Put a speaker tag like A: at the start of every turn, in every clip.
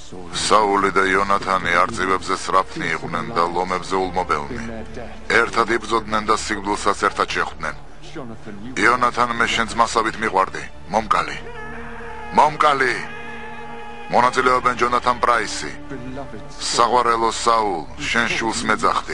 A: საული და იონათანი არწივებზე სრაფთნი იყვნენ და ლომებზე ულმობელნი. ერთად იბრძოდნენ და სიკვდილსაც ერთად შეხვდნენ. იონათან მე შენ ძმასავით მიყვარდი. მომკალი. მომკალი. მონაწილეობენ ჯონათან პრაისი. საყვარელო საულ, შენ შულს მეძახდი.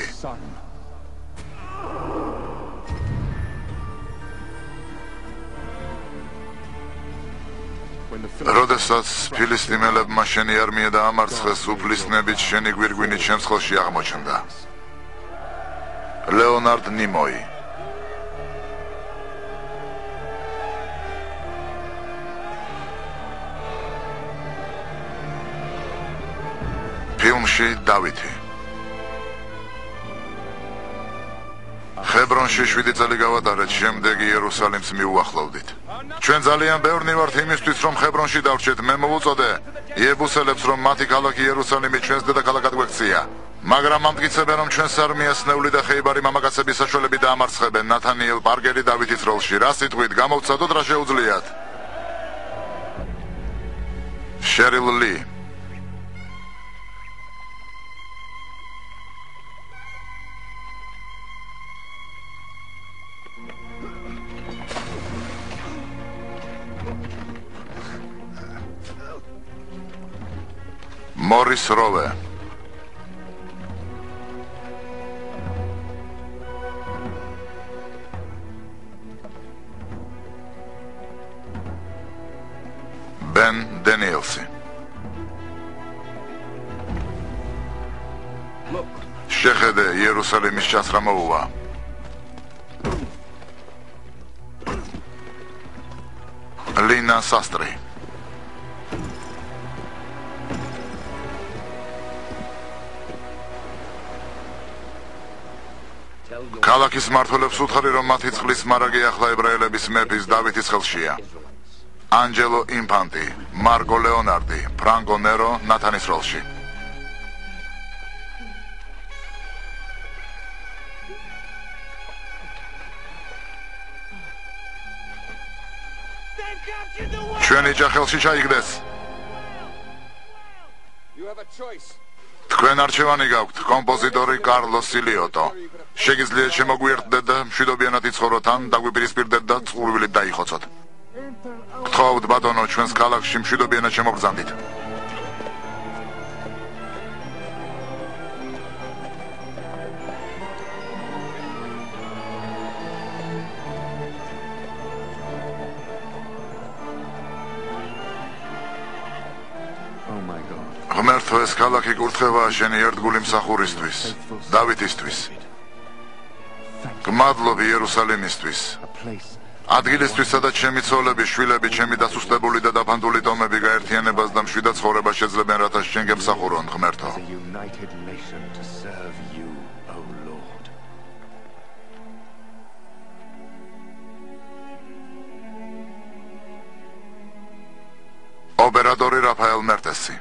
A: როდესაც ფილისტიმელებმა შენი არმია დაამარცხეს, უფლისნებით შენი გვირგვინით ჩემს ხელში აღმოჩნდა. ლეონარდ ნიმოი. ფილმში დავითი. ხებრონში 7 წელი გავატარეთ, შემდეგ იერუსალიმს მიუახლოვდით. ჩვენ ძალიან ბევრნი ვართ იმისთვის, რომ ხებრონში დავრჩეთ. მე მოვუწოდე იებუსელებს, რომ მათი ქალაქი იერუსალიმი ჩვენს დედაქალაქად გვექცია. მაგრამ ამტკიცებენ, რომ ჩვენს არმიას ნეული და ხეიბარი მამაკაცების საშუალებით დაამარცხებენ. ნათანიელ პარკერი დავითის როლში. რა სიტყვით გამოვცადოთ, რა შეუძლიათ? შერილ ლი. მორის როვე. ბენ დენიელსი. შეხედე, იერუსალიმის ჩასრა მოუვა. ლინა სასტრი. ქალაქის მმართველებს უთხარი, რომ მათი წყლის მარაგი ახლა ებრაელების მეფის დავითის ხელშია. ანჯელო ინფანტი, მარგო ლეონარდი, ფრანკო ნერო ნათანის როლში. ჩვენი ჯახელში ჩაიგდეს. თქვენ არჩევანი გაქვთ, კომპოზიტორი კარლო სილიოტო. შეგიძლიათ შემოგვიერთდეთ და მშვიდობიანად იცხოვროთ, ან დაგვიპირისპირდეთ და წყურვილით დაიხოცოთ. გთხოვთ ბატონო, ჩვენს ქალაქში მშვიდობიანად შემოგბრძანდით. ღმერთო, ეს ქალაქი კურთხევაა შენი ერთგული მსახურისთვის, დავითისთვის. გმადლობ იერუსალიმისთვის. ადგილისთვის, სადაც ჩემი ცოლები, შვილები, ჩემი დასუსტებული და დაფანტული ტომები გაერთიანებას და მშვიდად ცხოვრებას შეძლებენ, რათა შენ გემსახურონ, ღმერთო. ოპერატორი რაფაელ მერტესი.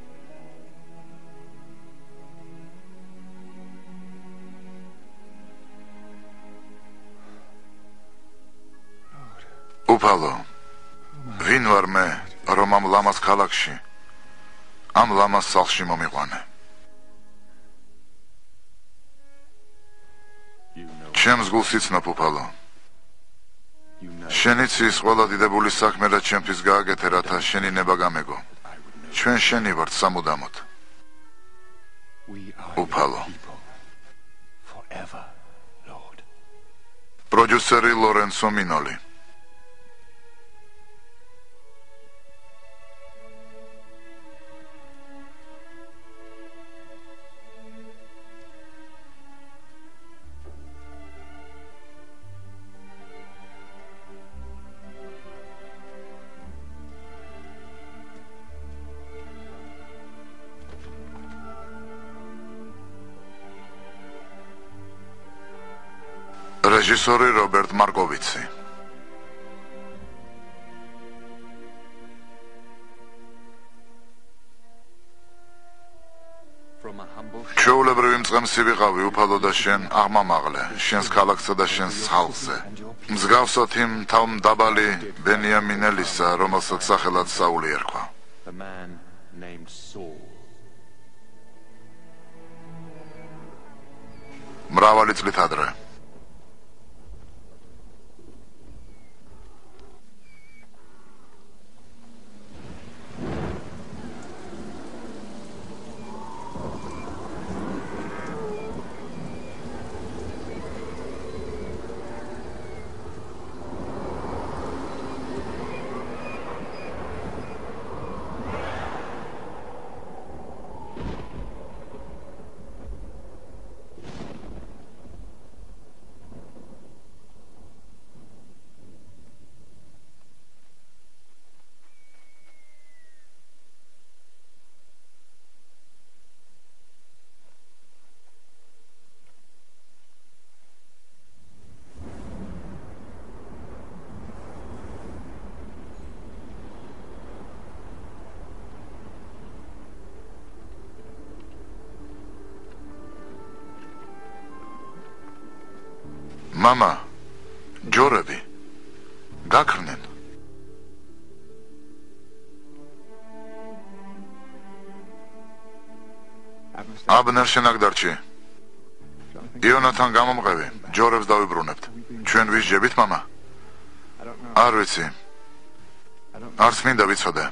A: უფალო, ვინ ვარ მე, რომ ამ ლამას ქალაქში, ამ ლამას სახლში მომიყვანე? ჩემს გულს იცნობ, უფალო. შენ იცის ყველა დიდებული საქმე, რაც ჩემთვის გააკეთე, რათა შენი ნება გამეგო. ჩვენ შენი ვართ სამუდამოდ. უფალო. პროდიუსერი ლორენცო მინოლი. რეჟისორი რობერტ მარკოვიცი. ჩვეულებრივი მწყემსი ვიყავი, უფალო და შენ აღმამაღლე, შენს ქალაქსა და შენს ხალხზე. მსგავსად იმ თავმდაბალი ბენიამინელისა, რომელსაც სახელად საული ერქვა.
B: named Saul.
A: მრავალი წლით ადრე. მამა, ჯორები, გაქრნენ. აბნერ შენაგდარჩი. იონათან გამომყევი, ჯორებს დავიბრუნებთ. ჩვენ ვისჯებით, მამა? არ ვიცი. არც მინდა ვიცოდე.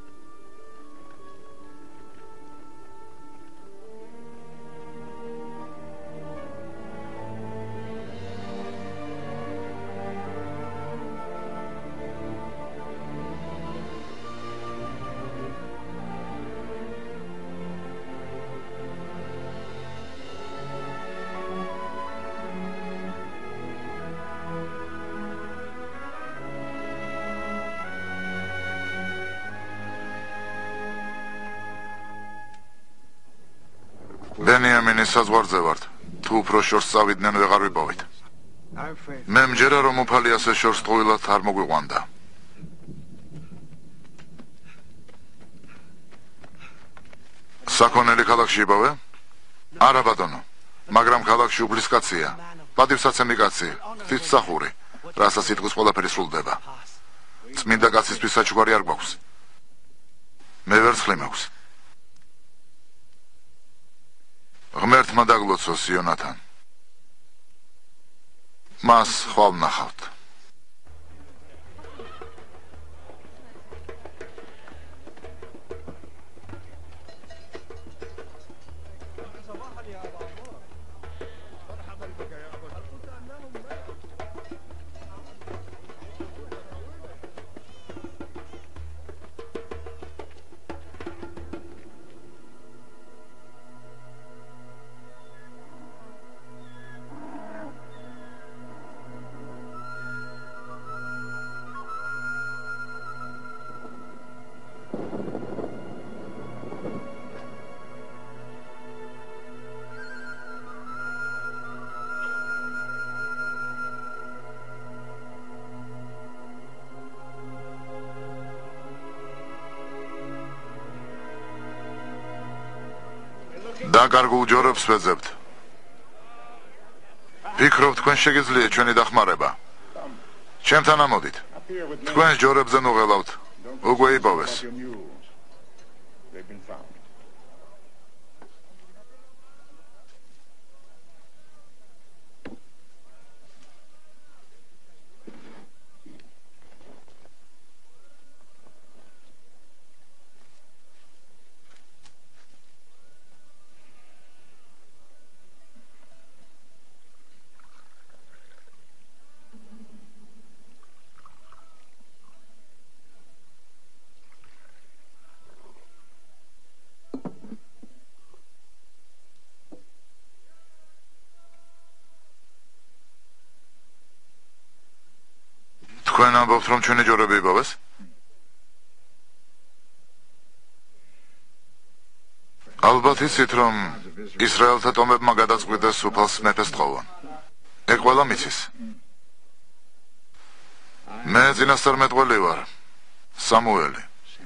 A: ბენიამინის საზღვარზე ვართ. თუ უფრო შორს წავიდნენ, ვეღარ ვიპოვით. მე მჯერა, რომ უფალი ასე შორს ტყუილად არ მოგვიყვანდა. საქონელი ქალაქში იპოვე? არა ბატონო, მაგრამ ქალაქში უფლის კაცია, პატივსაცემი კაცი, ღვთისმსახური, რასაც სიტყვის ყველაფერი სრულდება. წმინდა კაცისთვის საჩუქარი არ გვაქვს. მე ვერცხლი მაქვს. ღმერთმა დაგლოცოს იონათან. მას ხვალ ნახავთ. დაკარგულ ჯორებს ვეძებთ. ვფიქრობ, თქვენ შეგიძლიათ ჩვენი დახმარება. ჩემთან ამოდით. თქვენს ჯორებზე ნუღელავთ. უკვე იპოვეს. თქვენ ამბობთ, რომ ჩვენი ჯორები იპოვეს? ალბათ იცით, რომ ისრაელთა ტომებმა გადაწყვიტეს უფალს მეფეს თხოვონ. ეგ ყველა მიცის. მე წინასწარმეტყველი ვარ, სამუელი.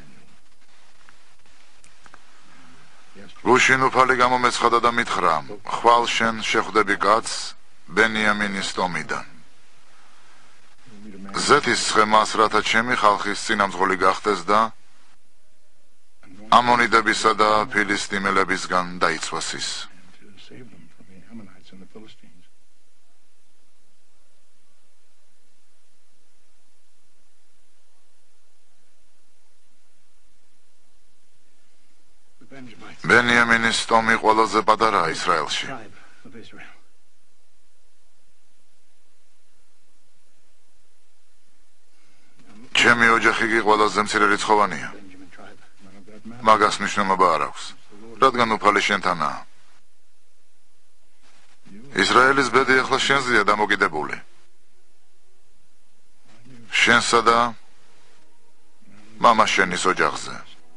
A: გუშინ უფალი გამომეცხადა და მითხრა, ხვალ შენ შეხვდები კაცს ბენიამინის ტომიდან. ზეთის ცხემას, რათა ჩემი ხალხის წინამძღოლი გახდეს და ამონიდებისა და ფილისტიმელებისგან დაიცვას ის.
B: to save them from the Ammonites and the Philistines. The Benjamites,
A: ბენიამინის ტომი ყველაზე პატარაა ისრაელში.
B: tribe of Israel.
A: ჩემი ოჯახი კი ყველაზე მცირე რიცხოვანია.
B: Benjamin tribe, none of that matters.
A: მაგას მნიშვნელობა არ აქვს, რადგან უფალი შენთანაა. ისრაელის ბედი ახლა შენზეა დამოკიდებული. შენსა და მამა შენის ოჯახზე.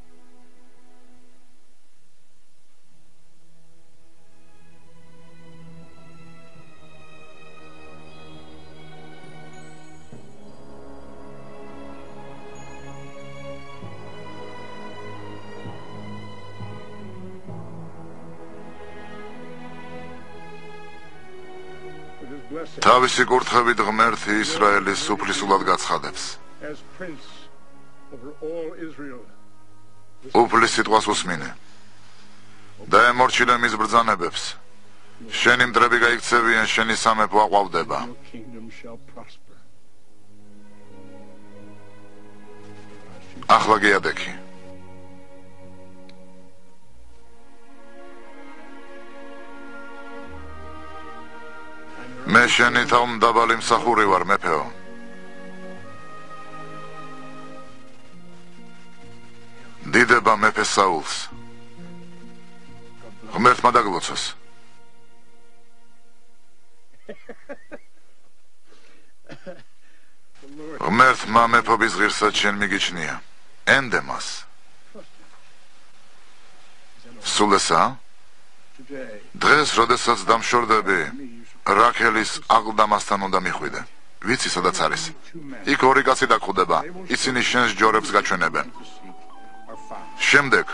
B: With his blessing
A: თავისი კურთხევით ღმერთი ისრაელის სუფლისულად გაცხადებს.
B: as prince over all Israel.
A: უფლის სიტყვას უსმინე. დაემორჩილე მის ბრძანებებს. შენი მტრები გაიქცევიან, შენი სამეფო აყვავდება.
B: Your kingdom shall prosper.
A: ახლა გიადექი. მე შენი თავმდაბალი მსახური ვარ, მეფეო. დიდება მეფე საულს. ღმერთმა დაგლოცოს. ღმერთმა მეფობის ღირსად შენ მიგიჩნია. ენდე მას. სულ ესაა?
B: Today,
A: დღეს, როდესაც დამშორდები,
B: me you should
A: რაქელის აკლდამასთან უნდა მიხვიდე. ვიცი, სადაც არის. იქ ორი კაცი დაგხვდება. ისინი შენს ჯორებს გაჩვენებენ.
B: to seek are found.
A: შემდეგ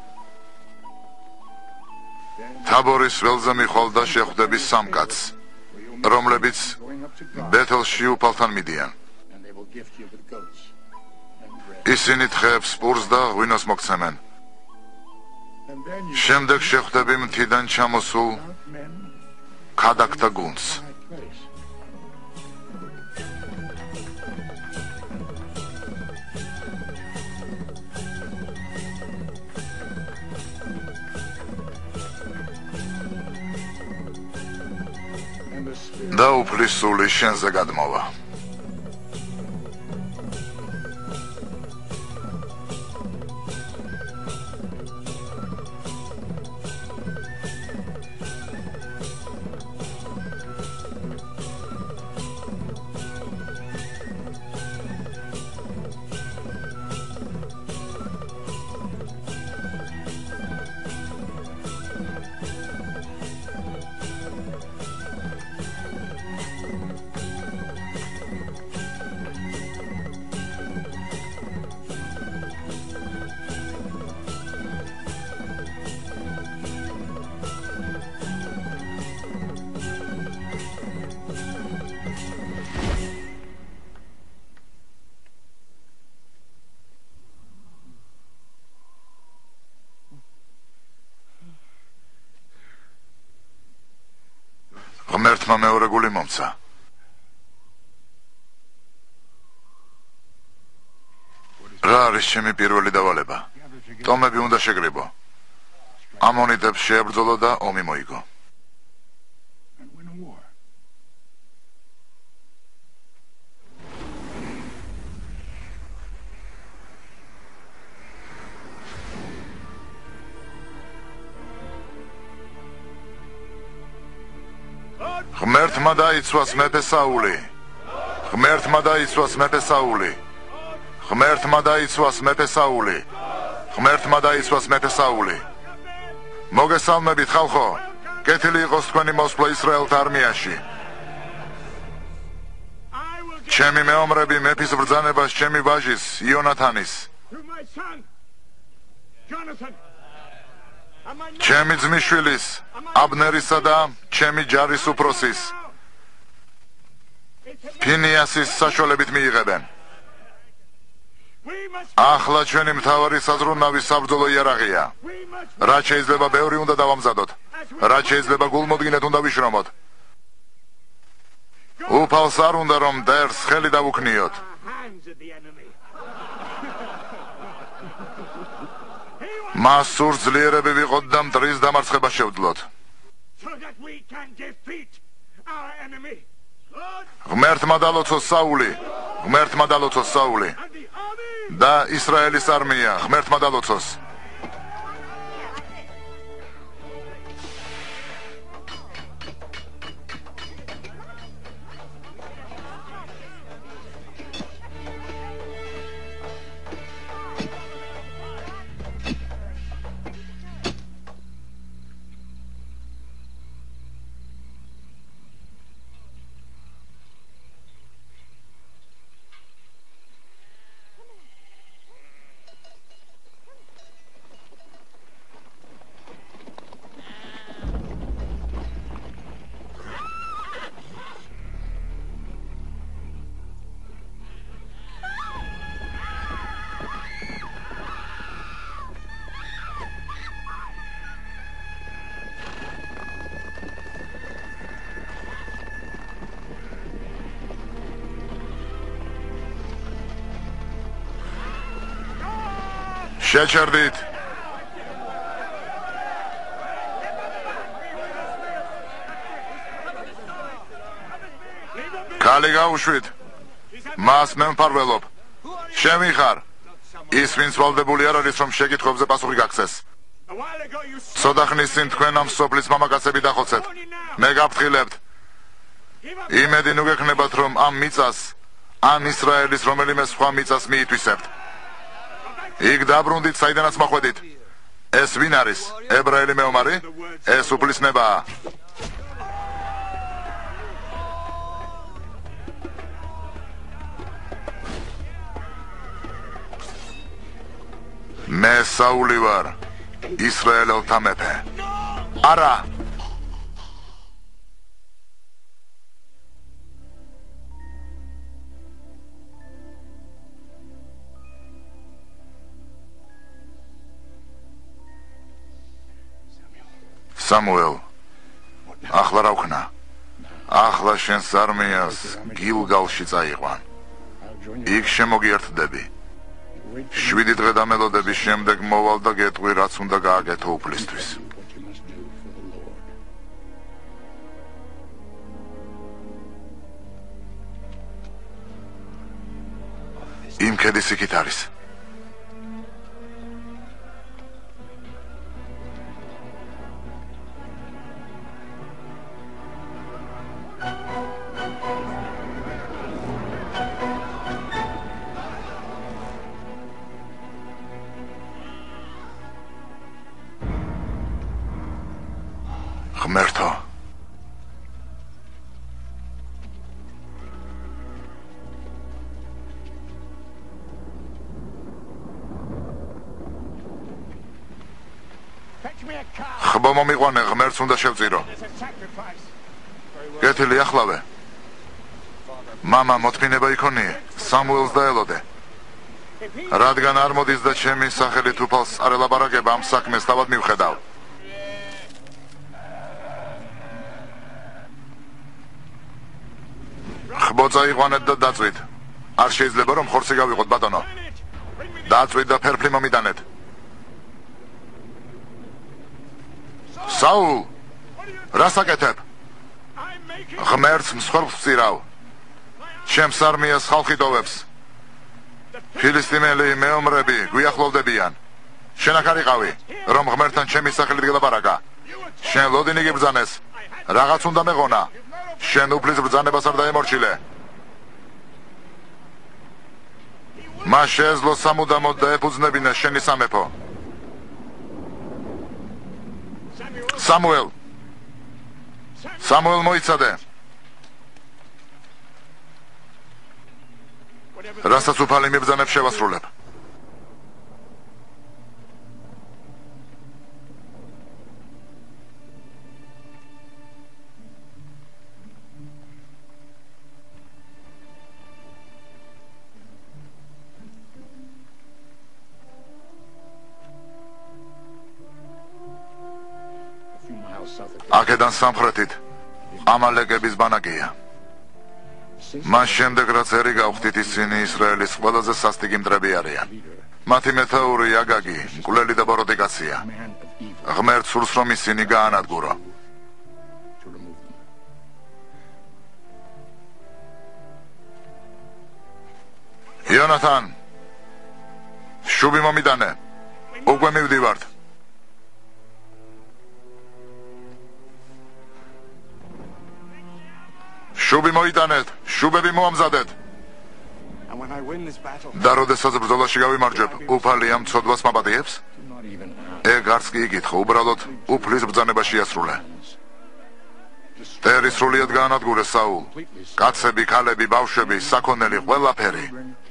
A: თაბორის ველზე მიხვალ და შეხვდები სამ კაცს, რომლებიც
B: Going up to God,
A: ბეთელში უფალთან მიდიან.
B: and they will gift you with goats and bread.
A: ისინი თხეებს პურს და ღვინოს მოგცემენ.
B: And then you
A: შემდეგ შეხვდები მთიდან ჩამოსულ
B: out men
A: ქადაგთა გუნდს.
B: in my place. And the Spirit
A: და უფლის სული შენზე გადმოვა. ღმერთმა მეორე გული მომცა. რა არის ჩემი პირველი დავალება? ტომები უნდა შეკრიბო. ამონიტებს შეებრძოლო და ომი მოიგო.
B: and win a war.
A: ღმერთმა დაიცვას მეფე საული. ღმერთმა დაიცვას მეფე საული. ღმერთმა დაიცვას მეფე საული. ღმერთმა დაიცვას მეფე საული. მოგესალმებით ხალხო. კეთილი იყოს თქვენი მოსვლა ისრაელთა არმიაში.
B: I will give
A: ჩემი მეომრები მეფის ბრძანებას ჩემი ვაჟის იონათანის,
B: to my son, Jonathan, and my
A: ჩემი ძმისშვილის აბნერისა და ჩემი ჯარის უფროსის ფინიასის საშუალებით მიიღებენ. ახლა ჩვენი მთავარი საზრუნავი საბრძოლო იარაღია. რაც შეიძლება ბევრი უნდა დავამზადოთ. რაც შეიძლება გულმოდგინედ უნდა ვიშრომოთ. უფალს არ უნდა რომ დერს ხელი დავუქნიოთ. მას სურს ძლიერები ვიყოთ და მტრის დამარცხება შევძლოთ. ღმერთმა დალოცოს საული, ღმერთმა დალოცოს საული და ისრაელის არმია ღმერთმა დალოცოს. შეჩერდით. ქალი გაუშვით. მას მე მფარველობ. შემიხარ. ის ვინც ვალდებული არ არის რომ შეკითხვებზე პასუხი გაქცეს. ცოტა ხნის წინ თქვენ ამ სოფლის მამაკაცები დახოცეთ. მე გაფრთხილებთ. იმედი ნუ გექნებათ რომ ამ მიწას ან ისრაელის რომელიმე სხვა მიწას მიითვისებთ. იქ დაბრუნდით საიდანაც მოხვედით. ეს ვინ არის? ებრაელი მეომარი? ეს უფლისნებაა. მე საული ვარ, ისრაელელთა მეფე. არა! სამუელ, ახლა რა ვქნა? ახლა შენს არმიას გილგალში წაიყვან. იქ შემოგიერთდები. 7 დღე დამელოდების შემდეგ მოვალ და გეტყვი რაც უნდა გააკეთო უფლისთვის. იმ ქედის იქით არის. ღმერთო, ხბო მომიყვანე, ღმერთს უნდა შევწირო. კეთილი ახლავე. მამა, მოთმინება იქონიე, სამუელს დაელოდე. რადგან არ მოდის და ჩემი სახელით უფალს არ ელაპარაკება, ამ საქმეს თავად მივხედავ. ხბო წაიყვანეთ და დაწვით. არ შეიძლება რომ ხორცი გავიყოთ, ბატონო. დაწვით და ფერფლი მომიტანეთ. საულ, რას აკეთებ? ღმერთს მსხვერპლს ვწირავ. ჩემს არმიას ხალხი ტოვებს. ფილისტიმელი მეომრები გვიახლოვდებიან. შენ აქ არ იყავი, რომ ღმერთთან ჩემი სახელით გელაპარაკა. შენ ლოდინი გიბრძანეს. რაღაც უნდა მეღონა. შენ უფლის ბრძანებას არ დაემორჩილე. მას შეეძლო სამუდამოდ დაეფუძნებინა შენი სამეფო. სამუელ, სამუელ მოიცადე. რასაც უფალი მიბრძანებს შევასრულებ. აქედან სამხრეთით ამალეკების ბანაკია. მას შემდეგ რაც ერი გავხდით, ისინი ისრაელის ყველაზე სასტიკი მტრები არიან. მათი მეთაური აგაგი, მკვლელი და ბოროტი კაცია. ღმერთს სურს რომ ისინი გაანადგურო. იონათან, შუბი მომიდანე, უკვე მივდივართ. შუბი მოიტანეთ, შუბები მოამზადეთ. და როდესაც ბრძოლაში გავიმარჯვებ, უფალი ამ ცოდვას მაპატიებს? ეგ არც კი იკითხო, უბრალოდ უფლის ბრძანება შეასრულე. ტერი სრულიად გაანადგურეს საულ. კაცები, ქალები, ბავშვები, საქონელი, ყველაფერი.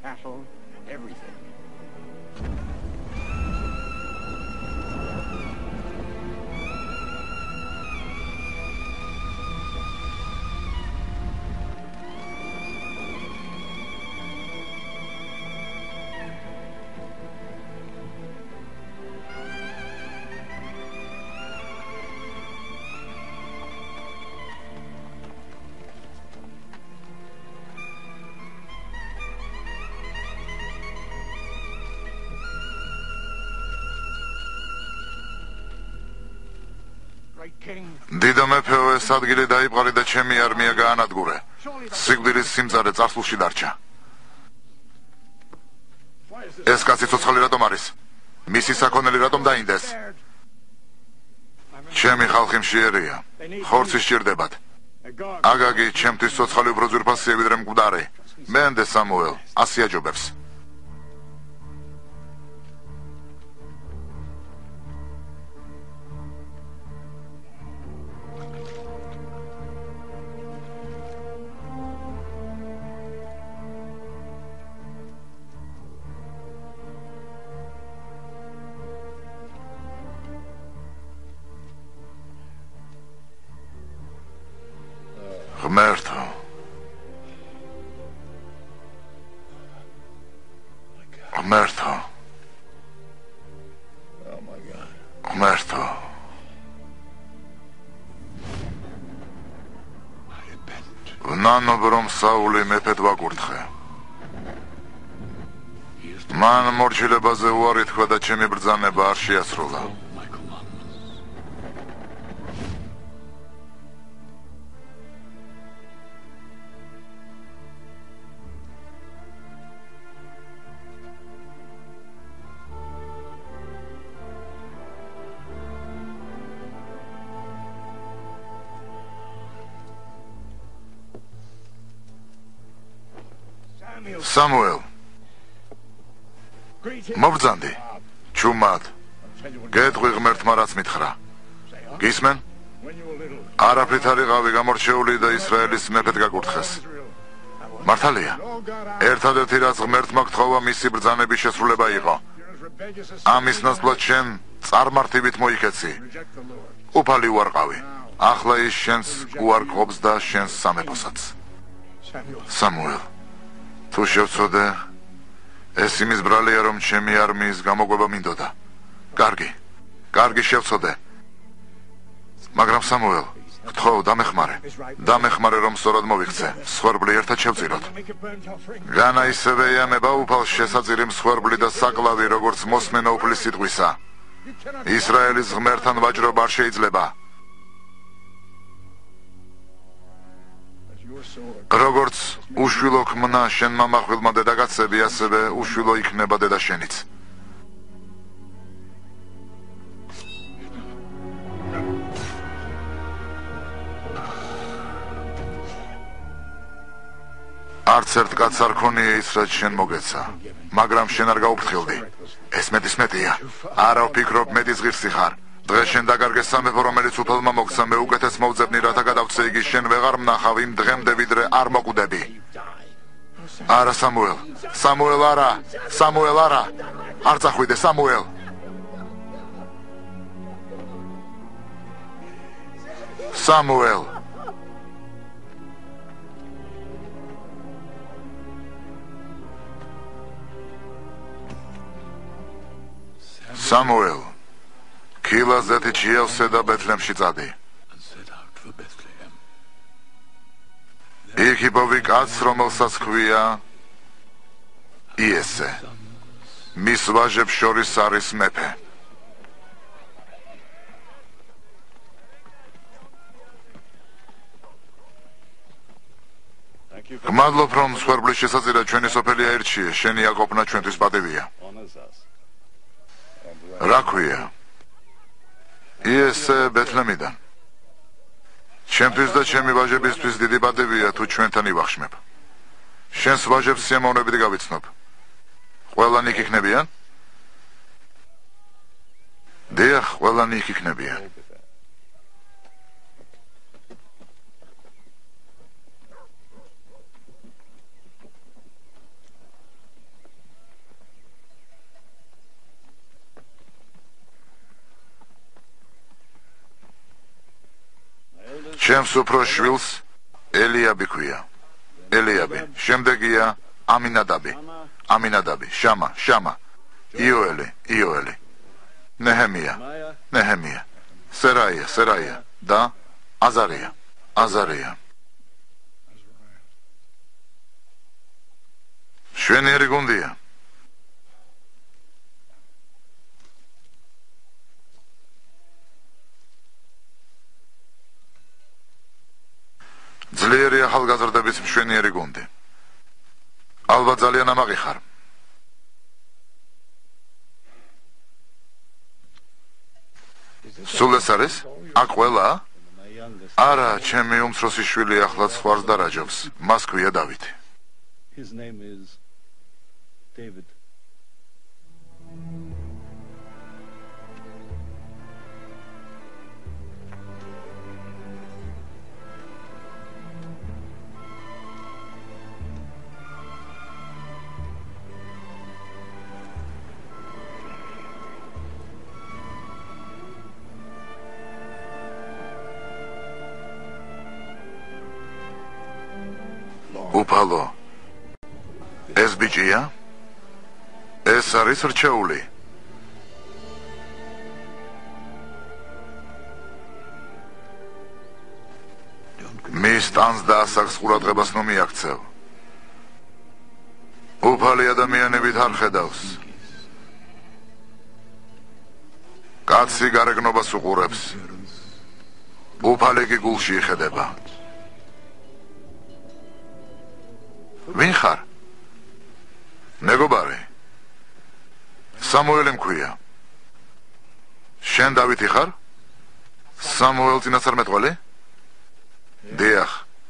A: დიდო მეფეო, ეს ადგილი დაიპყარი და ჩემი არმია გაანადგურე. სიკვდილის სიმწარე წარსულში დარჩა. ეს კაცი ცოცხალი რატომ არის? მისი საქონელი რატომ დაინდეს? ჩემი ხალხი მშიერია, ხორცი სჭირდებათ. აგაგი ჩემთვის ცოცხალი უფრო ძვირფასია ვიდრე მკვდარი. მენდე სამუელ, ასე აჯობებს. ღმერთო, ღმერთო, ღმერთო, ვნანობ რომ საული მეფედ ვაკურთხე. მან მორჩილებაზე უარი თქვა და ჩემი ბრძანება არ შეასრულა. სამუელ, მობრძანდი, ჩუმად, გეტყვი ღმერთმა რაც მითხრა. გისმენ? არაფრით არ იყავი გამორჩეული და ისრაელის მეფედ გაკურთხეს. მართალია, ერთადერთი რაც ღმერთმა გთხოვა მისი ბრძანების შესრულება იყო. ამის ნაცვლად შენ წარმართივით მოიქეცი. უფალი უარყავი. ახლა ის შენს უარყოფს და შენს სამეფოსაც. სამუელ, თუ შევწოდე, ეს იმის ბრალია რომ ჩემი არმიის გამოგვება მინდოდა. კარგი შევწოდე. მაგრამ სამუელ, გთხოვ დამეხმარე რომ სწორად მოვიქცე, მსხვერპლი ერთად შევწიროთ. განა ისევე ეამება უფალს შესაწირი მსხვერპლი და საკლავი, როგორც მოსმენა უფლის სიტყვისა. ისრაელის ღმერთთან ვაჭრობა არ შეიძლება. როგორც უშვილო ქმნა შენმა მახვილმა დედაკაცები, ასევე უშვილო იქნება დედა შენიც. არც ერთ კაცს არ ქონია ის, რაც შენ მოგეცა, მაგრამ შენ არ გაუფრთხილდი. ეს მეტია. არა ვფიქრობ მეტის ღირსი ხარ. დღეს შენ დაკარგეს სამეფო, რომელიც უფალმა მოგცა, მე უკეთეს მოვძებნი, რათა გადავცე იგი, შენ ვეღარ მნახავ იმ დღემდე, ვიდრე არ მოკვდები. არა სამუელ, არა, არ წახვიდე სამუელ. სამუელ, ქილას ზეთით შეავსე და ბეთლემში წადი. იქ კაცს, რომელსაც ჰქვია იესე. მის ვაჟებს შორის არის მეფე. გმადლობ, რომ მსხვერპლის შესაძირად ჩვენი სოფელი აირჩიე, შენი აკოპნა ჩვენთვის პატივია. რა ქვია? იესე ბეთლემიდან. ჩემთვის და ჩემი ვაჟებისთვის დიდი პატივია თუ ჩვენთან ივახშმებ. შენს ვაჟებს სიამოვნებით გავიცნობ. ყველანი იქ იქნებიან? დიახ, ყველანი იქ იქნებიან. ჩემს უფროს შვილს ელიაბი ქვია. ელიაბი. შემდეგია ამინადაბი, შამა, იოელი, ნეჰემია, სერაია და აზარია. შვენიერი გუნდია. ძლიერი ახალგაზრდების მშვენიერი გუნდი. ალბათ ძალიან ამაყი ხარ. სულ ეს არის? აქ ყველა? არა, ჩემი უმცროსი შვილი ახლაც ხვარს და რაჯობს. მას ქვია დავითი.
C: His name is David.
A: უფალო, ეს ბიჭია? ეს არის რჩეული. მის ტანს და ასაკს ყურადღებას ნუ მიაქცევ. უფალი ადამიანებით არ ხედავს. კაცი გარეგნობას უყურებს. უფალი კი გულში იხედება. ვინ ხარ? მეგობარი. სამუელი მქვია. შენ დავითი ხარ? სამუელ წინასწარმეტყველი? დიახ.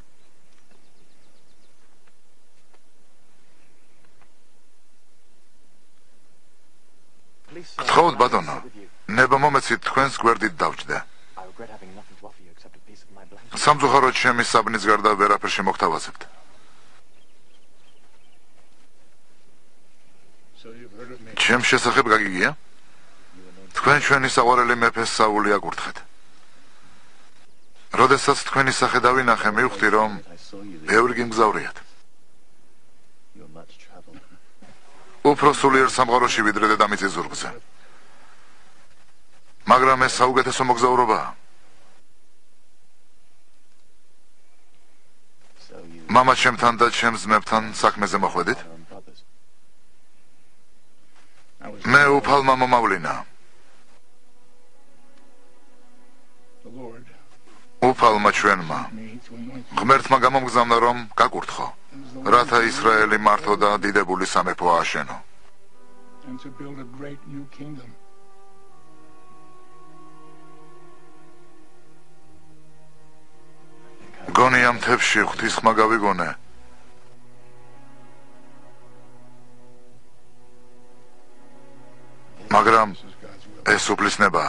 A: გთხოვთ ბატონო, ნება მომეცით თქვენს გვერდით დავჯდე. სამწუხაროდ ჩემი საბნის გარდა ვერაფერ შემოგთავაზებთ. ჩემს შესახებ გაგიგია? თქვენ ჩვენი საყვარელი მეფეს საული აკურთხეთ. როდესაც თქვენი სახე დავინახე, მივხვდი, რომ ბევრი გიმგზავრიათ. უფრო სულიერ სამყაროში ვიდრე დედამიწის ზურგზე. მაგრამ ეს საუკეთესო მოგზაურობაა. მამა ჩემთან და ჩემს ძმებთან საქმეზე მოხვედით? მე უფალმა მომავლინა. უფალმა ჩვენმა ღმერთმა გამომგზავნა, რომ გაკურთხო, რათა ისრაელი მართო და დიდებული სამეფო ააშენო. გონია მთებში ღვთისხმა გავიგონე. მაგრამ ეს უფლისნებაა.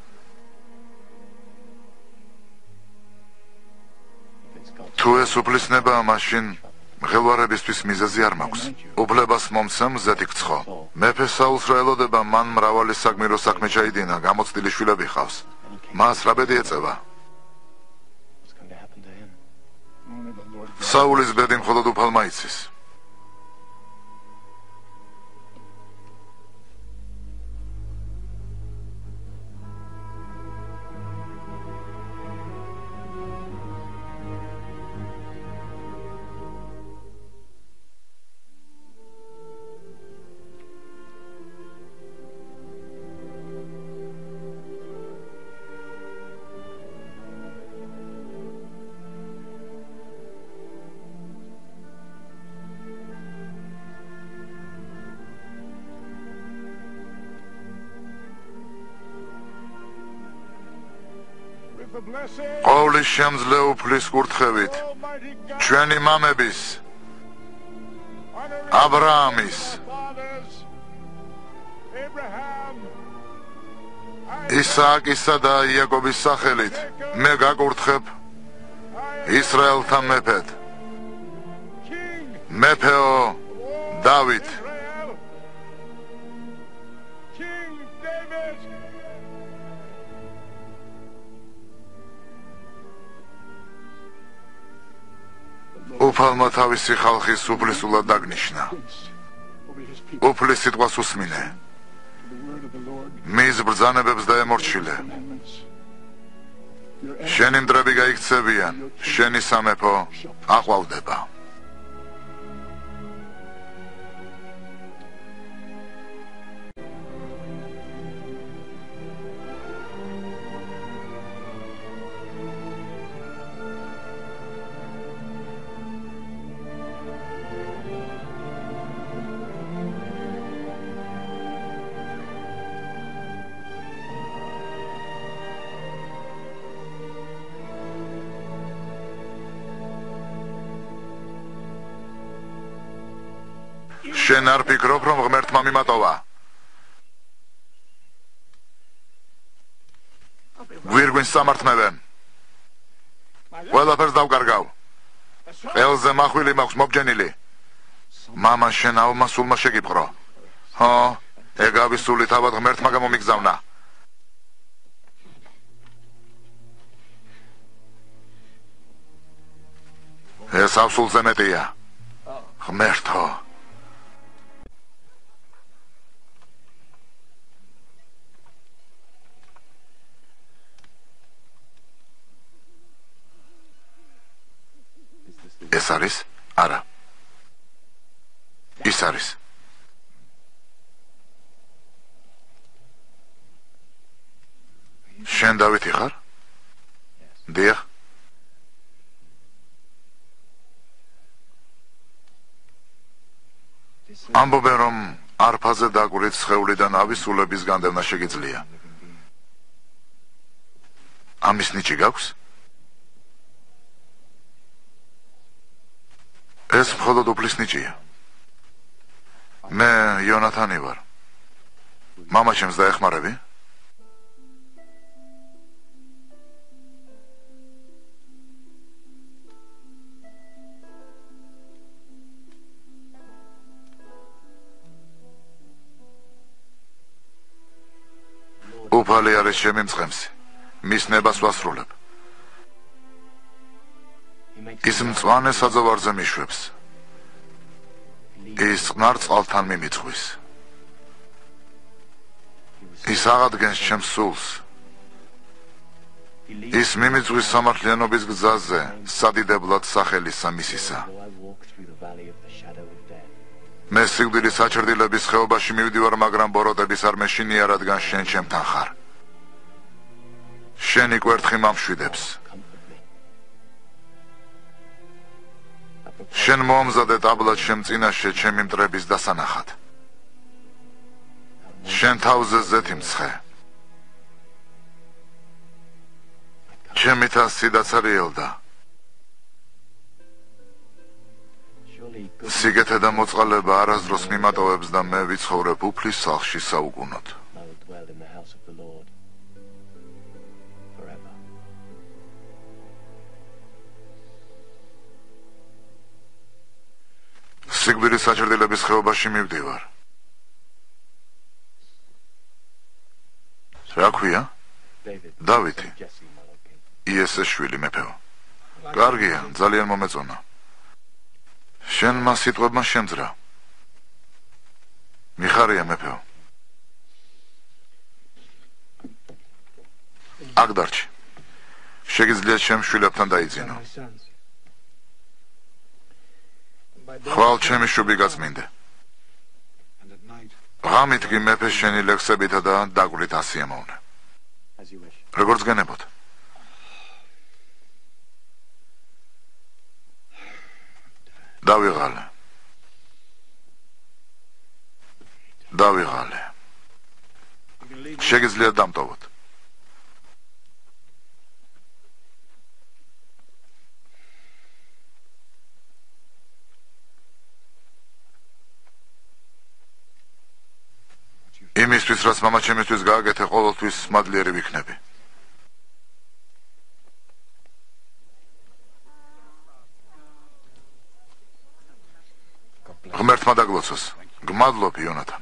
A: თუ ეს უფლისნებაა, მაშინ მღელვარებისთვის მიზეზი არ მაქვს. უფლებას მომცემ მზეთი გცხო. მეფე საულს რა ელოდება, მან მრავალი საგმირო საქმე ჩაიდინა, გამოცდილი შვილები ჰყავს. მას რა ბედი ეწევა? საულის ბედი მხოლოდ უფალმა იცის.
B: the blessing
A: ყოვლის შემძლე უფლის კურთხევით
B: Almighty God,
A: ჩვენი მამების
B: honoring
A: აბრაამის
B: our fathers, Abraham,
A: ისააკისა და იაკობის სახელით მე გაკურთხებ ისრაელთა მეფედ
B: King
A: მეფეო დავით
B: Israel, King David,
A: უფალმა თავისი ხალხის უფლისულად დაგნიშნა
B: over his people,
A: უფლის სიტყვას უსმინე
B: the word of the Lord,
A: მის ბრძანებებს დაემორჩილე
B: commandments. Your enemies
A: შენი მტრები გაიქცევიან შენი სამეფო აყვავდება შენ არ ფიქრობ რომ ღმერთმა მიმატოვა გვირგვინს სამართმევენ ყველაფერს დავკარგავ ყელზე მახვილი მაქვს მობჯენილი მამა შენ აუმასულმა შეგიპყრო ხო ეგავი სული თავად ღმერთმა გამომიგზავნა ეს ავსულზე მეტია ღმერთო ეს არის? არა. ის არის. შენ დავითი ხარ? დიახ. ამბობენ რომ არფაზე დაკვირით სხეულიდან ავისულების განდევნა შეგიძლია. ამის ნიჭი გაქვს? ეს მხოლოდ უფლის ნიჭია. მე იონათანი ვარ. მამა ჩემს დაეხმარები? უფალი არის ჩემი მწყემსი. მის ნებას ვასრულებ. ის მწვანე საძოვარზე მიშვებს. ის წყნარ წყალთან მიმიწვის. ის აღადგენს ჩემს სულს. ის მიმიწვის სამართლიანობის გზაზე, სადიდებლად სახელისა მისისა. მე სიკვდილის საჩრდილების ხეობაში მივდივარ, მაგრამ ბოროტების არ მეშინია, რადგან შენ ჩემთან ხარ. შენი კვერთხი მამშვიდებს. შენ მომზადე ტაბლად შენ წინაშე ჩემი მტრების დასანახად. შენ თავზე ზეთი მცხე. ჩემი თასი დაცარიელდა. სიგეთე და მოწყალება არასდროს მიმატოვებს და მე ვიცხოვრებ უფლის სახლში საუკუნოდ. სიკვდილის საჩრდილების ხეობაში მივდივარ. რა ქვია? დავითი. იესეს შვილი მეფეო. კარგია, ძალიან მომეწონა. შენ მას სიტყვებმა შემძრა. მიხარია მეფეო. აქ დარჩი. შეგიძლიათ ჩემ შვილებთან დაიძინო. ხვალ ჩემი შუბი გაწმინდე. ღამით კი მეფე შენი ლექსებითა და დაკვირით ასიამოვნე. როგორც გენებოთ. დავიღალე. შეგიძლიათ დამტოვოთ. იმისთვის რაც მამაჩემისთვის გააკეთე ყოველთვის მადლიერი ვიქნები ღმერთმა დაგლოცოს გმადლობ იონათან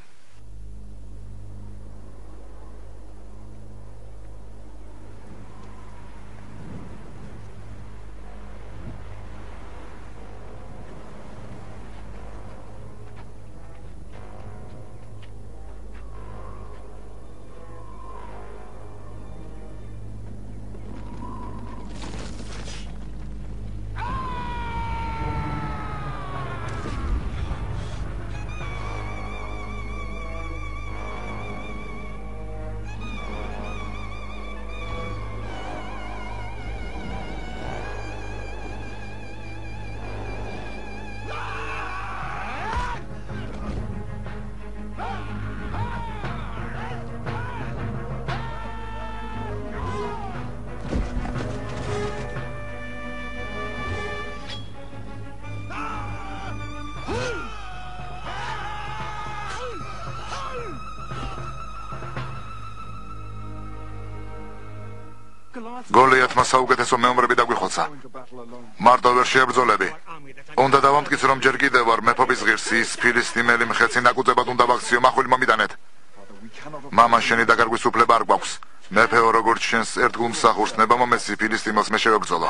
A: გოლიათმა საუკეთესო მეომრები დაგვიხოცა. მარტო ვერ შეებრძოლები. უნდა დავამტკიცო რომ ჯერ კიდევ ვარ მეფობის ღირსი, ის ფილისტიმელი მხეცი ნაკუწებად უნდა ვაქციო, მახვილი მომიტანეთ. მამა შენი დაგარგვის უფლება არ გვაქვს. მეფეო როგორც შენს ერთგულ მსახურს ნებამომესი ფილისტიმელს მე შევებრძოლო.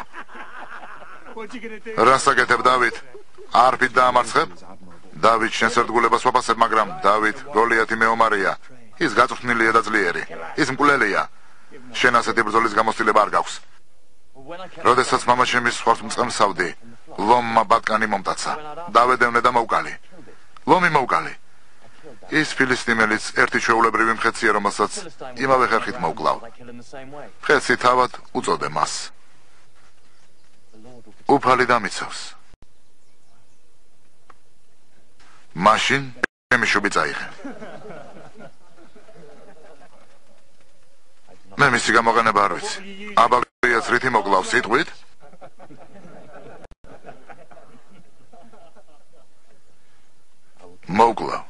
A: რას აკეთებ დავით? არფით დაამარცხებ? დავით შენს ერთგულებას ვაფასებ, მაგრამ დავით გოლიათი მეომარია. ის გაწვრთნილია და ძლიერი. ის მკვლელია. შენ ასეთი ბრძოლის გამოცდილება არ გაქვს. როდესაც მამაჩემის ხორცს მწყემსავდი, ლომმა ბატკანი მომტაცა. დავედევნე და მოვკალი. ლომი მოვკალი. ის ფილისტიმელიც ერთი ჩვეულებრივი მხეცია, რომელსაც იმავე ხერხით მოვკლავ. მხეცი თავად უწოდე მას. უფალი დამიცავს. მაშინ ჩემი შუბი წაიღე. მე მისი გამოყენება არ ვიცი. აბაგრიაც რითი მოკლავს სიტყვით? მოვკლავ.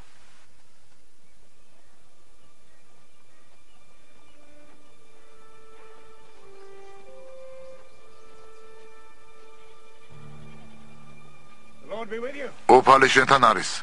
A: უფალი შენთან არის.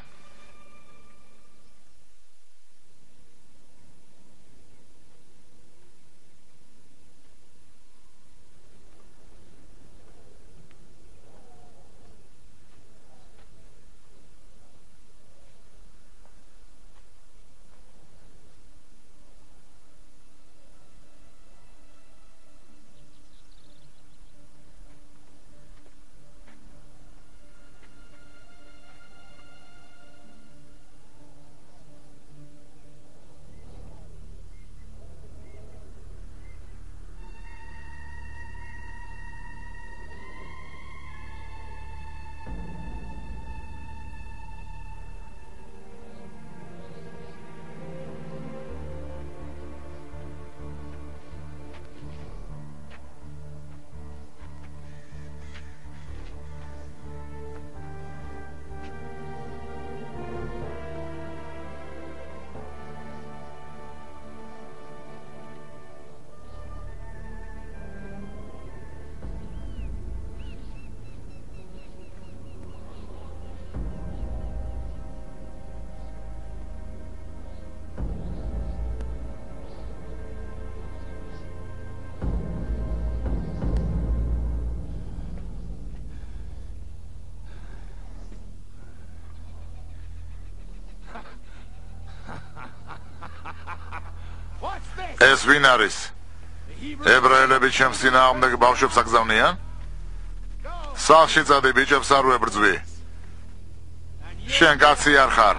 A: ეს ვინ არის? ებრაელები ჩემს წინააღმდეგ ბავშვებს აგზავნიან? სახლში წადი, ბიჭებს არ ვებრძვი. შენ კაცი არ ხარ.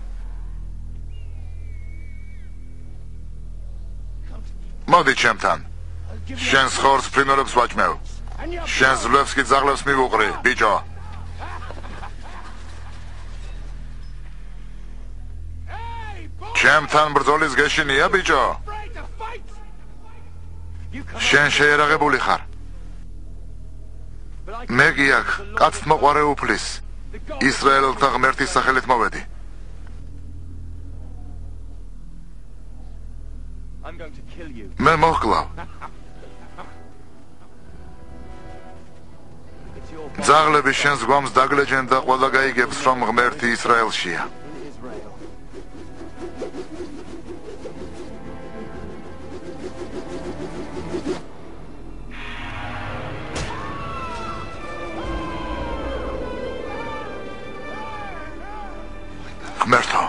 A: მოდი ჩემთან. შენს ხორცს ფრინველებს ვაჭმევ. შენს ძლებს კი ძაღლებს მივუყრი, ბიჭო. ჩემთან ბრძოლის გეშინია, ბიჭო? შენ შეერაღებული ხარ. მე კი აქ კაცთ მოყვარე უფლის, ისრაელთა ღმერთის სახელით მოვედი. მე მოხკლავ. ძაღლები შენს გვამს დაგლეჯენ და ყველა გაიგებს, რომ ღმერთი ისრაელშია. ღმერთო.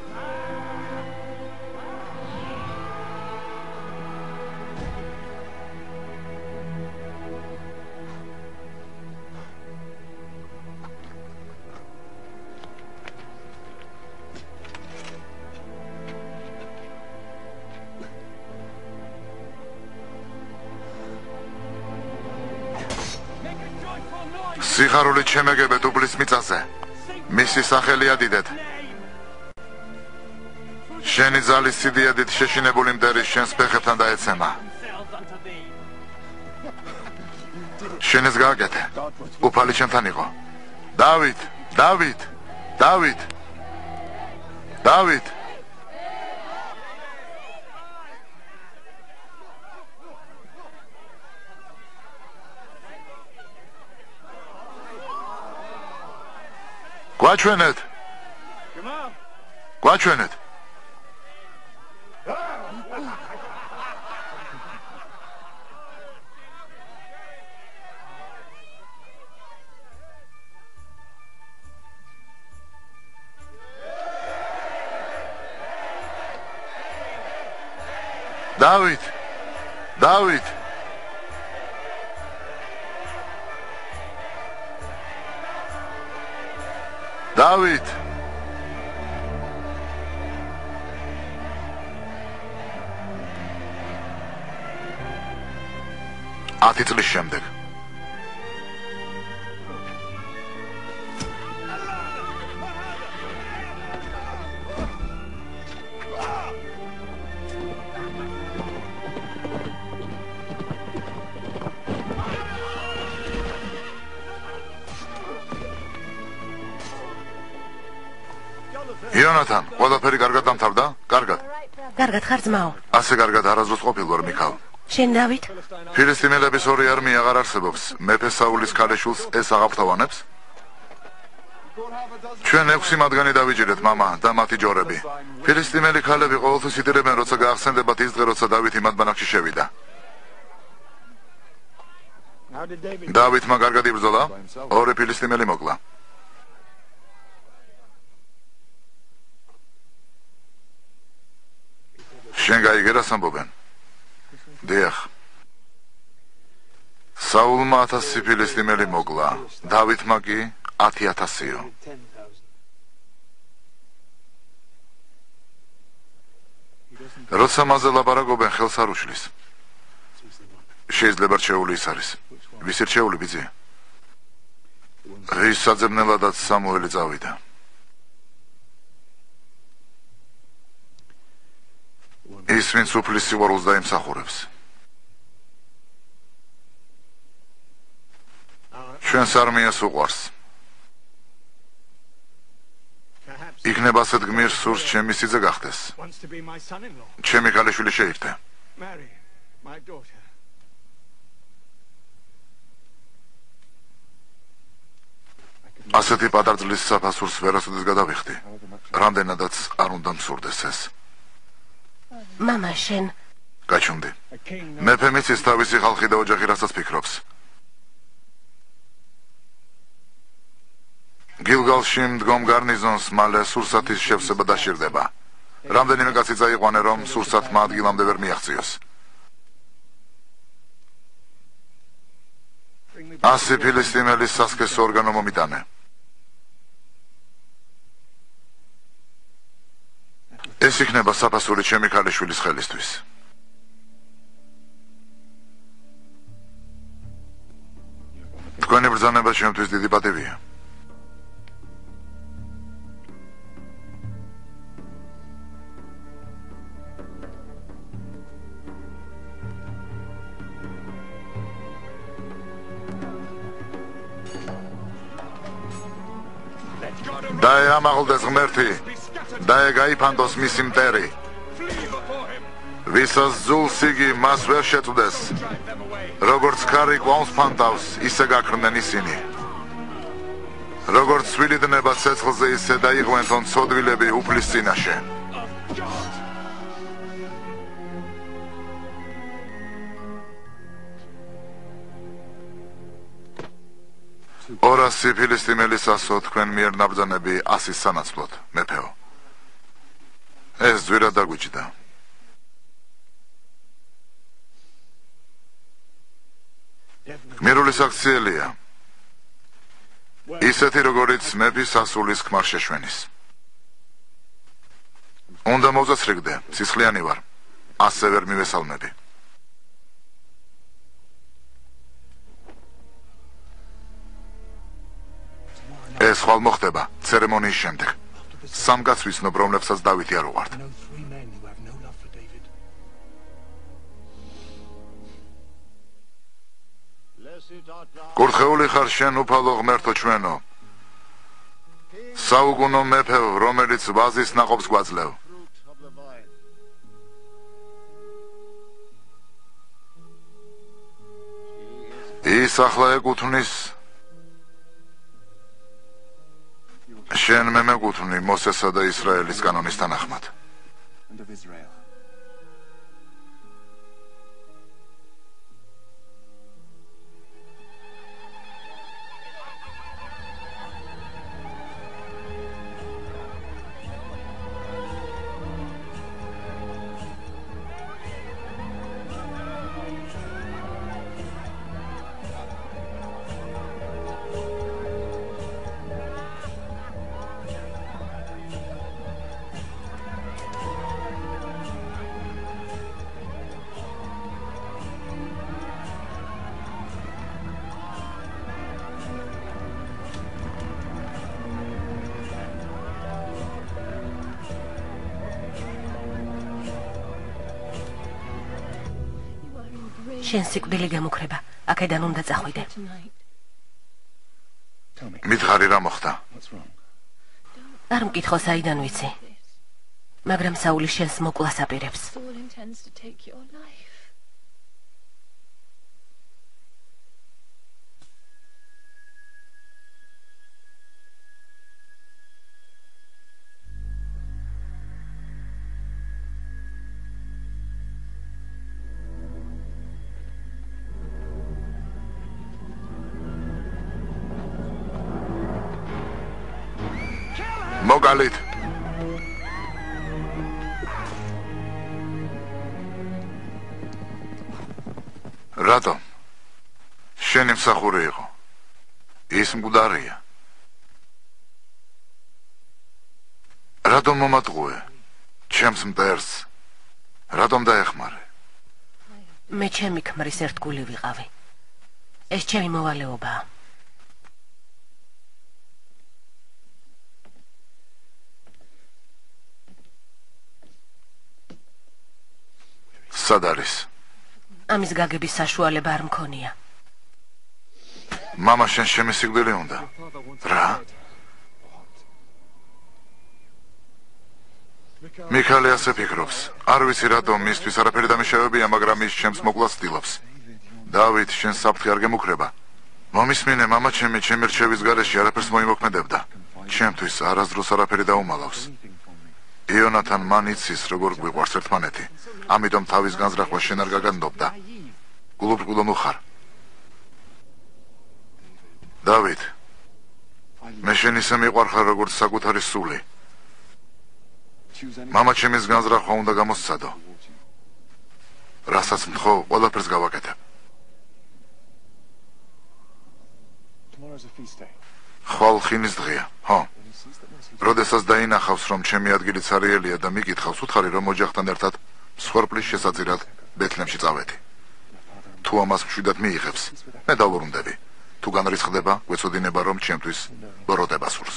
A: სიხარული ჩემეგებეთ უბლის მიწაზე. მისი სახელია დიდეთ. შენი ძალის სიდიადით შეშინებული მტერი შენს ფეხებთან დაეცემა. შენს გააკეთე. უფალი ჩემთან იყო. დავით, დავით, დავით. დავით. გვაჩვენეთ. გვაჩვენეთ. დავით. დავით. დავით. 10 წლის შემდეგ. იონათან, ყველაფერი კარგად დამთავრდა? კარგად.
D: კარგად ხარ ძმაო.
A: ასე კარგად არასდროს ყოფილ ვარ, მიქალ.
D: შენ დავით?
A: ფილისტიმელების ორი არმია აღარ არსებობს. მეფე საულის ქალიშვილს ეს აღაფრთოვანებს? ჩვენ 6 მათგანი დავიჭირეთ, მამა და მათი ჯორები. ფილისტიმელი ქალები ყოველთვის იტირებენ, როცა გაახსენდებათ ის დღე, როცა დავითი მათ ბანაკში შევიდა. დავითმა კარგად იბრძოლა, ორი ფილისტიმელი მოკლა. შენ გაიგე რას ამბობენ? დიახ. საულმა 1000 ფილისტიმელი მოკლა, დავითმა კი 10,000-ო. როცა მასზე ლაპარაკობენ, ხელს არ უშლის. შეიძლება რჩეული ის არის. ვისი რჩეული ბიძი? რის საძებნელადაც სამუელი წავიდა. ის ვინც უფლის სიყვარულს დაიმსახურებს. ჩვენს არმიას უყვარს. იქნება ასეთ გმირს სურს ჩემი სიძე გახდეს. ჩემი ქალიშვილი შეირთე. ასეთი პატარძლის საფასურს ვერასოდეს გადავიხდი. რამდენადაც არ უნდა მსურდეს ეს.
D: მამა შენ
A: გაჩუმდი. მეფე მიცის თავისი ხალხი და ოჯახი რასაც ფიქრობს. გილგალში მდგომ გარნიზონს მალე სურსათის შევსება დაშირდება. რამდენიმე კაცი წაიყვანე, რომ სურსათმა ადგილამდე ვერ მიაღწიოს. 100 ფილისტიმელის სასქესო ორგანო მომიტანე. ეს იქნება საფასური ჩემი ქალიშვილის ხელისთვის. თქვენი ბრძანება ჩემთვის დიდი პატივია. დაეამაღლდეს ღმერთი, დაეგაიფანტოს მისი მტერი. ვისაც ზულს იგი მას ვერ შეწვდეს. როგორც ქარი კვამს ფანტავს, ისე გაქრნენ ისინი. როგორც ცვილიდნება ცეცხლზე, ისე დაიღვენ თონ ცოდვილები უფლის წინაშე. ორასი ფილისტიმელის ასო თქვენ მიერ ნაბრძანები 100 სანაცვლოდ, მეფეო. ეს ძვირად დაგვიჭდა. გმირული საქციელია. ისეთი როგორიც მეფის ასულის ქმარ შეშვენის. უნდა მოვწესრიგდე, სისხლიანი ვარ, ასე ვერ მივესალმები. ეს ხვალ მოხდება ცერემონიის შემდეგ. სამ კაცს ვიცნობ, რომლებსაც დავითი არ უყვართ. კურთხეული ხარ შენ უფალო ღმერთო ჩვენო. საუკუნო მეფეო, რომელიც ვაზის ნაყოფს გვაძლევ. ის ახლა ეკუთვნის შენ მე მეკუთვნი მოსესა და ისრაელის კანონის თანახმად.
D: შენ სიკვდილი გამუქრება. აქედან უნდა წახვიდე.
A: მითხარი რა მოხდა?
D: არ მკითხო საიდან ვიცი. მაგრამ საული შენს მოკლას აპირებს.
A: მოგალით. რატომ? შენი მსახური იყო. ის მკვდარია. რატომ მომატყუე? ჩემს მტერს. რატომ დაეხმარე?
D: მე ჩემი ქმრის ერთგული ვიყავი. ეს ჩემი მოვალეობაა.
A: სად არის?
D: ამის გაგების საშუალება არ მქონია.
A: მამა შენ ჩემი სიკვდილი უნდა. რა? მიქალე ასე ფიქრობს. არ ვიცი რატომ მისთვის არაფერი დამიშავებია, მაგრამ ის ჩემს მოკლას ცდილობს. დავით, შენ საფრთხე არ გემუქრება. მომისმინე, მამა ჩემი რჩევის გარეშე არაფერს მოიმოქმედებდა. ჩემთვის არასდროს არაფერი დაუმალავს. იონათან მან იცის, როგორ გვიყვარს ერთმანეთი. ამიტომ თავის განზრახვა შენ არ გაგანდობდა. გულუბრყვილო ხარ. დავით, მე შენ ისე მიყვარხარ, როგორც საკუთარი სული. მამა ჩემის განზრახვა უნდა გამოსცადო. რასაც მთხოვ, ყველაფერს გავაკეთებ. ხვალ ხინის დღეა, ხო? როდესაც დაინახავს, რომ ჩემი ადგილი ცარიელია და მიკითხავს, უთხარი, რომ ოჯახთან ერთად მსხვერპლის შესაძირად ბეთლემში წავედი. თუ ამას მშვიდად მიიღებს, მე დავუბრუნდები. თუ განრისხდება, გვეცოდინება, რომ ჩემთვის ბოროტება სურს.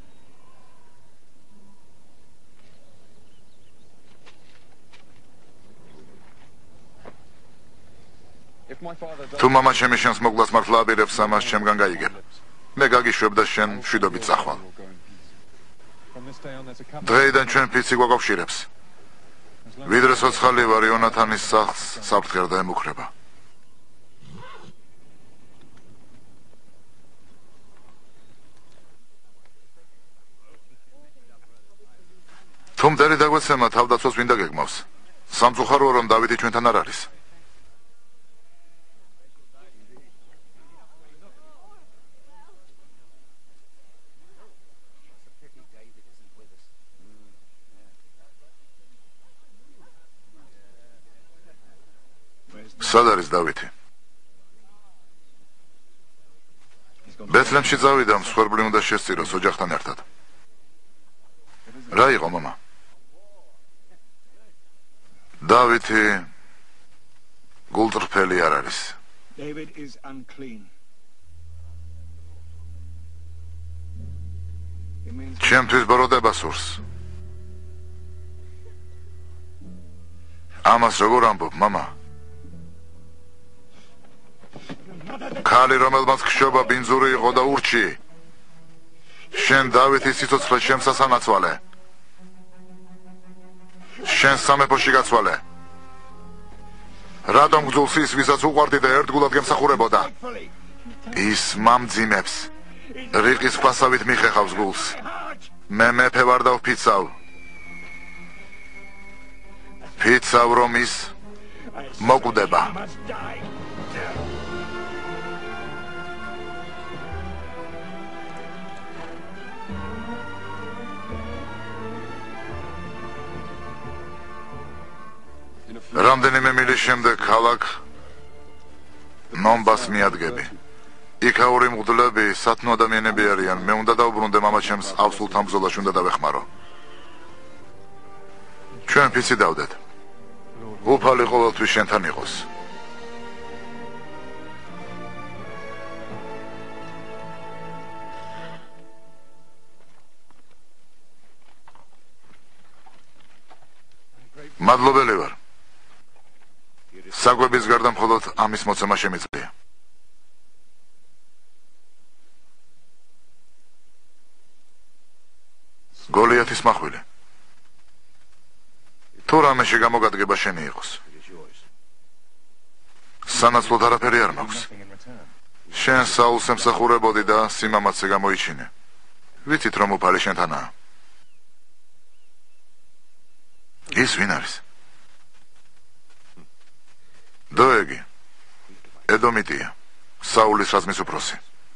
A: თუ მამა ჩემი შენს მოგლას მართლა აპირებს, ამას ჩემგან გაიგებ. მე გაგიშვებ და შენ მშვიდობით წახვალ. დღეიდან ჩვენ ფიცი გვაკავშირებს. ვიდრე სოცხალი ვარ იონათანის სახლს საფრთხე ემუქრება. თუ მტერი დაგვეცემა თავდაცვას ვინ დაგეგმავს? სამწუხაროა რომ დავითი ჩვენთან არ არის. სად არის დავითი? ბეთლემში წავიდა, მსხვერპლი უნდა შესწიროს ოჯახთან ერთად. რა იყო მამა? დავითი გულწრფელი არ არის.
B: David is unclean.
A: ჩემთვის ბოროტება სურს. ამას როგორ ამბობ, მამა? ქალი, რომელმაც ხშობა ბინძური იყო და ურჩი, შენ დავითის სიცოცხლე შემსას ანაცვალე. შენ სამეფოში გაცვალე. რატომ გძულს ის, ვისაც უყვარდი და ერთგულად გემსახურებოდა? ის მამძიმებს რიყის ფასავით მიხეხავს გულს. მე მეფე ვარ და ვფიცავ. ფიცავ რომ ის მოკვდება. რამდენიმე მილის შემდეგ ქალაქ ნომბას მიადგები. იქაური მღვდლები სათნო ადამიანები არიან. მე უნდა დავუბრუნდე მამაჩემს ავსულთან ბრძოლაში უნდა დავეხმარო. ჩვენ ფიცი დავდეთ. უფალი ყოველთვის შენთან იყოს. მადლობელი ვარ. საკვების გარდა მხოლოდ ამის მოცემა შემიძლია. გოლიათის მახვილი. თუ რამეში გამოგადგება შენი იყოს. სანაცვლოდ არაფერი არ მაქვს. შენ საულს ემსახურებოდი და სიმამაცე გამოიჩინე. ვიცით რომ უფალი შენთანაა. ის ვინ არის? დოეგი, ედომიტია, საულის რაზმის უფროსი.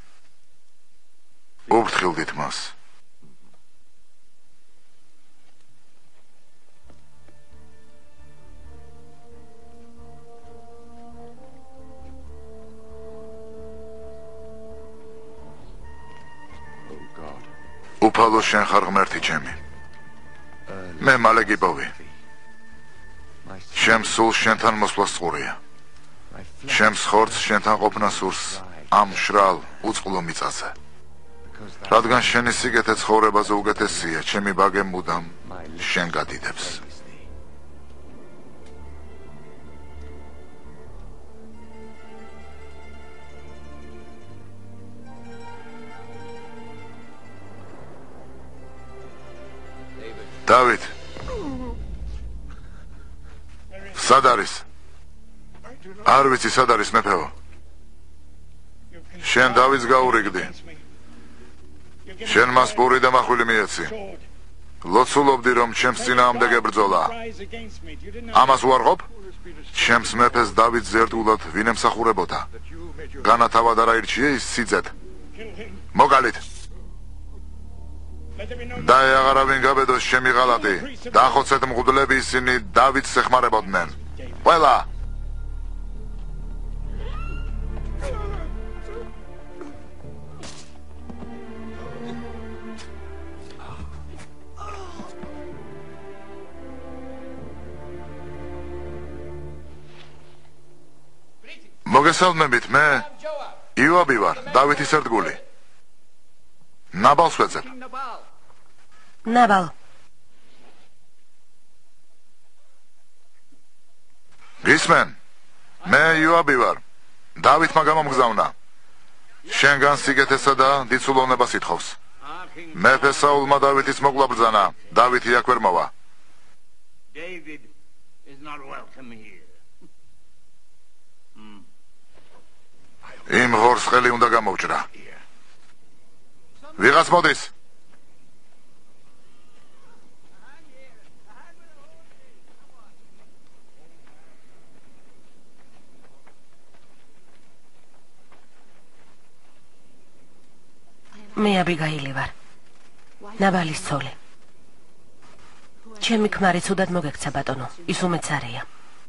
A: უფრთხილდით მას. უფალო შენ ხარ ღმერთი ჩემი. მე მალე გიპოვი. ჩემს სულს შენთან მოსვლა სწორია. ჩემს ხორცს შენთან ყოფნა სურს ამ მშრალ უწყლო მიწაზე. რადგან შენი სიგეთე ცხოვრებაზე უკეთესია, ჩემი ბაგე მუდამ შენ გადიდებს. დავით, სად არის? არ ვიცი სად არის მეფეო. შენ დავითს გაურიგდი. შენ მას პური და მახვილი მიეცი. ლოცულობდი რომ ჩემს წინააღმდეგ ებრძოლა. ამას უარყოფ? ჩემს მეფეს დავითს ერთგულად ვინ ემსახურებოდა? განათავად არ აირჩიე ის სიძეთ. მოგალით. და აღარავინ გაბედოს ჩემი ღალატი. დახოცეთ მღვდლები, ისინი დავითს ეხმარებოდნენ. ყველა მოგესალმებით, მე იოაბი ვარ, დავითის ერთგული. ნაბალს ვეძებ.
D: ნაბალ.
A: გისმენ, მე იოაბი ვარ. დავითმა გამომგზავნა. შენგან სიგეთესა და დიცულოვნებას ითხოვს. მეფე საულმა დავითის მოკლა ბრძანა. დავითი აქ ვერ მოვა.
E: not welcome here.
A: იმ ღორს ხელი უნდა გამოვჭრა. ვიღაც მოდის.
D: მე აბიგაილი ვარ. ნაბალის ცოლი. ჩემი ქმარი ცუდად მოგექცა ბატონო, ის უმეცარეა.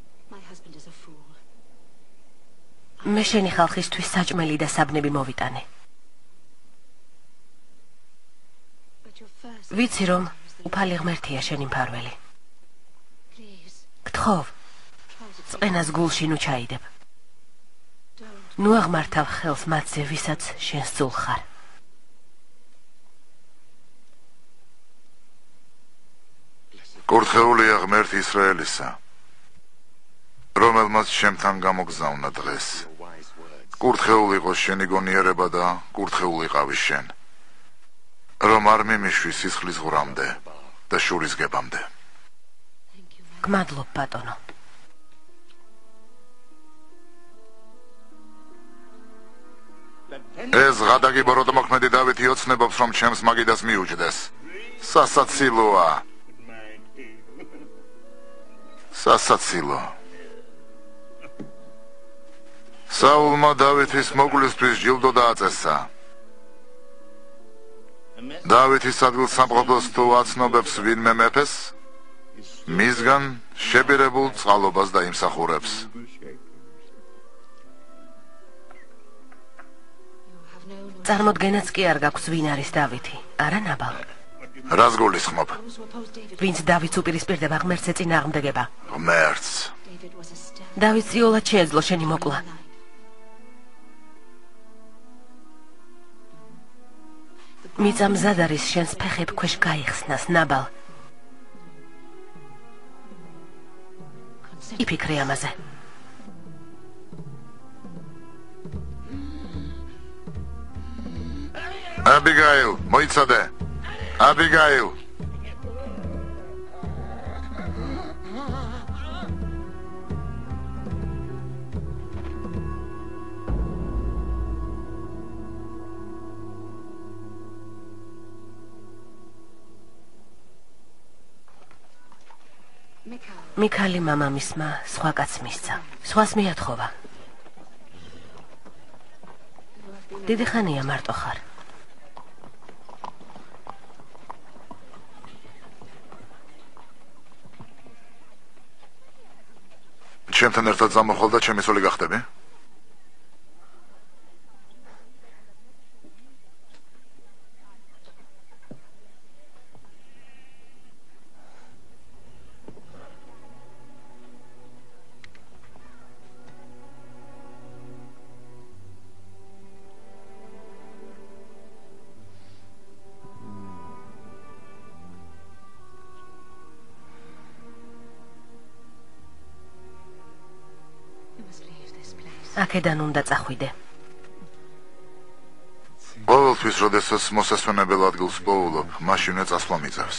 D: მე შენი ხალხისთვის საჭმელი და საბნები მოვიტანე. ვიცი რომ უფალი ღმერთია შენი მფარველი. გთხოვ, წყენას გულში ნუ ჩაიდებ. ნუ აღმართავ ხელს მათზე, ვისაც შენ სულ ხარ.
A: კურთხეულია ღმერთი ისრაელისა, რომელმაც შემთან გამოგზავნა დღეს. კურთხეული იყოს შენი გონიერება და კურთხეული ყავი შენ, რომ არ მიმიშვი სისხლის ღვრამდე და შურისგებამდე.
D: გმადლობ ბატონო.
A: ეს ღადაგი ბოროტმოქმედი დავითი ოცნებობს, რომ ჩემს მაგიდას მიუჯდეს. სასაცილოა. სასაცილო. საულმა დავითის მოკლისთვის ჯილდო დააწესა. დავითის ადგილსამყოფელს თუ აცნობებს ვინმე მეფეს, მისგან შებირებულ წყალობას დაიმსახურებს.
D: წარმოდგენაც კი არ გაქვს ვინ არის დავითი, არა ნაბალ.
A: რას გულისხმობ?
D: ვინც დავითს უპირისპირდება ღმერთს ეწინააღმდეგება.
A: ღმერთს.
D: დავითს იოლად შეეძლო შენი მოკლა. მიწა მზად არის შენს ფეხებ ქვეშ გაიხსნას, ნაბალ. იფიქრე ამაზე.
A: აბიგაილ, მოიცადე. აბიგაილ.
D: მიქალი მამამისმა სხვა კაცს მისცა. სხვას მიათხოვა. დიდი ხანია მარტო ხარ.
A: ჩემთან ერთად ზამოხვალ და ჩემი სული გახდები?
D: აქედან უნდა წახვიდე.
A: ყოველთვის, როდესაც მოსასვენებელ ადგილს პოულობ, მაშინვე წასვლა მიძავს.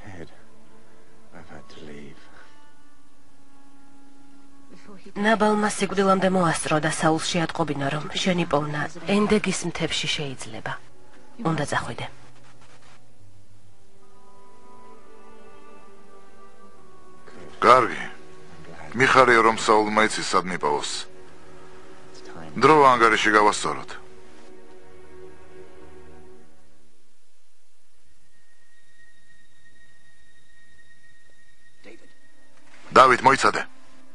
D: ნაბალმა სიკვდილამდე მოასწრო და საულს შეატყობინა, რომ შენი პოვნა ენდეგის მთებში შეიძლება. უნდა წახვიდე.
A: კარგი. მიხარია, რომ საულმა იცის სად მიპოვოს. დრო ანგარიში გავასწოროთ. დავით, მოიცადე.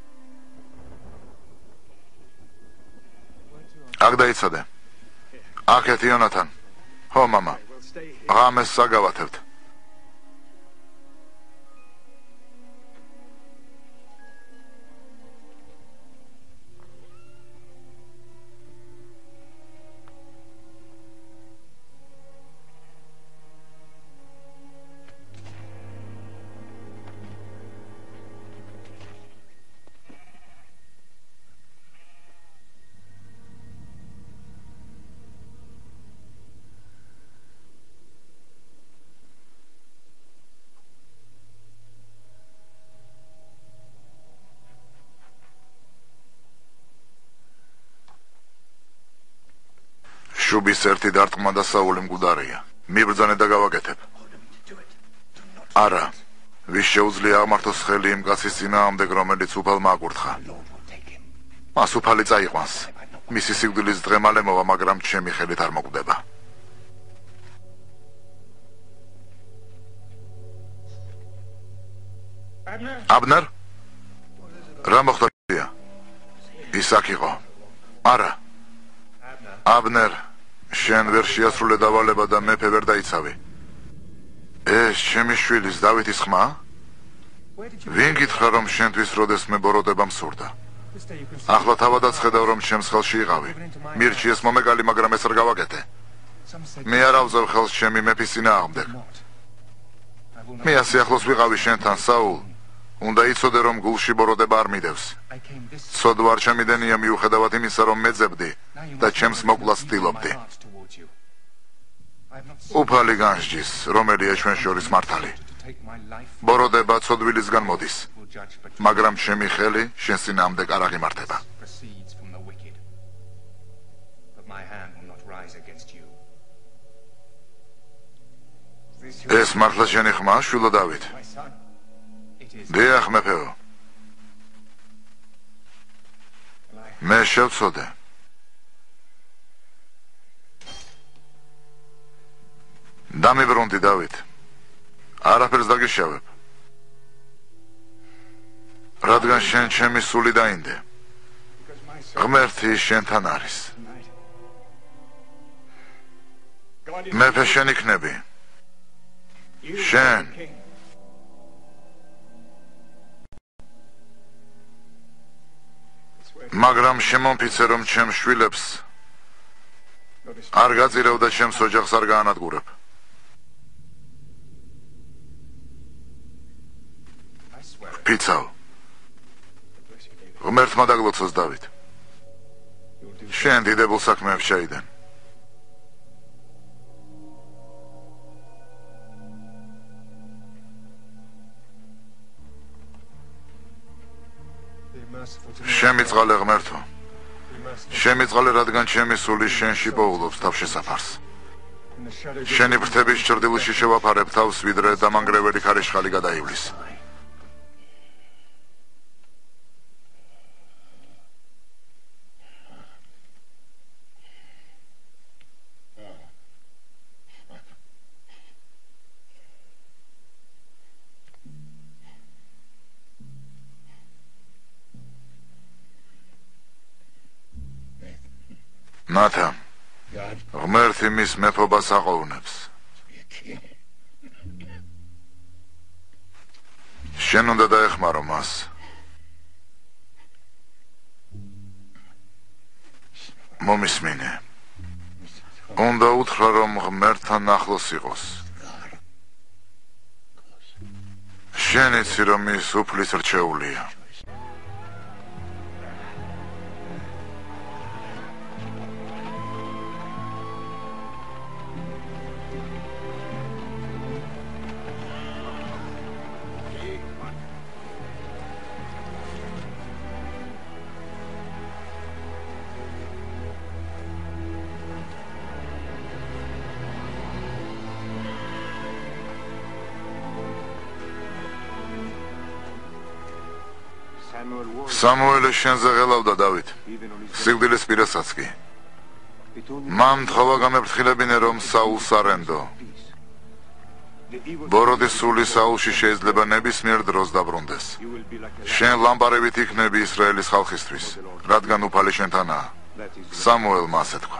A: აქ დაიცადე. აქეთ იონათან. ხო, მამა. ღამეს საგავათებთ. შუბის ერთი დარტყმა და საული მკვდარია. მიბრძანე და გავაკეთებ. არა. ვის შეუძლია აღმართოს ხელი იმ კაცის წინააღმდეგ, რომელიც უფალმა აკურთხა. მას უფალი წაიყვანს. მისი სიკვდილის დღე მალე მოვა, მაგრამ ჩემი ხელით არ მოკვდება. აბნერ? რა მოხდა? ის აქ იყო. არა. აბნერ, შენ ვერ შეასრულე დავალება და მეფე ვერ დაიცავი. ეს ჩემი შვილის დავითის ხმა? ვინ გითხრა რომ შენთვის როდესმე ბოროტება მსურდა? ახლა თავადაც ხედავ რომ ჩემს ხელში იყავი. მირჩიეს მომეკალი, მაგრამ ეს არ გავაკეთე. მე არ ავზევ ხელს ჩემი მეფის წინააღმდეგ. მე ასე ახლოს ვიყავი შენთან, საულ. უნდა იცოდე რომ გულში ბოროტება არ მიდევს. ცოდვა არ ჩამიდენია მიუხედავად იმისა რომ მეძებდი და ჩემს მოკვლას ვთილობდი. უფალი განსჯის, რომელია ჩვენ შორის მართალი. ბოროტება ცოდვილისგან მოდის, მაგრამ ჩემი ხელი შენს წინააღმდეგ არ აღიმართება. ეს მართლა შენი ხმა, შვილო დავით? დიახ, მეფეო. მე შევწოდე. დამიბრუნდი, დავით. არაფერს დაგიშავებ. რადგან შენ ჩემი სული დაინდე. ღმერთი შენთან არის. მეფე შენ იქნები. შენ. მაგრამ შემომფიცე რომ ჩემ შვილებს არ გაწირევ და ჩემს ოჯახს არ გაანადგურებ. ფიცავ. ღმერთმა დაგლოცოს, დავით. შენ დიდებულ საქმეებს შეიდენ. შემიწყალე ღმერთო. შემიწყალე, რადგან ჩემი სული შენში პოულობს თავშესაფარს. შენი ფრთების ჭრდილში შევაფარებ თავს, ვიდრე დამანგრეველი ქარიშხალი გადაივლის. ნათა, ღმერთი მის მეფობას აყოვნებს. შენ უნდა დაეხმარო მას. მომისმინე. უნდა უთხრა რომ ღმერთთან ახლოს იყოს. შენ იცი რომ ის უფლის რჩეულია. სამუელი შენზე ღელავდა, დავით, სიკვდილის პირასაც კი. მან მთხოვა გამეფრთხილებინე რომ საულს არენდო. ბოროტის სული საულში შეიძლება ნებისმიერ დროს დაბრუნდეს. შენ ლამპარებით იქნები ისრაელის ხალხისთვის, რადგან უფალი შენთანაა. სამუელმა ასე თქვა.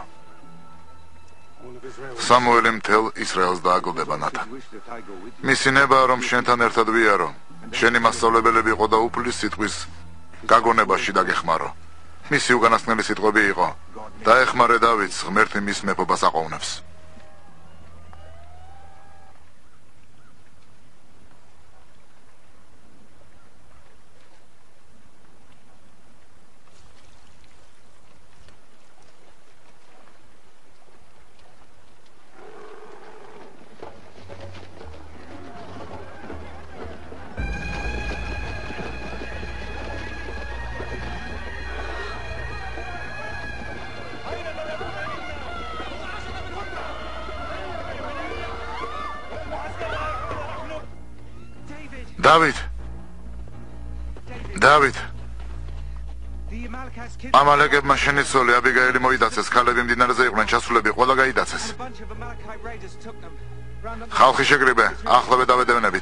A: სამუელი მთელ ისრაელს დააგლდება, ნათან. მისი ნება რომ შენთან ერთად ვიარო. შენი მასწავლებელები იყო და უფლის სიტყვის გაგონებაში დაგეხმარო. მისი უკანასკნელი სიტყვები იყო: დაეხმარე დავითს, ღმერთი მის მეფობას აყოვნებს. დავით ამალეკებმა შენიცოლი აბიგაილი მოიდაცეს ქალები მდინარეზე იყვნენ ჩასულები ყველა გაიდაცეს ხალხი შეკრიბე ახლავე დავედევნებით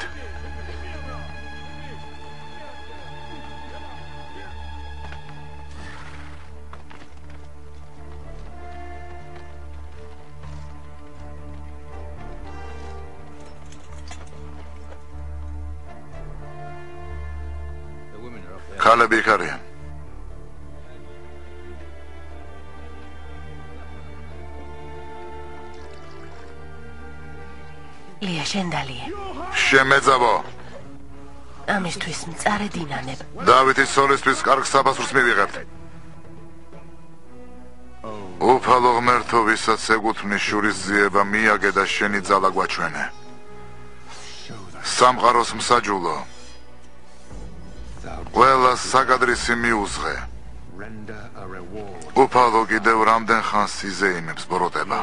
A: ქალები იქ არიან
D: ლია შენდალიე
A: შემეძავო
D: ამისთვის მწარე დინანებ
A: დავითის სოლისთვის კარგ საფასურს მივიღებთ უფალო ღმერთო ვისაც ეგუთმნის შურის ძიება მიაგე და შენი ძალა გვაჩვენე სამყაროს მსაჯულო ყველას საკადრისი მიუძღე უფალო კიდევ რამდენ ხანს იზეიმებს ბოროტება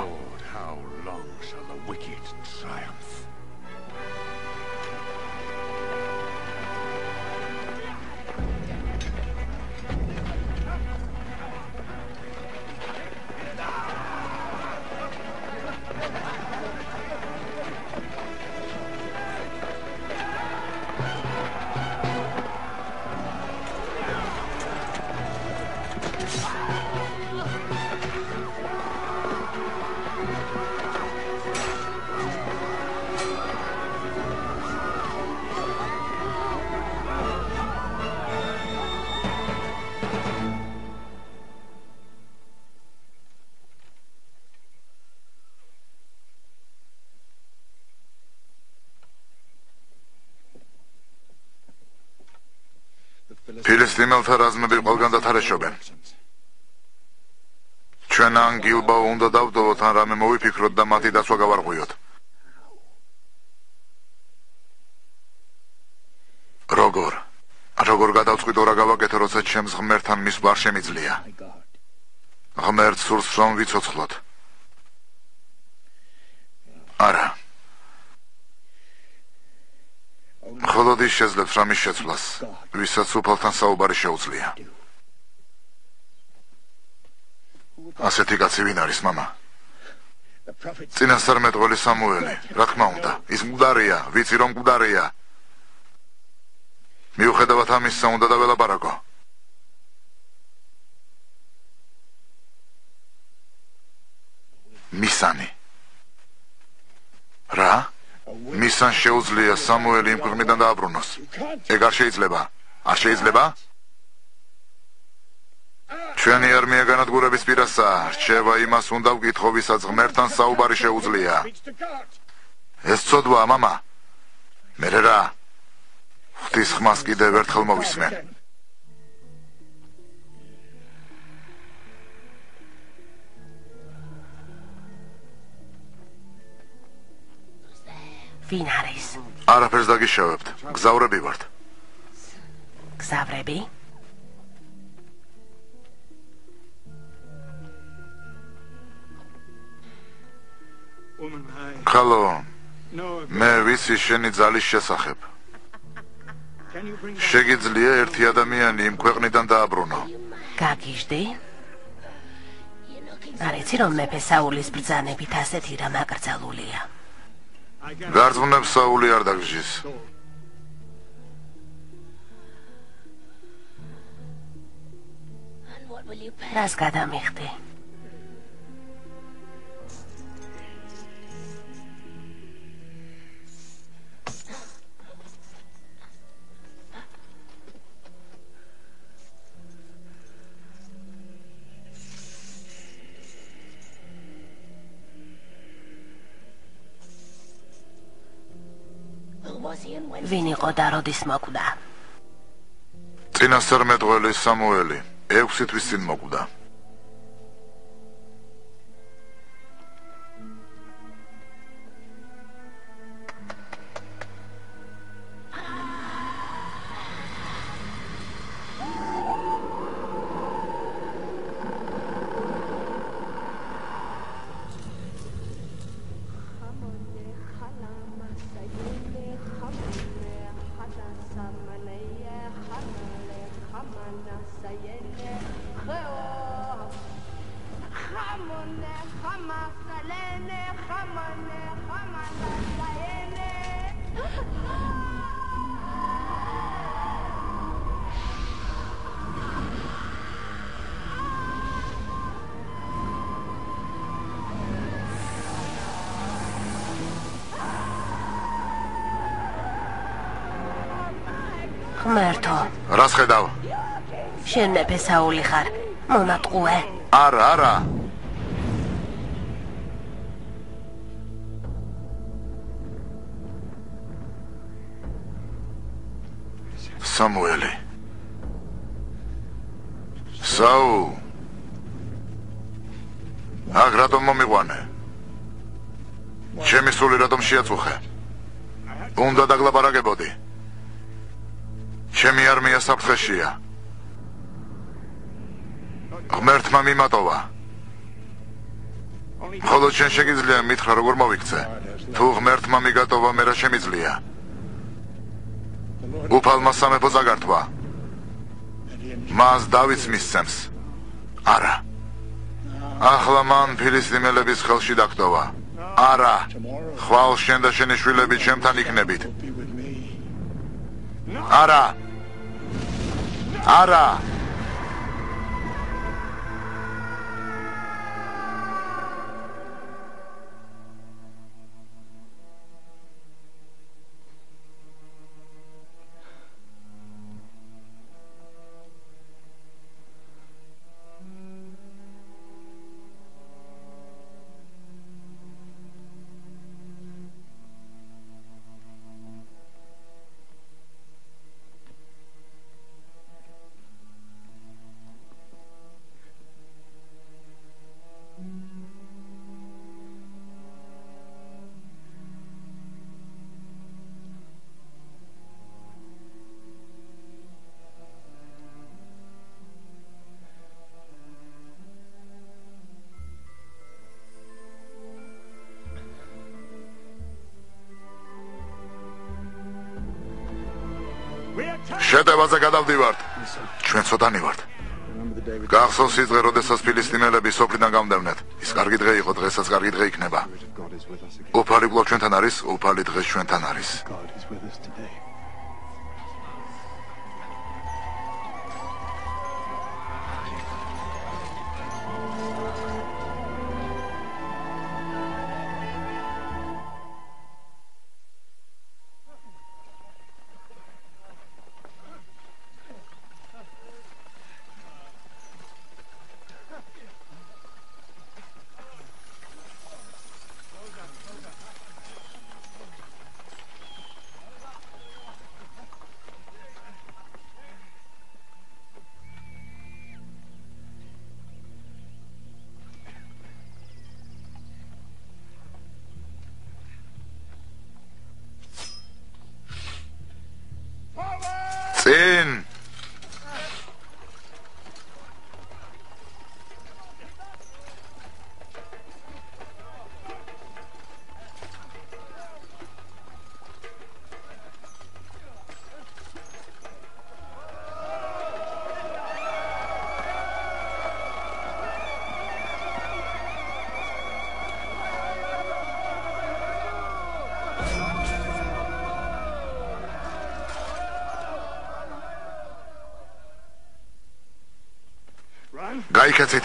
A: ფილისტიმელთა რაზმები ყველგან დათარეშობენ. ჩვენ ან გილბაო უნდა დავდოვოთ, ან რამე მოვიფიქროთ და მათი დაცვა გავარღვიოთ. როგორ გადავწყვიტო რა გავაკეთო, როცა ჩემს ღმერთთან მისვლა არ შემიძლია. ღმერთს სურს რომ ვიცოცხლოთ. არა. მხოლოდ ის შეძლებს რამის შეცვლას, ვისაც უფალთან საუბარი შეუძლია. ასეთი კაცი ვინ არის, მამა? წინასწარმეტყველი სამუელი, რა თქმა უნდა, ის მკვდარია, ვიცი რომ მკვდარია. მიუხედავად ამისა, უნდა დაველაპარაკო. მისანი. რა? მისან შეუძლია სამუელი იმ ქვეყნიდან დააბრუნოს. ეგ არ შეიძლება. არ შეიძლება? ჩვენი არმია განადგურების პირასაა. რჩება იმას უნდა ვკითხო, ვისაც ღმერთთან საუბარი შეუძლია. ეს ცოდვაა, მამა. მერე რა? ღვთის ხმას კიდევ ერთხელ მოვისმენ.
D: ვინ არის?
A: არაფერს დაგიშავებთ. გზავრები ვართ.
D: გზავრები?
A: ქალო, მე ვიცი შენი ძალის შესახებ. შეგიძლია ერთი ადამიანი იმ ქვეყნიდან დააბრუნო.
D: გაგიჟდი? არ იცი რომ მეფე საულის ბრძანებით ასეთი რამ აკრძალულია.
A: გარწმუნებს საული არ დაგჟის.
D: რას გადამიხდი? ვინ იყო და როდის მოკვდა?
A: წინასწარმეტყველი სამუელი 6 თვის წინ მოკვდა.
D: ღმერთო,
A: რას ხედავ?
D: შენ მეფესაული ხარ, მონატყუე.
A: არა. სამუელი. საულ. აქ რატომ მომიყვანე? ჩემი სული რატომ შეაწუხე? უნდა დაგლაპარაკებოდი. ჩემი არმია საფრთხეშია. ღმერთმა მიმატოვა. მხოლოდ შენ შეგიძლია მითხრა როგორ მოვიქცე. თუ ღმერთმა მიგატოვა, მე რა შემიძლია? უფალმა სამეფო ზაგართვა. მას დავითს მისცემს. არა. ახლა მან ფილისტიმელების ხელში დაგდოვა. არა. ხვალ შენ და შენი შვილები ჩემთან იქნებით. არა. არა. შეტევაზე გადავდივართ. ჩვენ ცოტანი ვართ. გახსოვს ის დღე, როდესაც ფილისტიმელები სოფლიდან გამდევნეთ. ის კარგი დღე იყო, დღესაც კარგი დღე იქნება. უფალი კვლავ ჩვენთან არის, უფალი დღეს ჩვენთან არის. წინ გაიქეცით.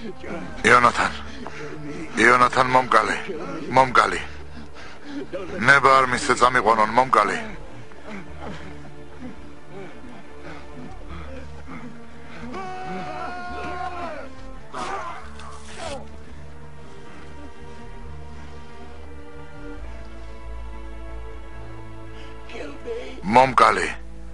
A: იონათან მომგალი ნება არ მისცე წამიყვანონ მომგალი მომგალი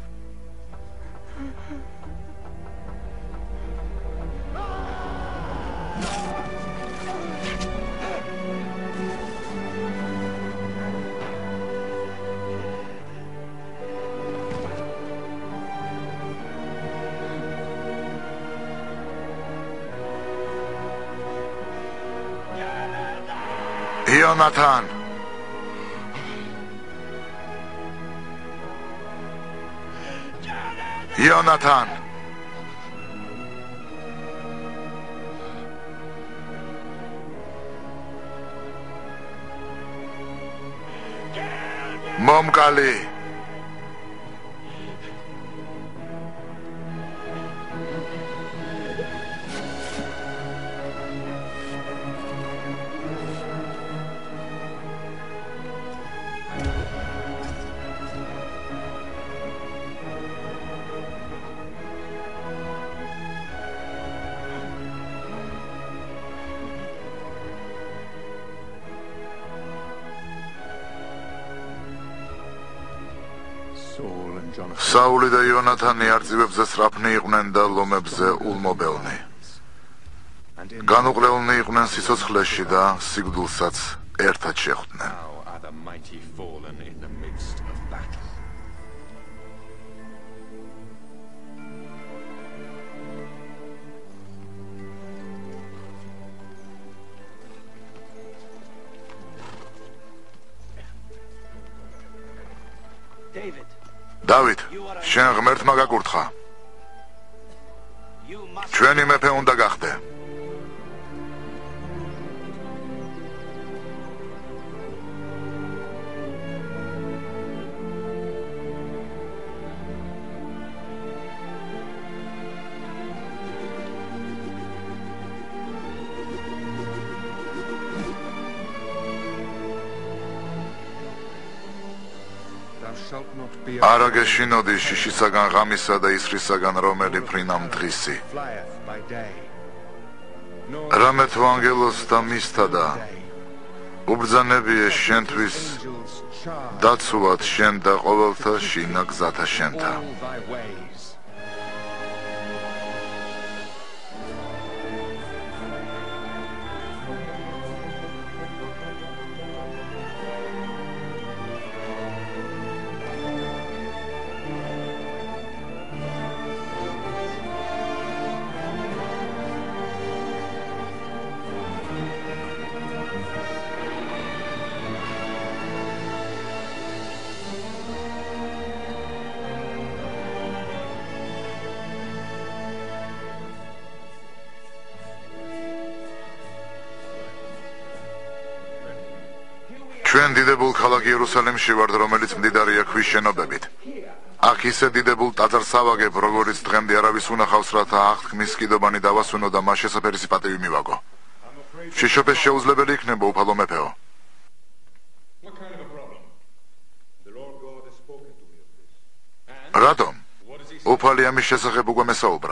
A: იონათან მომგალი საული და იონათანი არწივებზე სწრაფნი იყვნენ და ლომებზე ულმობელნი. განუყრელნი იყვნენ სიცოცხლეში და სიკვდილსაც ერთად შეხვდნენ. დავით, შენ ღმერთმა გაკურთხა. ჩვენი მეფე უნდა გახდე. არა გეშინოდი შიშისაგან ღამისა და ისრისაგან რომელი ფრინამ დღისი. რამე თუ ანგელოს და მისთა და უბრძანებიე შენთვის დაცულად შენ და ყოველთა შინა გზათა შენთა. ჩვენ დიდებულ ქალაქ იერუსალიმში ვართ, რომელიც მდიდარია ქვის შენობებით. აქ ისე დიდებულ ტაძარს ავაგებ, როგორც დღემდე არავის უნახავს, რათა აღთქმის კიდობანი დავასვენო და მას შესაფერისი პატივი მივაგო. შიშოფეს შეუძლებელი იქნება, უფალო მეფეო. რატომ? უფალი ამის შესახებ უკვე მესაუბრა.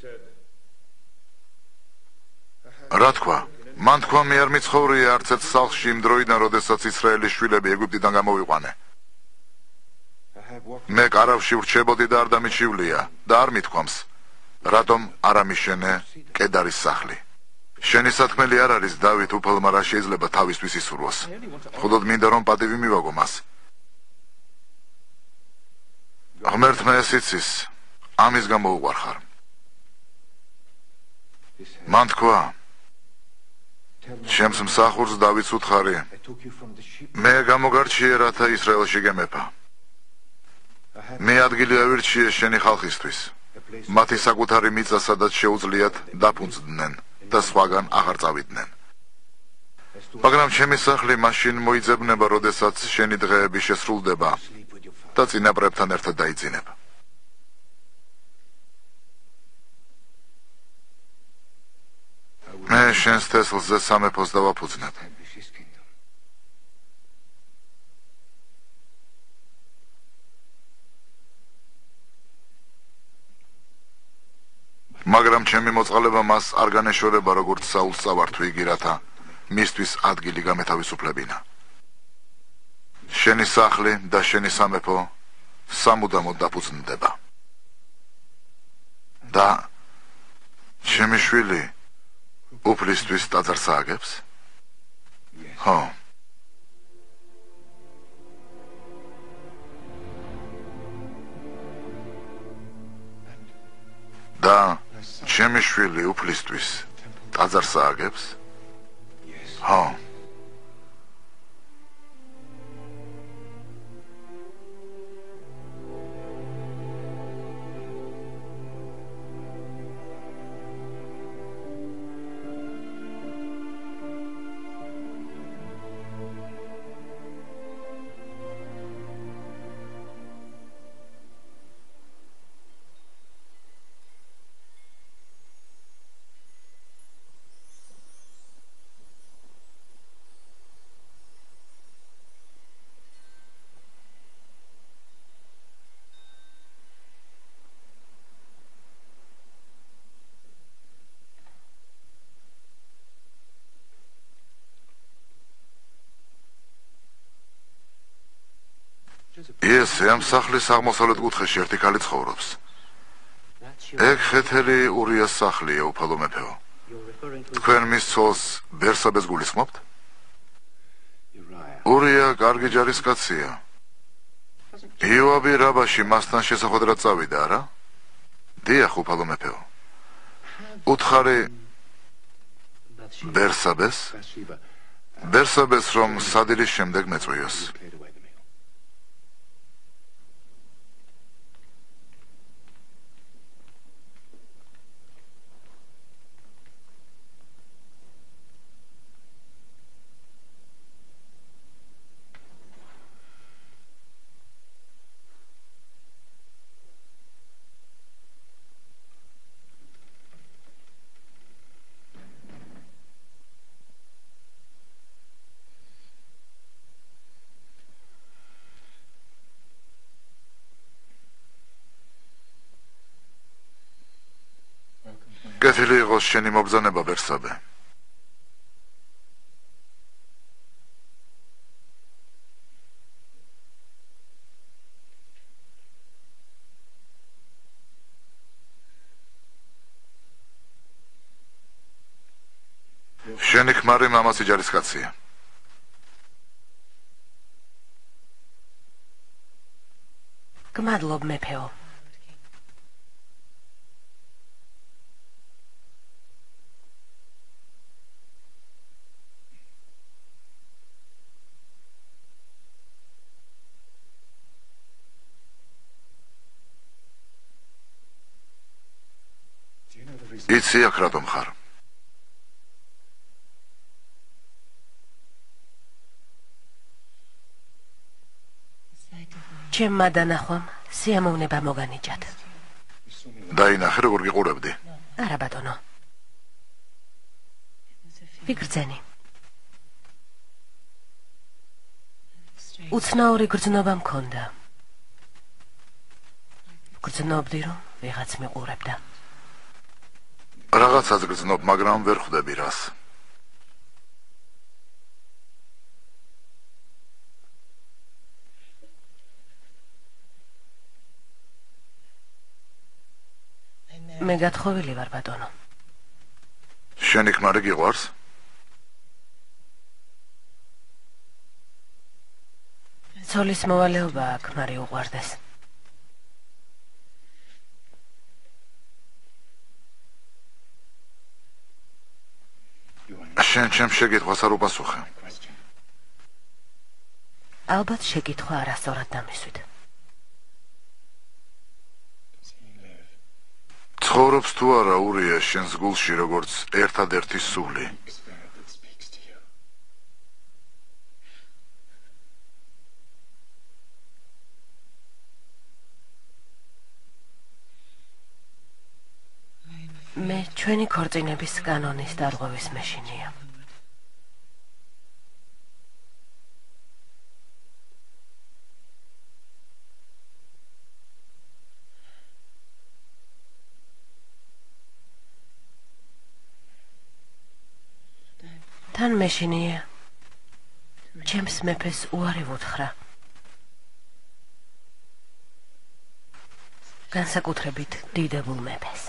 A: რა თქვა? მან თქვა მე არ მიცხოვრია არც ერთ სახლში იმ დროიდან, როდესაც ისრაელის შვილები ეგვიპტიდან გამოვიყვანე. მე კარავში ვრჩებოდი და არ დამიჩივლია და არ მithქვამს, რატომ არ ამიშენე კედარის სახლი. შენი სათქმელი არ არის დავით უფალმა რა შეიძლება თავისთვის ისურვოს. მხოლოდ მინდა რომ პატივი მივაგო მას. ღმერთმა ეს იცის, ამის გამო უყვარხარ. მან თქვა ჩემს მსახურს დავითს უთხარი, მე გამოგარჩიე რათა ისრაელში გემეფა. მე ადგილი ავირჩიე შენი ხალხისთვის, მათი საკუთარი მიწა სადაც შეუძლიათ დაფუნძდნენ და სხვაგან აღარ წავიდნენ. მაგრამ ჩემი სახლი მაშინ მოიძებნება, როდესაც შენი დღეები შესრულდება და წინაპრებთან ერთად დაიძინებ. მე შენს თესლზე სამეფოს დავაფუძნებ. მაგრამ ჩემი მოწყალება მას არ განეშორება როგორც საულს წავართვი იგი რათა მისთვის ადგილი გამეთავისუფლებინა. შენი სახლი და შენი სამეფო სამუდამოდ დაფუძნდება. და ჩემი შვილი უფლისთვის ტაძარს ააგებს? ხო. და ჩემი შვილი უფლისთვის ტაძარს ააგებს? ხო. იესე ამ სახლის აღმოსავლეთ კუთხეში ერთი ქალი ცხოვრობს. ეგ ხეთერი ურიას სახლია, უფალო მეფეო. თქვენ მის ცოლს ბერსაბეს გულისხმობთ? ურია კარგი ჯარისკაცია. იოაბი რაბაში მასთან შესახვედრად წავიდა, არა? დიახ, უფალო მეფეო. უთხარი ბერსაბეს რომ სადილის შემდეგ მეწვიოს. კეთილი იყოს შენი მობრძანება, ბერსაბე. შენი ქმარი მამაცი ჯარისკაცია.
D: გმადლობ, მეფეო.
A: იცი აქ რატომ ხარ?
D: ჩემმა დანახვამ სიამოვნება მოგანიჭათ.
A: დაინახე როგორ გიყურებდი?
D: არა ბატონო. ვიგრძენი. უცნაური გრძნობა მქონდა. გრძნობდი რომ ვიღაც მიყურებდა.
A: რაღაცას გრძნობ, მაგრამ ვერ ხვდები რას.
D: მე გათხოვილი ვარ, ბატონო.
A: შენი ქმარი გიყვარს?
D: ცოლის მოვალეობაა ქმარი უყვარდეს.
A: შენ ჩემ შეკითხვას არ უპასუხე.
D: ალბათ შეკითხვა არასწორად დამისვით.
A: ცხოვრობს თუ არა ურია შენს გულში როგორც ერთადერთი სული?
D: მე ჩვენი ქორწინების კანონის დარღვევის მეშინია. თან მეშინია. ჩემს მეფეს უარი ვუთხრა. განსაკუთრებით დიდებულ მეფეს.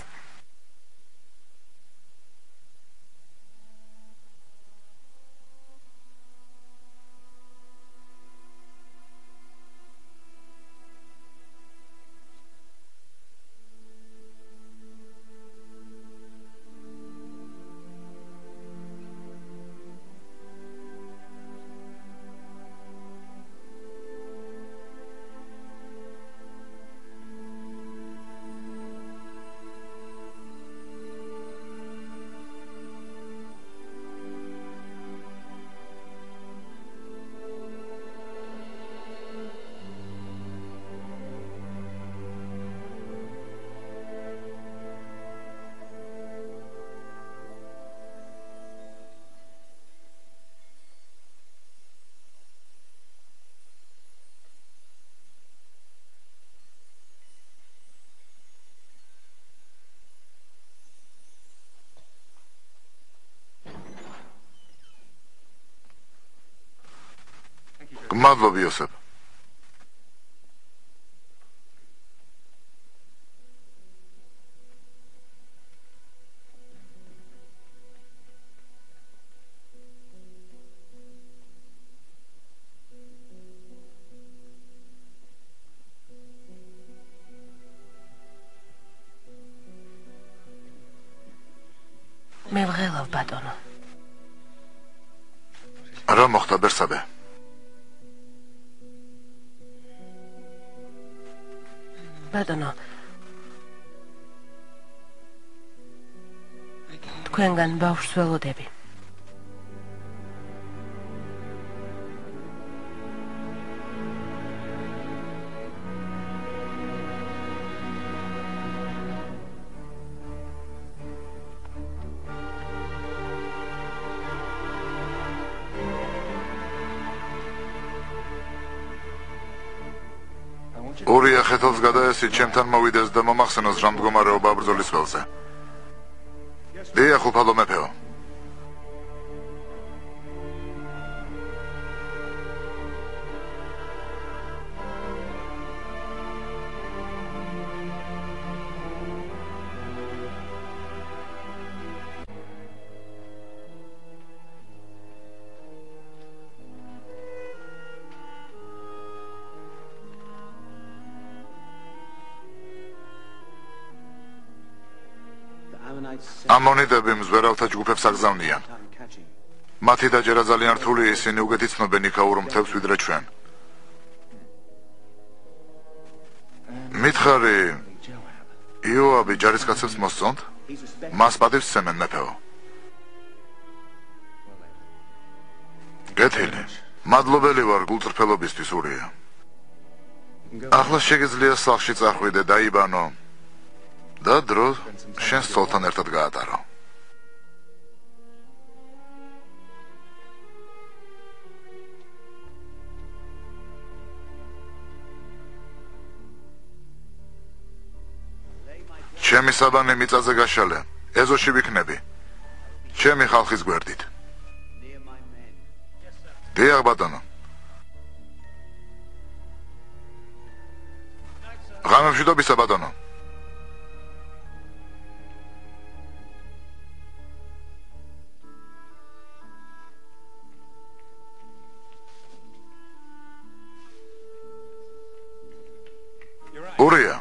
A: მადლობ იოსებ.
D: მე ვღელავ ბატონო.
A: რა მოხდა ბერსაბე?
D: ბატონო, თქვენგან ბავშვს ველოდები.
A: ორია ხეთოს გადაესი ჩემთან მოვიდეს და მომახსენოს რა მდგომარეობა ბრძოლის ველზე. დიახ, უფალო მეფეო. ამონიტები მზვერავთა ჯგუფებს აგზავნიან. მათი დაჯერა ძალიან რთული, ისინი უგეთი ცნობენ იქაურ მთებს ვიდრე ჩვენ. მითხარი, იოაბი ჯარისკაცებს მოსწონთ? მას პატივს სცემენ მეფეო. გეთილი, მადლობელი ვარ გულწრფელობისთვის ურია. ახლა შეგიძლია სახლში წახვიდე, დაიბანო. და დრო შენს ცოლთან ერთად გაატარო. ჩემი საბანი მიწაზე გაშალე, ეზოში ვიქნები. ჩემი ხალხის გვერდით. დიახ ბატონო. ღამემშვიდობისა ბატონო. ურია,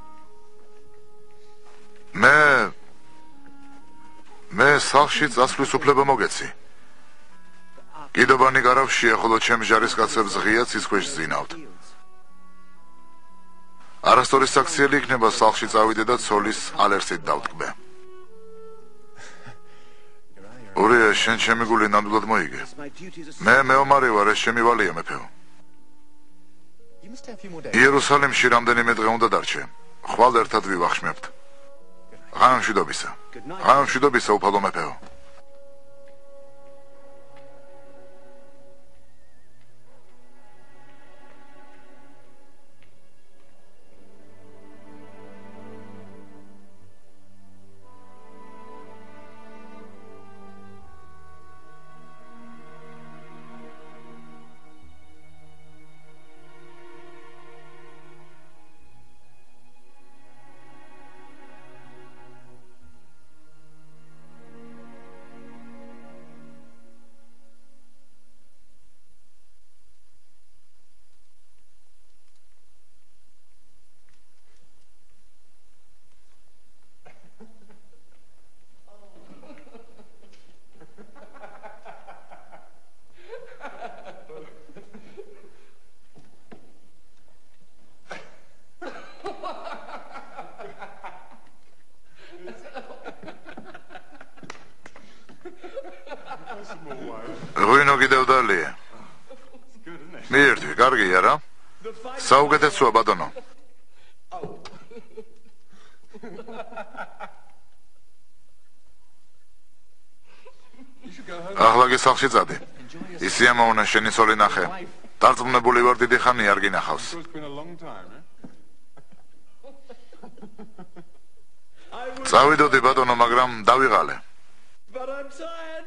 A: მე სახლში წასვლის უფლება მოგეცი. კიდობანი გარავშია, ხოლო ჩემს ჯარისკაცებს ღია ცის ქვეშ ზინავთ. არასწორი საქციელი იქნება სახლში წავიდე და ცოლის ალერსით დავტკბე. ურია, შენ ჩემი გული ნამდვილად მოიგე. მე მეომარი ვარ, ეს ჩემი ვალია მეფეო. იერუსალიმში რამდენიმე დღე უნდა დარჩე. ხვალ ერთად ვივახშმებთ. ღამშვიდობისა უფალო მეფეო. ღვინო კიდევ დალია. მიერთვი, კარგია რა? საუკეთესოა ბატონო. ახლა გესახში წადი. ისი ამოუნა შენი სოლი ნახე. დარწმუნებული ვარ დიდი ხანი არ გინახავს. წავიდოდი ბატონო, მაგრამ დავიღალე.
E: But I'm tired.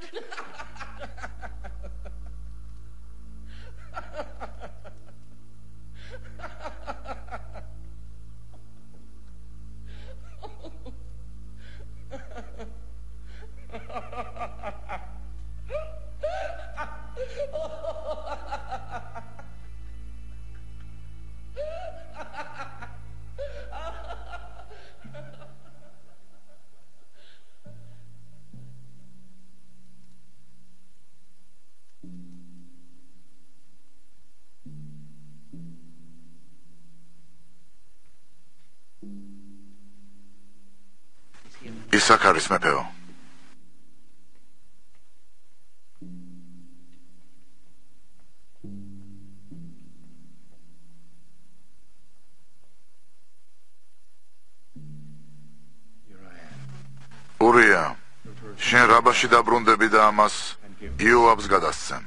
A: ისაქარის მეფეო. ურია, შენ რაბაში დაბრუნდები და ამას იოაბს გადასცემ.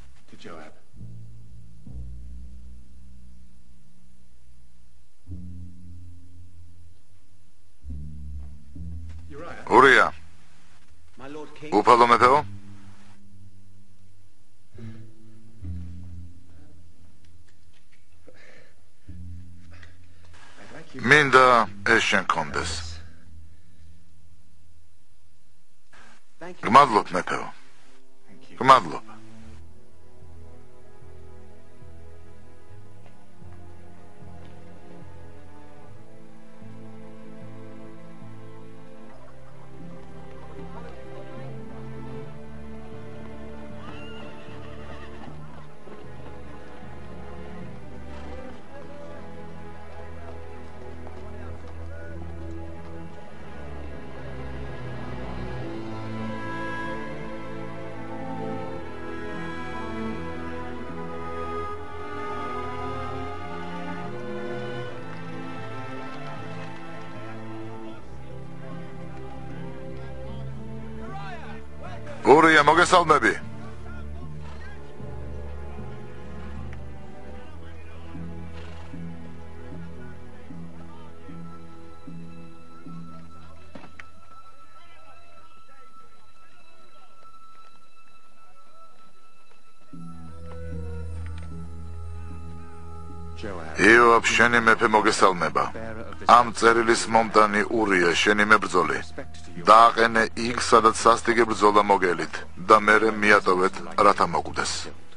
A: ურია, უფალო მეფეო? მინდა ეს შენ გქონდეს. გმადლობ მეფეო. გმადლობ. ურია, მოგესალმები. იოაბ, შენი მეფე მოგესალმება. ამ წერილის მომდანი ურია, შენი მებრძოლი. დააყენე იქ, სადაც სასტიკი ბრძოლა მოგელით და მერე მიატოვეთ, რათა მოკვდეს.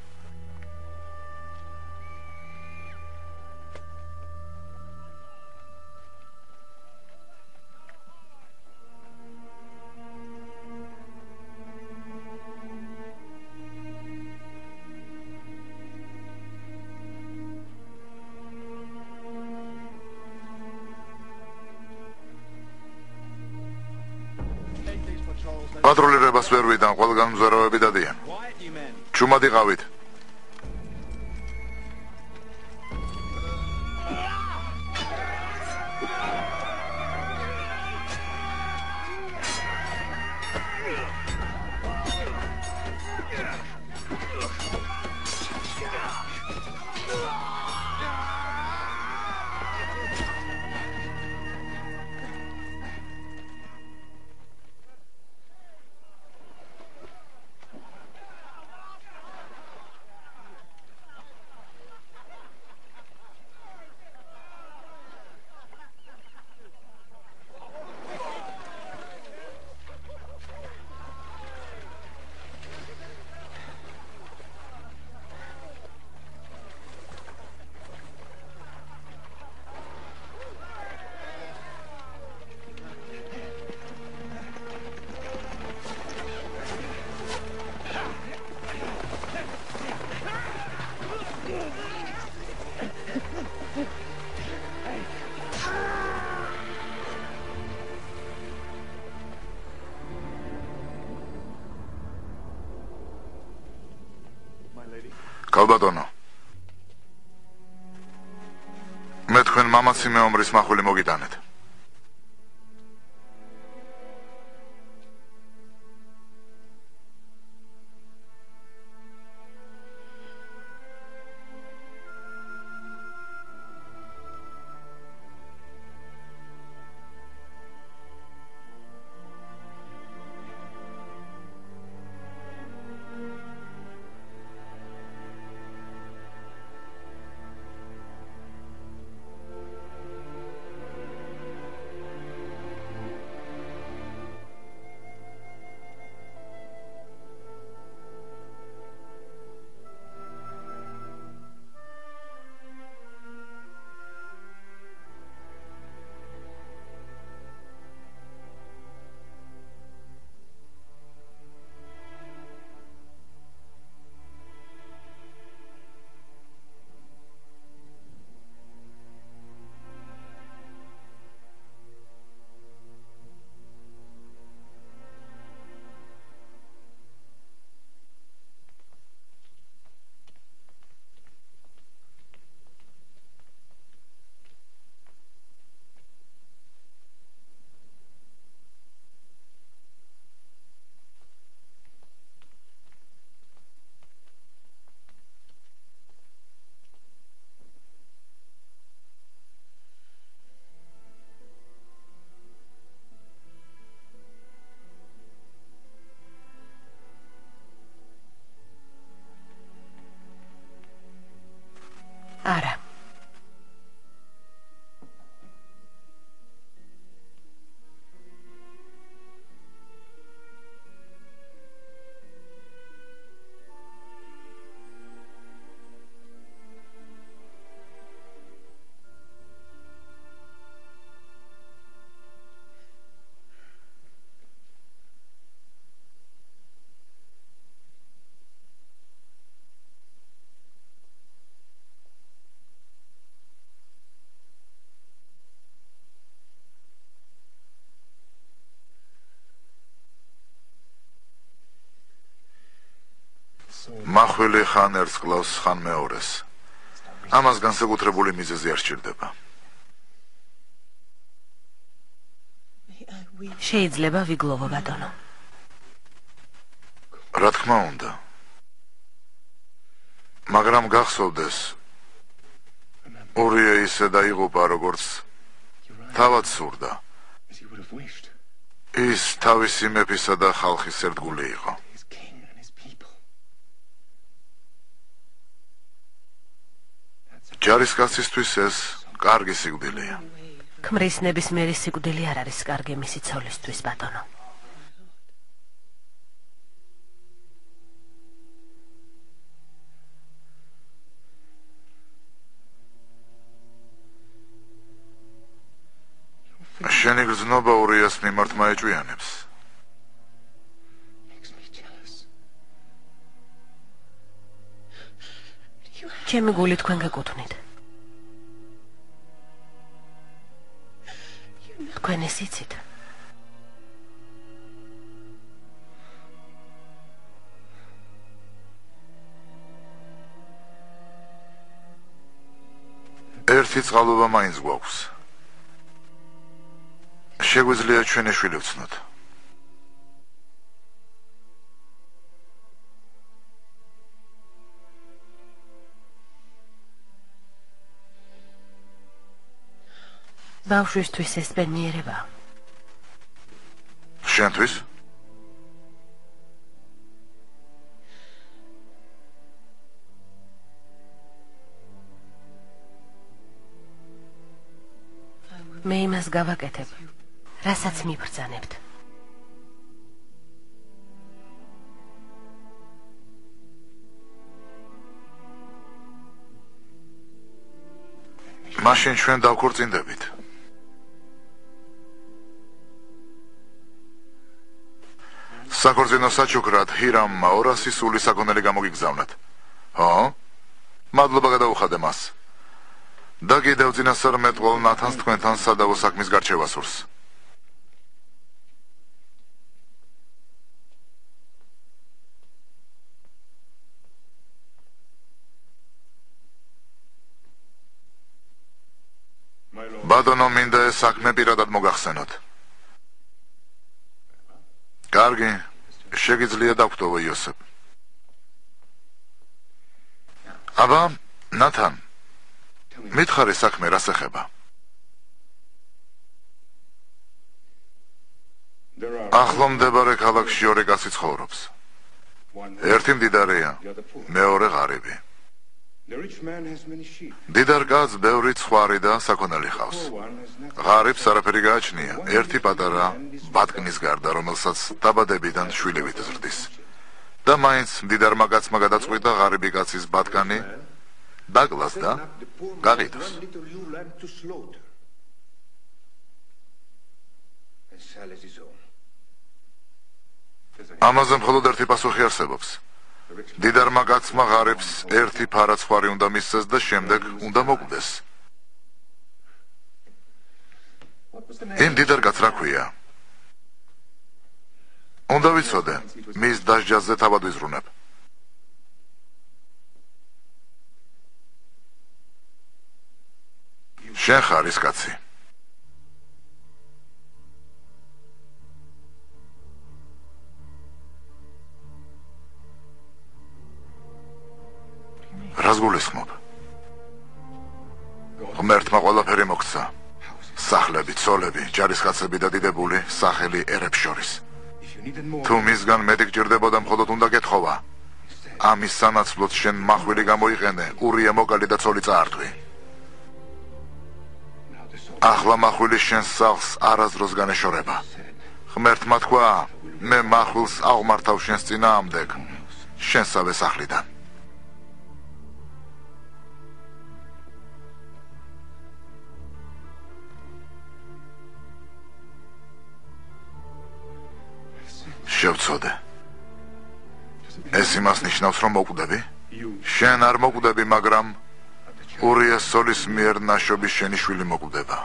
A: პატრულირებას ვერ ვიდან, ყველგან მზვარავები დადიან. ჩუმად იყავით. კალბატონო. მე თქვენ მამაცი მეომრის მახვილი მოგიტანეთ.
D: არა.
A: მახვილი ხან ერთს კლავს, ხან მეორეს. ამას განსაკუთრებული მიზეზი არ სჭირდება.
D: შეიძლება ვიგლოვო, ბატონო.
A: რა თქმა უნდა. მაგრამ გახსოვდეს, ურია ისე დაიღუპა, როგორც თავად სურდა. ის თავისი მეფისა და ხალხის ერთგული იყო. ჯარისკაცისთვის ეს კარგი სიკვდილია.
D: ქმრის ნებისმიერი სიკვდილი არ არის კარგი მისი ცოლისთვის, ბატონო.
A: შენი გრძნობა ურიას მიმართ მაეჭვიანებს.
D: ჩემი გული თქვენ გეკუთვნით. თქვენ ეს იცით.
A: ერთი წყალობა მაინც გვაქვს. შეგვიძლია ჩვენი შვილი ვცნოთ.
D: ბავშვისთვის ეს ბედნიერება.
A: შენთვის?
D: მე იმას გავაკეთებ, რასაც მიბრძანებთ.
A: მაშინ ჩვენ დავქორწინდებით. საქორწინო საჩუქრად ჰირამმა 200 სული საქონელი გამოგიგზავნათ. ხო? მადლობა გადაუხადე მას. და კიდევ წინასწარ მეტყოლ ნათანს თქვენთან სადავო საქმის გარჩევა სურს. ბატონო, მინდა ეს საქმე პირადად მოგახსენოთ. კარგი, შეგიძლია დავხტოვო იოსებ. აბა, ნათან, მითხარი საქმე რას ეხება? ახლო მდებარე ქალაქში ორი კაცი ცხოვრობს. ერთი მდიდარია, მეორე ღარიბი. მდიდარ კაცს ბევრი ცხვარი და საქონელი ჰყავს. ღარიბს არაფერი გააჩნია, ერთი პატარა ბატკნის გარდა, რომელსაც დაბადებიდან შვილივით ზრდის. და მაინც მდიდარმა კაცმა გადაწყვიტა ღარიბი კაცის ბატკანი დაკლას და გაყიდოს. ამაზე მხოლოდ ერთი პასუხი არსებობს. მდიდარმა კაცმა ღარიბს ერთი ფარაცხვარი უნდა მისცეს და შემდეგ უნდა მოკვდეს. იმ მდიდარ კაცს რა ქვია? უნდა ვიცოდე, მის დასჯაზე თავად ვიზრუნებ. შენ ხარ ის კაცი. რას გულისხმობ? ღმერთმა ყველაფერი მოგცა. სახლები, ცოლები, ჯარისკაცები და დიდებული, სახელი ერებს შორის. თუ მისგან მეტი გჭირდებოდა, მხოლოდ უნდა გეთხოვა. ამის სანაცვლოდ შენ მახვილი გამოიყენე, ურია მოკალი და ცოლი წაართვი. ახლა მახვილი შენ სახლს არასდროს განეშორება. ღმერთმა თქვა, მე მახვილს აღმართავ შენს წინააღმდეგ, შენსავე სახლიდან. შევწოდე. ეს იმას ნიშნავს, რომ მოკვდები? შენ არ მოკვდები, მაგრამ ურიას სოლის მიერ ნაშობის შენი შვილი მოკვდება.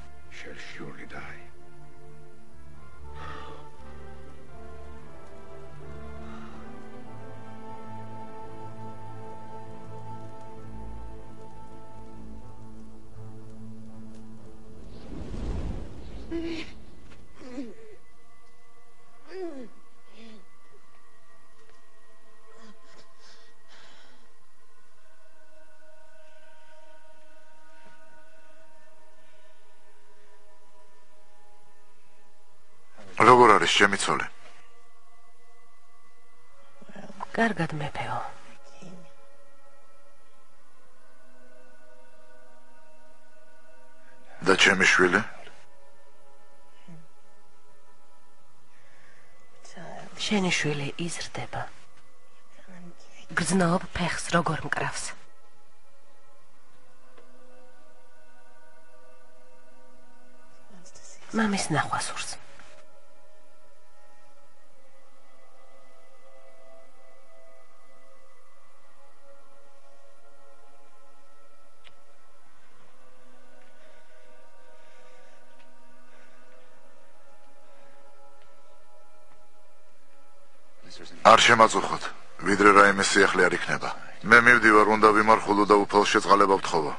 A: როგორ არის ჩემი ცოლი?
D: კარგად მეფეო.
A: და ჩემი შვილი?
D: შენი შვილი იზრდება. გრძნობ ფეხს როგორ მკრავს. მამის ნახვა სურს.
A: არ შემაწუხოთ, ვიდრე რაიმე სიახლე არ იქნება. მე მივდივარ, უნდა ვიმარხულო და უფალ შეწყალება ვთხოვო.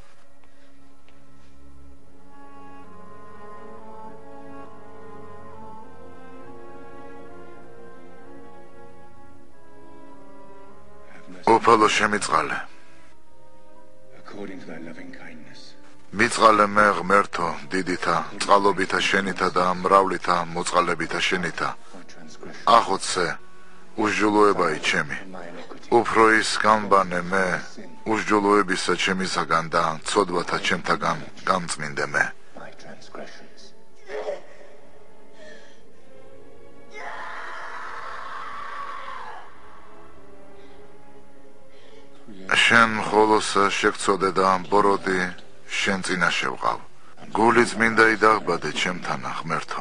A: უფალო შემიწყალე. მიწყალე მე ღმერთო, დიდითა, წყალობითა შენითა და მრავლითა მოწყალებითა შენითა. ახოცე უსჯულოებայի ჩემი. უფრო ის გამბანე მე, უსჯულოებისა ჩემისაგან და ცოდვათა ჩემთაგან გამწმინდე მე. შენ მხოლოსა შეგწოდე და ბოროტი შენ წინაშე ვყავ. გული წმინდა იდაღბადე ჩემთანა ღმერთო.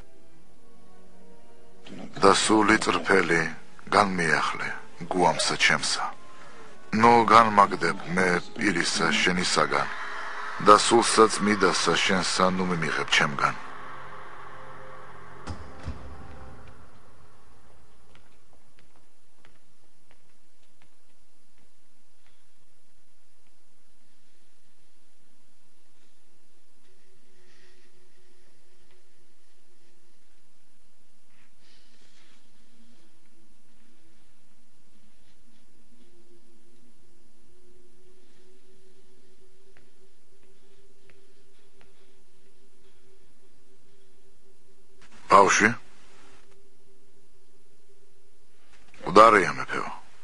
A: და სული წრფელი განმიახლე გუამსა ჩემსა. ნუ განმაგდებ მე პირისა შენისაგან და სულსაც მიდასა შენსა ნუ მიმიღებ ჩემგან. ბავშვი? მკვდარია მეფეო.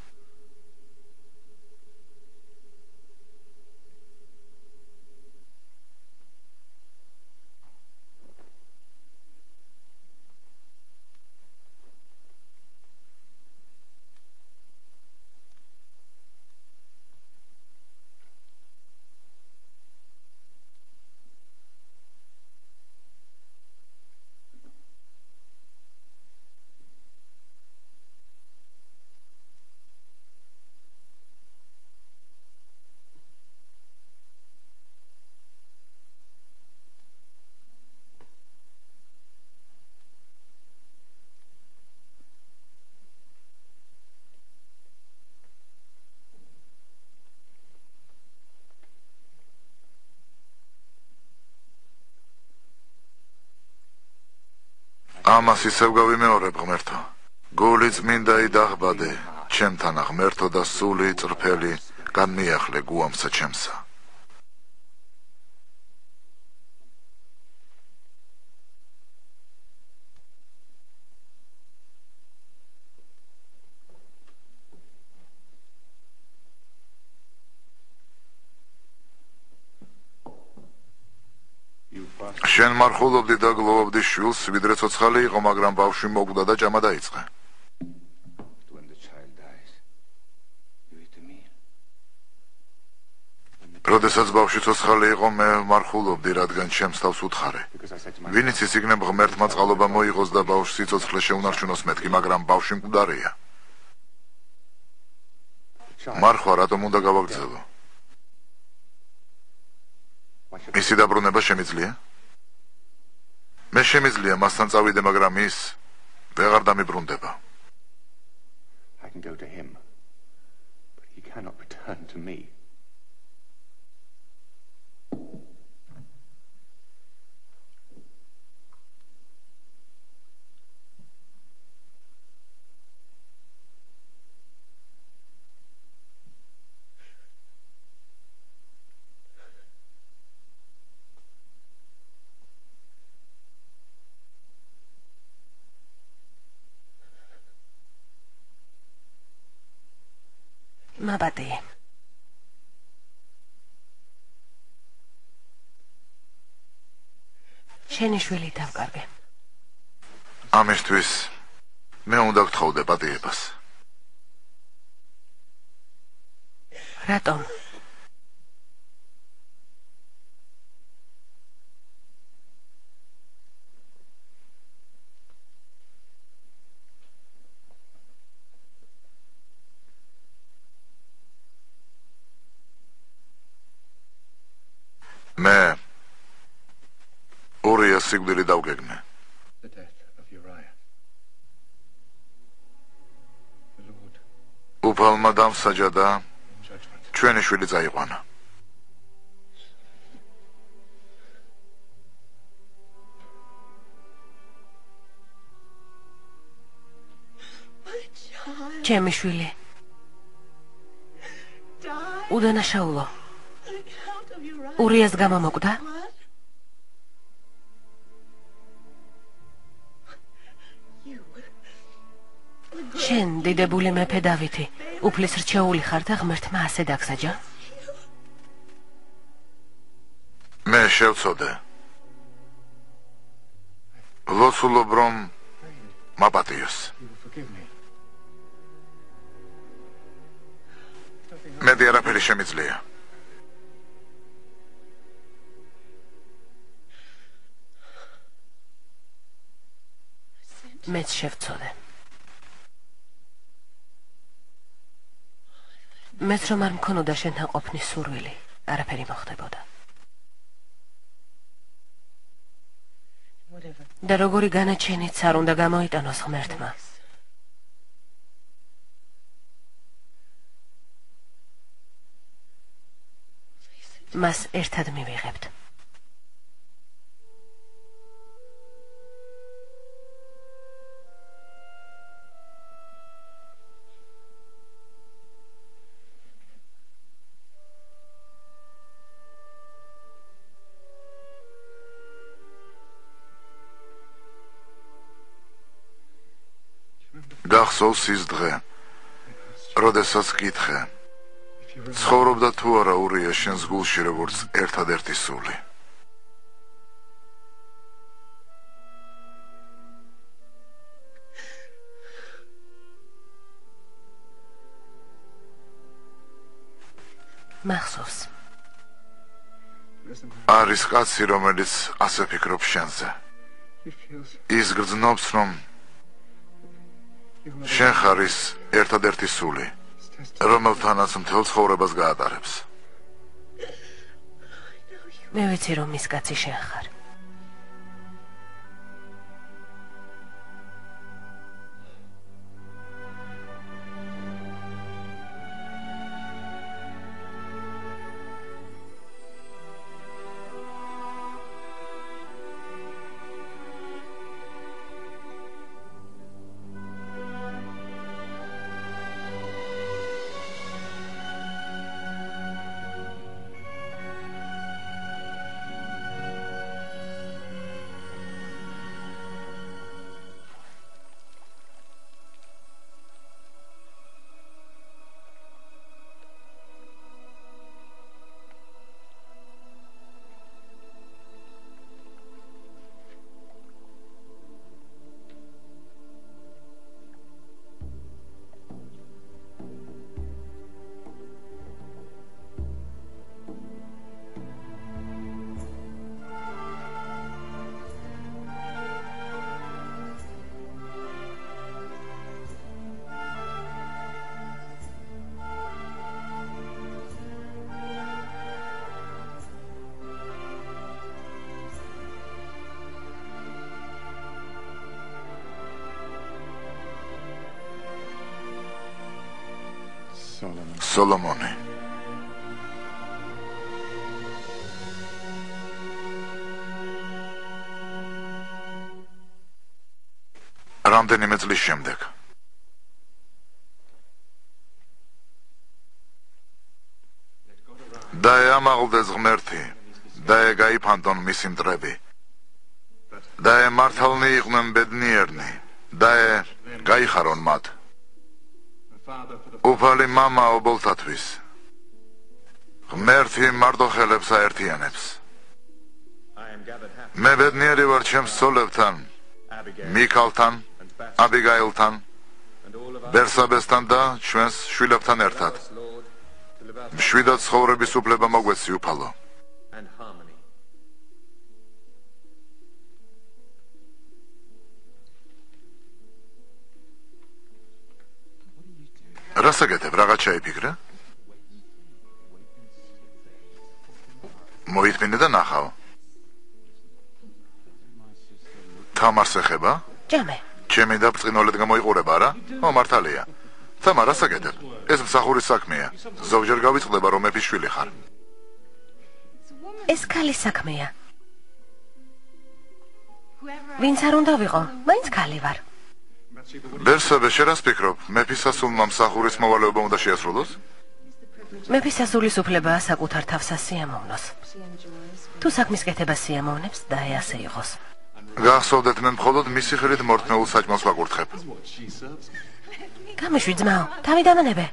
A: ამას ისევ გავიმეორებ, ღმერთო. გული წმინდა იდაღბადე, ჩემთან ღმერთო და სული წრფელი, განმიახლე გუამსა ჩემსა. შენ მარხულობდი და გლოვობდი შვილს, ვიდრე ცოცხალი იყო, მაგრამ ბავშვი მოკვდა და ჭამა დაიწყე. როდესაც ბავშვი ცოცხალი იყო, მე მარხულობდი, რადგან ჩემს თავს უთხარე. ვინც იციგნებ ღმერთმა წყალობა მოიღოს და ბავშვს სიცოცხლე შეუნარჩუნოს მეთქი, მაგრამ ბავშვი მკვდარია. მარხვა რატომ უნდა გავაგრძელო? მისი დაბრუნება შემიძლია? მე შემიძლია მასთან წავიდე, მაგრამ ის ვეღარ დამიბრუნდება.
F: I can go to him, but he cannot return to me.
D: მაბატი. შენი შვილი დავკარგე.
A: ამისთვის მე უნდა გთხოვდე პატიებას.
D: რატომ?
A: მე ორიას სიკვდილი დავგეგმე.
B: The death of Uriah. The Lord
A: უფალმა დამსაჯა და
B: in judgment.
A: ჩვენი შვილი წაიყვანა.
D: ჩემი შვილი. უდანაშაულო. ურიას გამო მოკვდა? შენ დიდებული მეფე დავითი, უფლის რჩეული ხარ და ღმერთმა ასე დაგსაჯა?
A: მე შევწოდე. ლოცულობ რომ მაპატიოს.
B: You will forgive me.
A: მეტი არაფერი შემიძლია.
D: მეც შევწოდე. მეც რომ არ მქონოდა შენთან ყოფნის სურვილი, არაფერი მოხდებოდა. და როგორი განაჩენიც არ უნდა გამოიტანოს ღმერთმა. მას ერთად მივიღებთ.
A: მახსოვს ის დღე, როდესაც გითხე, ცხოვრობდა თუ არა ურია შენს გულში როგორც ერთადერთი სული.
D: მახსოვს.
A: არის კაცი, რომელიც ასე ფიქრობს შენზე. ის გრძნობს, რომ შენ ხარ ის ერთადერთი სული, რომელთანაც მთელ ცხოვრებას გაატარებს.
D: მე ვიცი, რომ ის კაცი შენ ხარ.
A: სოლომონი. რამდენიმე წლის შემდეგ. დაემაღლდეს ღმერთი, დაეგაიფანტონ მისი მტრები. დაემართალნი იყვნენ ბედნიერნი, გაიხარონ მათ. უფალი მამა ობოლთათვის. ღმერთი მარტოხელებს აერთიანებს. მე ბედნიერი ვარ ჩემს ცოლებთან, მიქალთან, აბიგაილთან, ბერსაბესთან და ჩვენს შვილებთან ერთად. მშვიდად ცხოვრების უფლება მოგვეცი უფალო. რას აკეთებ, რაღაც ჩაიფიქრე? მოითმინე და ნახავ. თამარს ეხება?
D: ჯამე.
A: ჩემი და ბრწყინვალედ გამოიყურება რა? მართალია. თამარ, რას აკეთებ? ეს მსახურის საქმეა. ზოგჯერ გავიწყდება, რომ მეფის შვილი ხარ.
D: ეს ქალის საქმეა. ვინც არ უნდა ვიყო, მაინც ქალი ვარ.
A: ბერსაბე, შენ რას ფიქრობ? მეფის სასულმა მსახურის მოვალეობა უნდა შეასრულოს?
D: მეფის სასულის უფლებაა საკუთარ თავს ასიამოვნოს. თუ საქმის კეთებას სიამოვნებს და ასე იყოს.
A: გახსოვდეთ, მე მხოლოდ მისი ხელით მორთმეულ საჭმელს ვაკურთხებ.
D: გამიშვი ძმაო, თავი დამანებე.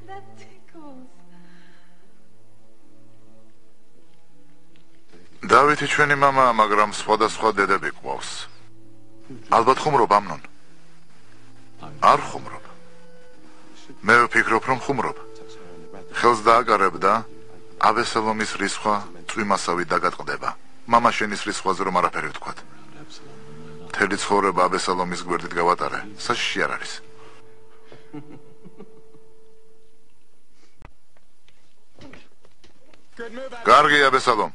A: დავითი ჩვენი მამაა, მაგრამ სხვადასხვა დედები გვყავს. ალბათ ხუმრობ, ამნონ. არ ხუმრობ. მე ვფიქრობ, რომ ხუმრობ. ხელს დააკარებ და აბესალომის რისხვა წვიმასავით დაგატყდება. მამა შენის რისხვაზე რომ არაფერი ვთქვათ. მთელი ცხოვრება აბესალომის გვერდით გავატარე, საშიში არ არის. კარგი, აბესალომ.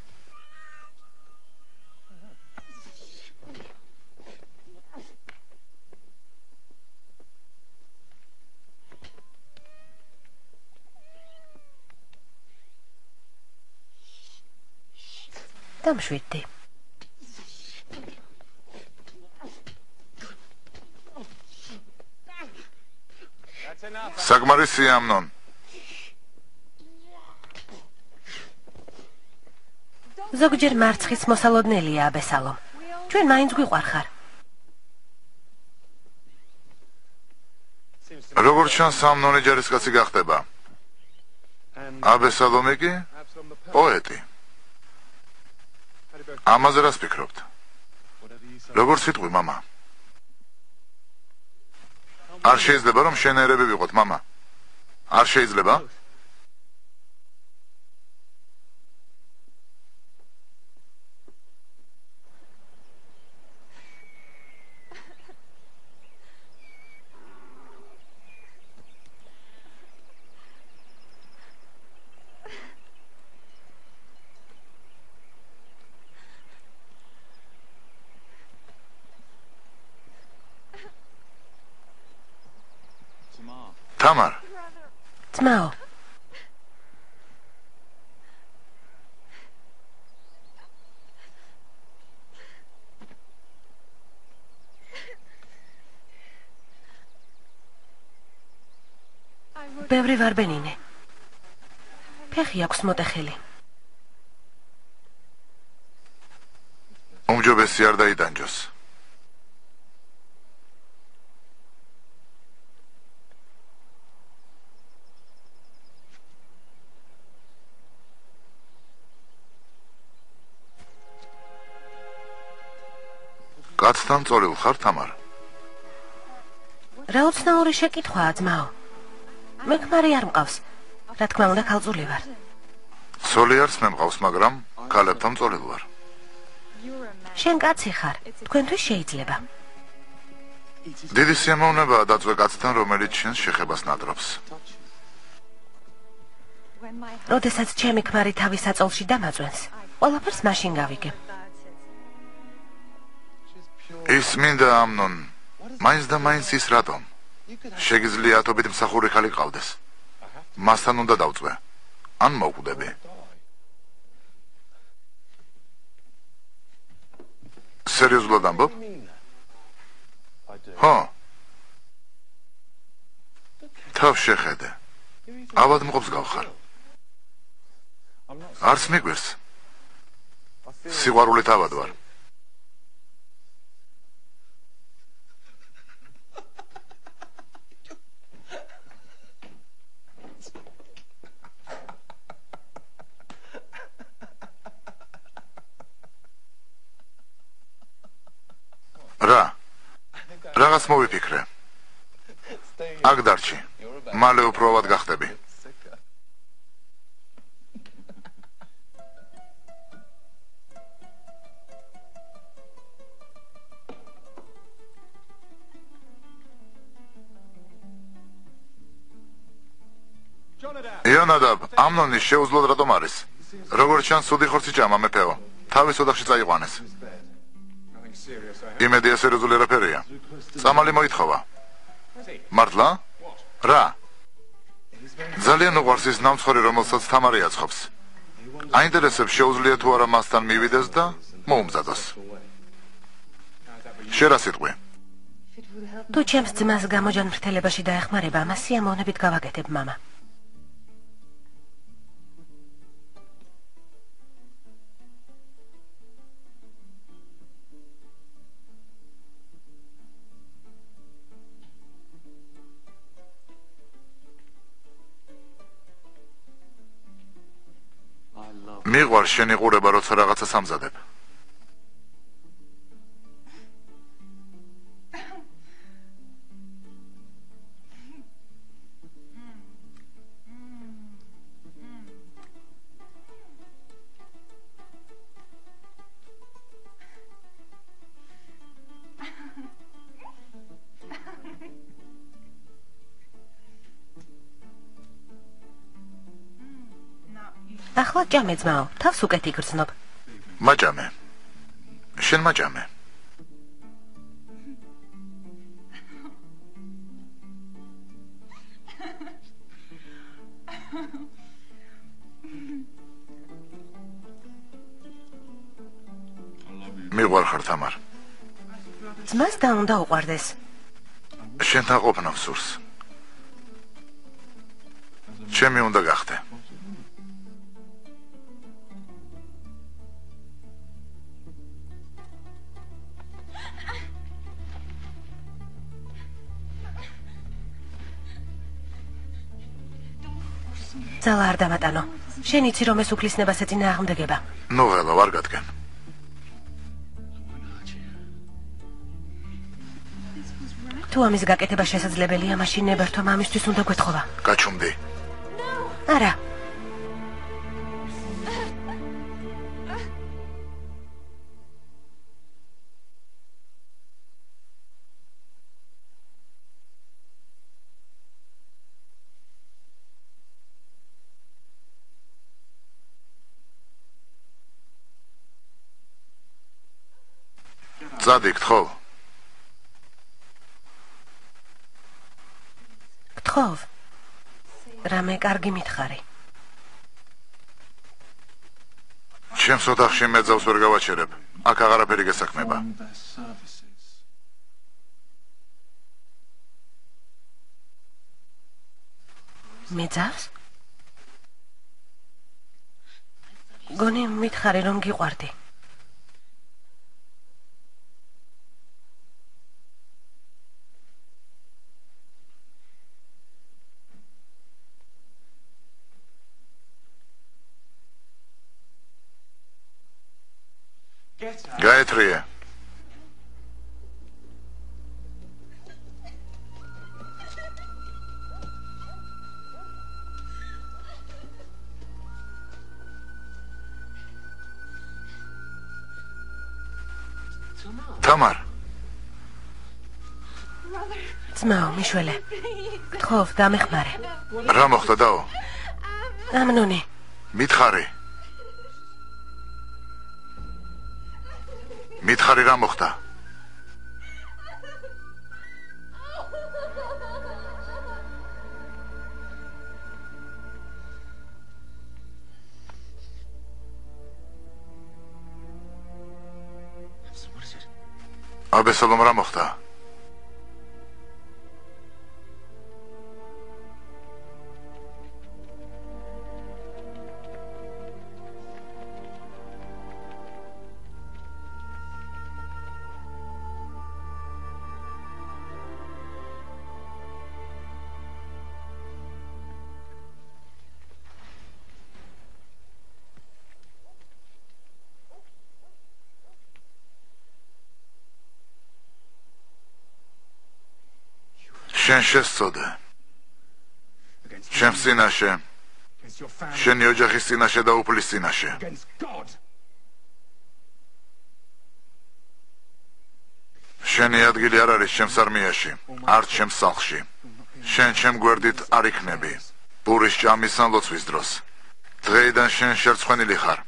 D: დამშვიდდი.
A: საკმარისია, ამნონ.
D: ზოგჯერ მარცხის მოსალოდნელია, აბესალომ. ჩვენ მაინც გვიყვარხარ.
A: როგორც ჩანს, ამნონი ჯარისკაცი გახდება. აბესალომი კი პოეტი. ამაზე რას ფიქრობთ? როგორც სიტყვი, მამა. არ შეიძლება რომ შენერები ვიყოთ, მამა. არ შეიძლება? თამარ,
D: ძმაო, ბევრი ვარბენინე. ფეხი აქვს მოტეხილი.
A: უმჯობესი არ დაიდანჯოს. კაცთან წოლილ ხარ, თამარ?
D: რა უცნაური შეკითხვაა, ძმაო. მე ქმარი არ მყავს. რა თქმა უნდა, ქალწული ვარ.
A: ცოლი არც მე მყავს, მაგრამ ქალებთან წოლილ ვარ.
D: შენ კაცი ხარ. თქვენთვის შეიძლება.
A: დიდი სიამოვნებაა დაწვე კაცთან, რომელიც შენს შეხებას ნადრობს.
D: როდესაც ჩემი ქმარი თავის აწოლში დამაწვენს, ყველაფერს მაშინ გავიგებ.
A: ის მინდა ამნონ, მაინც და მაინც ის რატომ? შეგიძლია ათობით მსახური ხალი ყავდეს. მასთან უნდა დავწვე. ან მოვკვდები. სერიოზულად ამბობ? ხო. თავ შეხედე. ავადმყოფს გავხარ. არც მიგვირს. სიყვარულით ავად ვარ. რაღაც მოვიფიქრე. აქ დარჩი. მალე უფრო ავად გახდები. იონადაბ, ამნონის შეუძლოდ რატომ არის? როგორც ჩანს, სუდი ხორცი ჭამა მეფეო. თავის ოთახში წაიყვანეს. იმედია სერიოზული რაფერია. წამალი მოითხოვა. მართლა? რა? ძალიან უყვარს ის ნამცხვარი, რომელსაც თამარი აცხობს. აინტერესებს შეუძლია თუ არა მასთან მივიდეს და მოუმზადოს. შენ რა სიტყვი?
D: თუ ჩემს ძმას გამოჯანმრთელებაში დაეხმარება, მას სიამოვნებით გავაკეთებ, მამა.
A: მიყვარს შენი ყურება, როცა რაღაცას ამზადებ.
D: ახლა ჭამე, ძმაო, თავს უკეთ იგრძნობ.
A: მაჭამე. შენ მაჭამე. მიყვარ ხარ, თამარ.
D: ძმას და უნდა უყვარდეს.
A: შენთან ყოფნა მსურს. ჩემი უნდა გახდე.
D: ძალა არ დამატანო. შენ იცი რომ ეს უფლისნებას ეწინააღმდეგება.
A: ნუ ველა ვარ გადგენ.
D: თუ ამის გაკეთება შესაძლებელია, მაშინ ნებართვა მამისთვის უნდა გვეთხოვა.
A: გაჩუმდი.
D: არა.
A: წადი, გთხოვ.
D: გთხოვ. რამე კარგი მითხარი.
A: ჩემს ოთახში მეძავს ვერ გავაჩერებ. აქ აღარაფერი გესაქმება.
C: On their services.
D: მეძავს? გონი მითხარი რომ გიყვარდი.
A: გაეთრიე. თამარ,
D: ძმაო, მიშველე. გთხოვ, დამეხმარე.
A: რა მოხდა დაო?
D: ამნონი.
A: მითხარი. მითხარი რა მოხდა? აბესალომ რა მოხდა? შენ შესწოდე. შენ წინაშე,
B: Against your family.
A: შენი ოჯახის წინაშე და უფლის წინაშე.
B: Against God.
A: შენი ადგილი არ არის ჩემს არმიაში, არც ჩემს სახლში. შენ ჩემ გვერდით არ იქნები. პურის ჭამის ან ლოცვის დროს. დღეიდან შენ შერცხვენილი ხარ.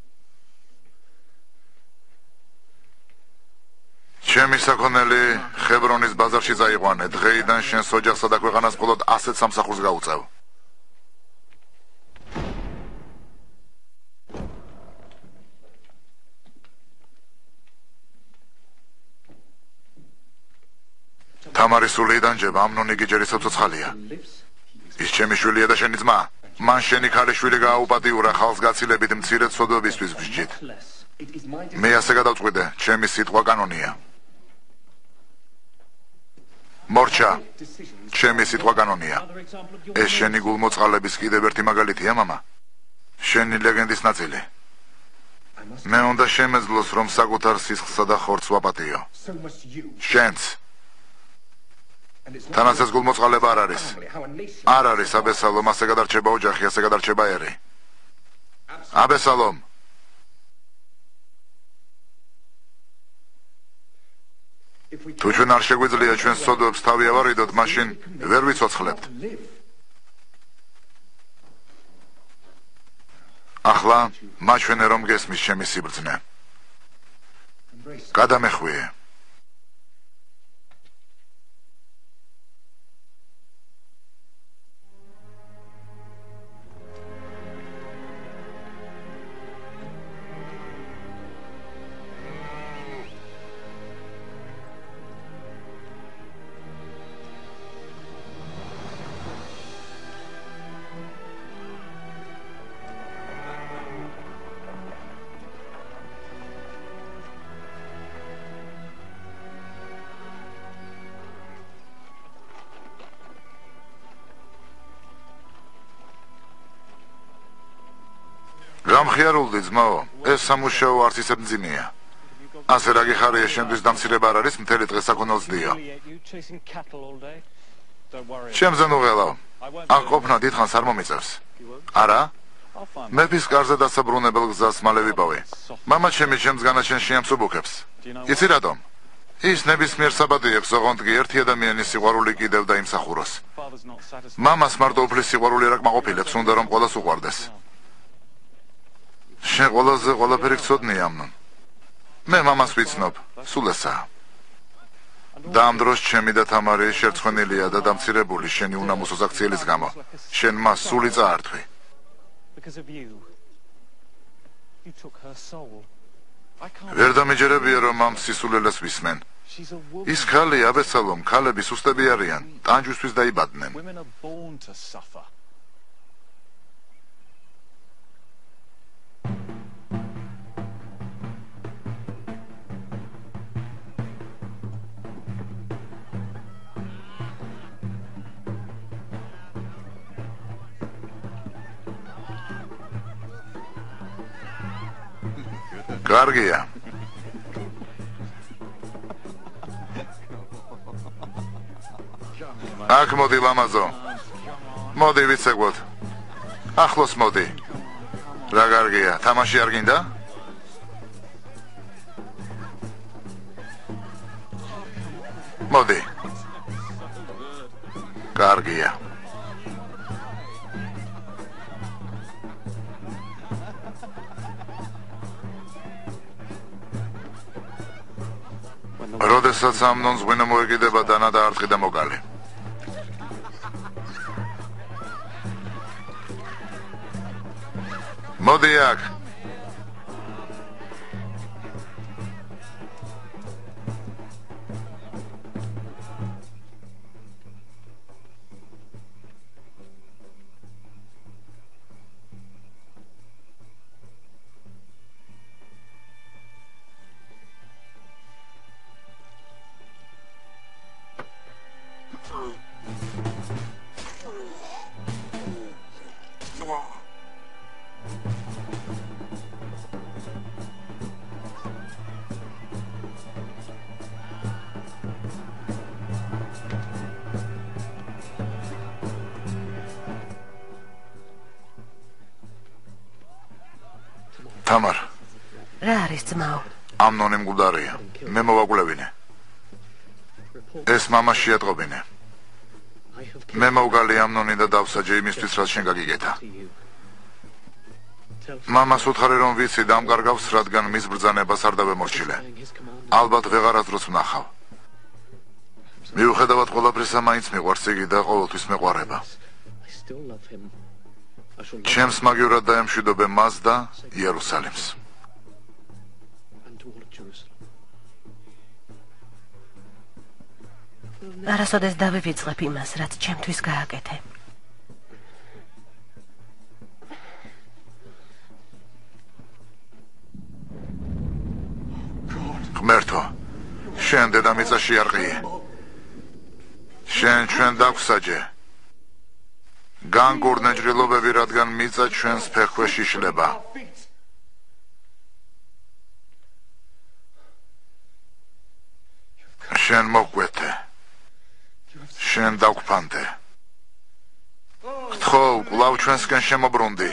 A: ჩემი საქონელი ხებრონის ბაზარში წაიყვანე. დღეიდან შენს ოჯახსა და ქვეყანას მხოლოდ 100 სამსახურს გაუწევ. თამარი სული იდანჯება, ამნონი გიჯერის ცოცხალია. ის ჩემი შვილია და შენი ძმა. მან შენი ქალიშვილი გააუპატიურა ხალხს გაცილებით მცირე ცოდვებისთვის ვსჯით. მე ასე გადავწყვიტე, ჩემი სიტყვა კანონია. მორჩა, ჩემი სიტყვა კანონია. ეს შენი გულმოწყალების კიდევ ერთი მაგალითია, მამა. შენი ლეგენდის ნაწილი. მე უნდა შემეძლოს, რომ საკუთარ სისხლსა და ხორცს ვაპატიო.
B: So must you.
A: შენც.
B: And it's not
A: თანაც ეს გულმოწყალება არ არის.
B: family, how a nation.
A: არ არის აბესალომ, ასე გადარჩება ოჯახი, ასე გადარჩება ერი. აბესალომ,
B: If we
A: თუ ჩვენ არ შეგვიძლია ჩვენს სოდოებს თავი ავარიდოთ, მაშინ ვერ ვიცოცხლებთ.
B: live.
A: ახლა მაჩვენე რომ გესმის ჩემი სიბრძნე.
B: Embrace.
A: გადამეხვიე. გამხიარულდი ძმაო, ეს სამუშაო არც ისე მძიმეა. ასე რა გიხარია შენთვის დამცირება არ არის მთელი დღე საქონელს დიო. ჩემზე ნუღელავ. აქ ყოფნა დიდხანს არ მომიწევს. არა? მეფის კარზე დასაბრუნებელ გზას მალე ვიპოვე. მამა ჩემი ჩემს განაჩენში ამსუბუქებს. იცი რატომ? ის ნებისმიერ საბადოებს ოღონდ კი ერთი ადამიანის სიყვარული კიდევ დაიმსახუროს. მამას მარტო უფლის სიყვარული არ აკმაყოფილებს, უნდა რომ ყველას უყვარდეს. შენ ყველაზე ყველაფერი გწოდნი ამნონ. მე მამას ვიცნობ, სულ ესაა. და ამ დროს ჩემი და თამარი შერცხვენილია და დამცირებული შენი უნამუსო საქციელის გამო. შენ მას სული წაართვი. ვერ დამეჯერებია რომ ამ სისულელეს ვისმენ. ის ქალი აბესალომ, ქალები სუსტები არიან, ტანჯვისთვის დაიბადნენ. კარგია. აქ მოდი ლამაზო. მოდი ვიცეგვოთ. ახლოს მოდი. რა კარგია, თამაში არ გინდა? მოდი. კარგია. როდესაც ამნონს ღვინო მოეკიდება დანა და არტყი და მოგალი. მოდი აქ. თამარ.
D: რა არის ძმაო?
A: ამნონი მკვდარია. მე მოვაკვლევინე. ეს მამას შეატყობინე. მე მოვგალი ამნონი და დავსაჯე იმისთვის, რაც შენ გაგიგეთა. მამას უთხარი რომ ვიცი და ამკარგავს, რადგან მის ბრძანებას არ დავემორჩილე. ალბათ ვეღარასდროს ვნახავ. მიუხედავად ყველაფრისა, მაინც მიყვარს იგი და ყოველთვის მეყვარება. ჩემს მაგივრად დაემშვიდობე მას და იერუსალიმს.
D: არასოდეს დავივიწყებ იმას, რაც ჩემთვის გააკეთე.
A: ღმერთო, შენ დედამიწაში არ ყიე. შენ ჩვენ დაგვსაჯე. განგურნე ჭრილობები, რადგან მიწა ჩვენს ფეხქვეშ იშლება. შენ მოგვეთე. შენ დაგვფანტე. გთხოვ, კვლავ ჩვენსკენ შემობრუნდი.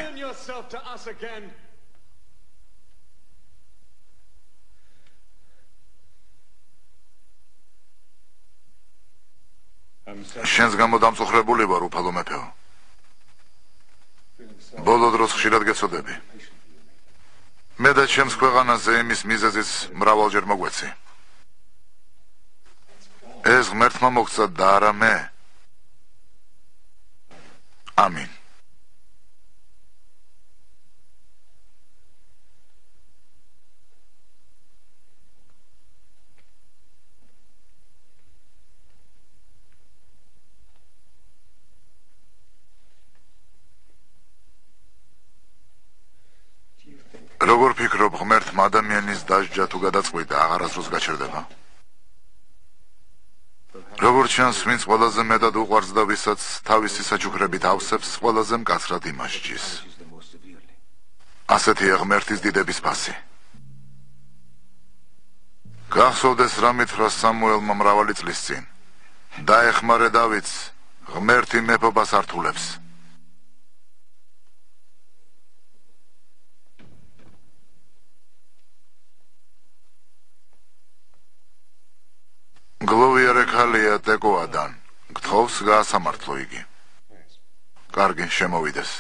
A: შენს გამო დამწუხრებული ვარ, უფალო მეფეო. ბოლო დროს ხშირად გეცოდები. მე და ჩემს ქვეყანაზე იმის მიზეზიც მრავალჯერ მოგვეცი. ეს ღმერთმა მოგცა და არა მე. ამინ. როგორ ფიქრობ, ღმერთმა ადამიანის დასჯა თუ გადაწყვიტა, აღარასდროს გაჩერდება? როგორ ჩანს, ვინც ყველაზე მეტად უყვარს და ვისაც თავისი საჩუქრებით ავსებს, ყველაზე მკაცრად იმასჯის. ასეთია ღმერთის დიდების ფასი. გახსოვდეს რა მითხრა სამუელმა მრავალი წლის წინ. დაეხმარე დავითს, ღმერთი მეფობას ართულებს. გლოვიარე ქალია ტეკოადან, გთხოვს გაასამართლო იგი. კარგი, შემოვიდეს.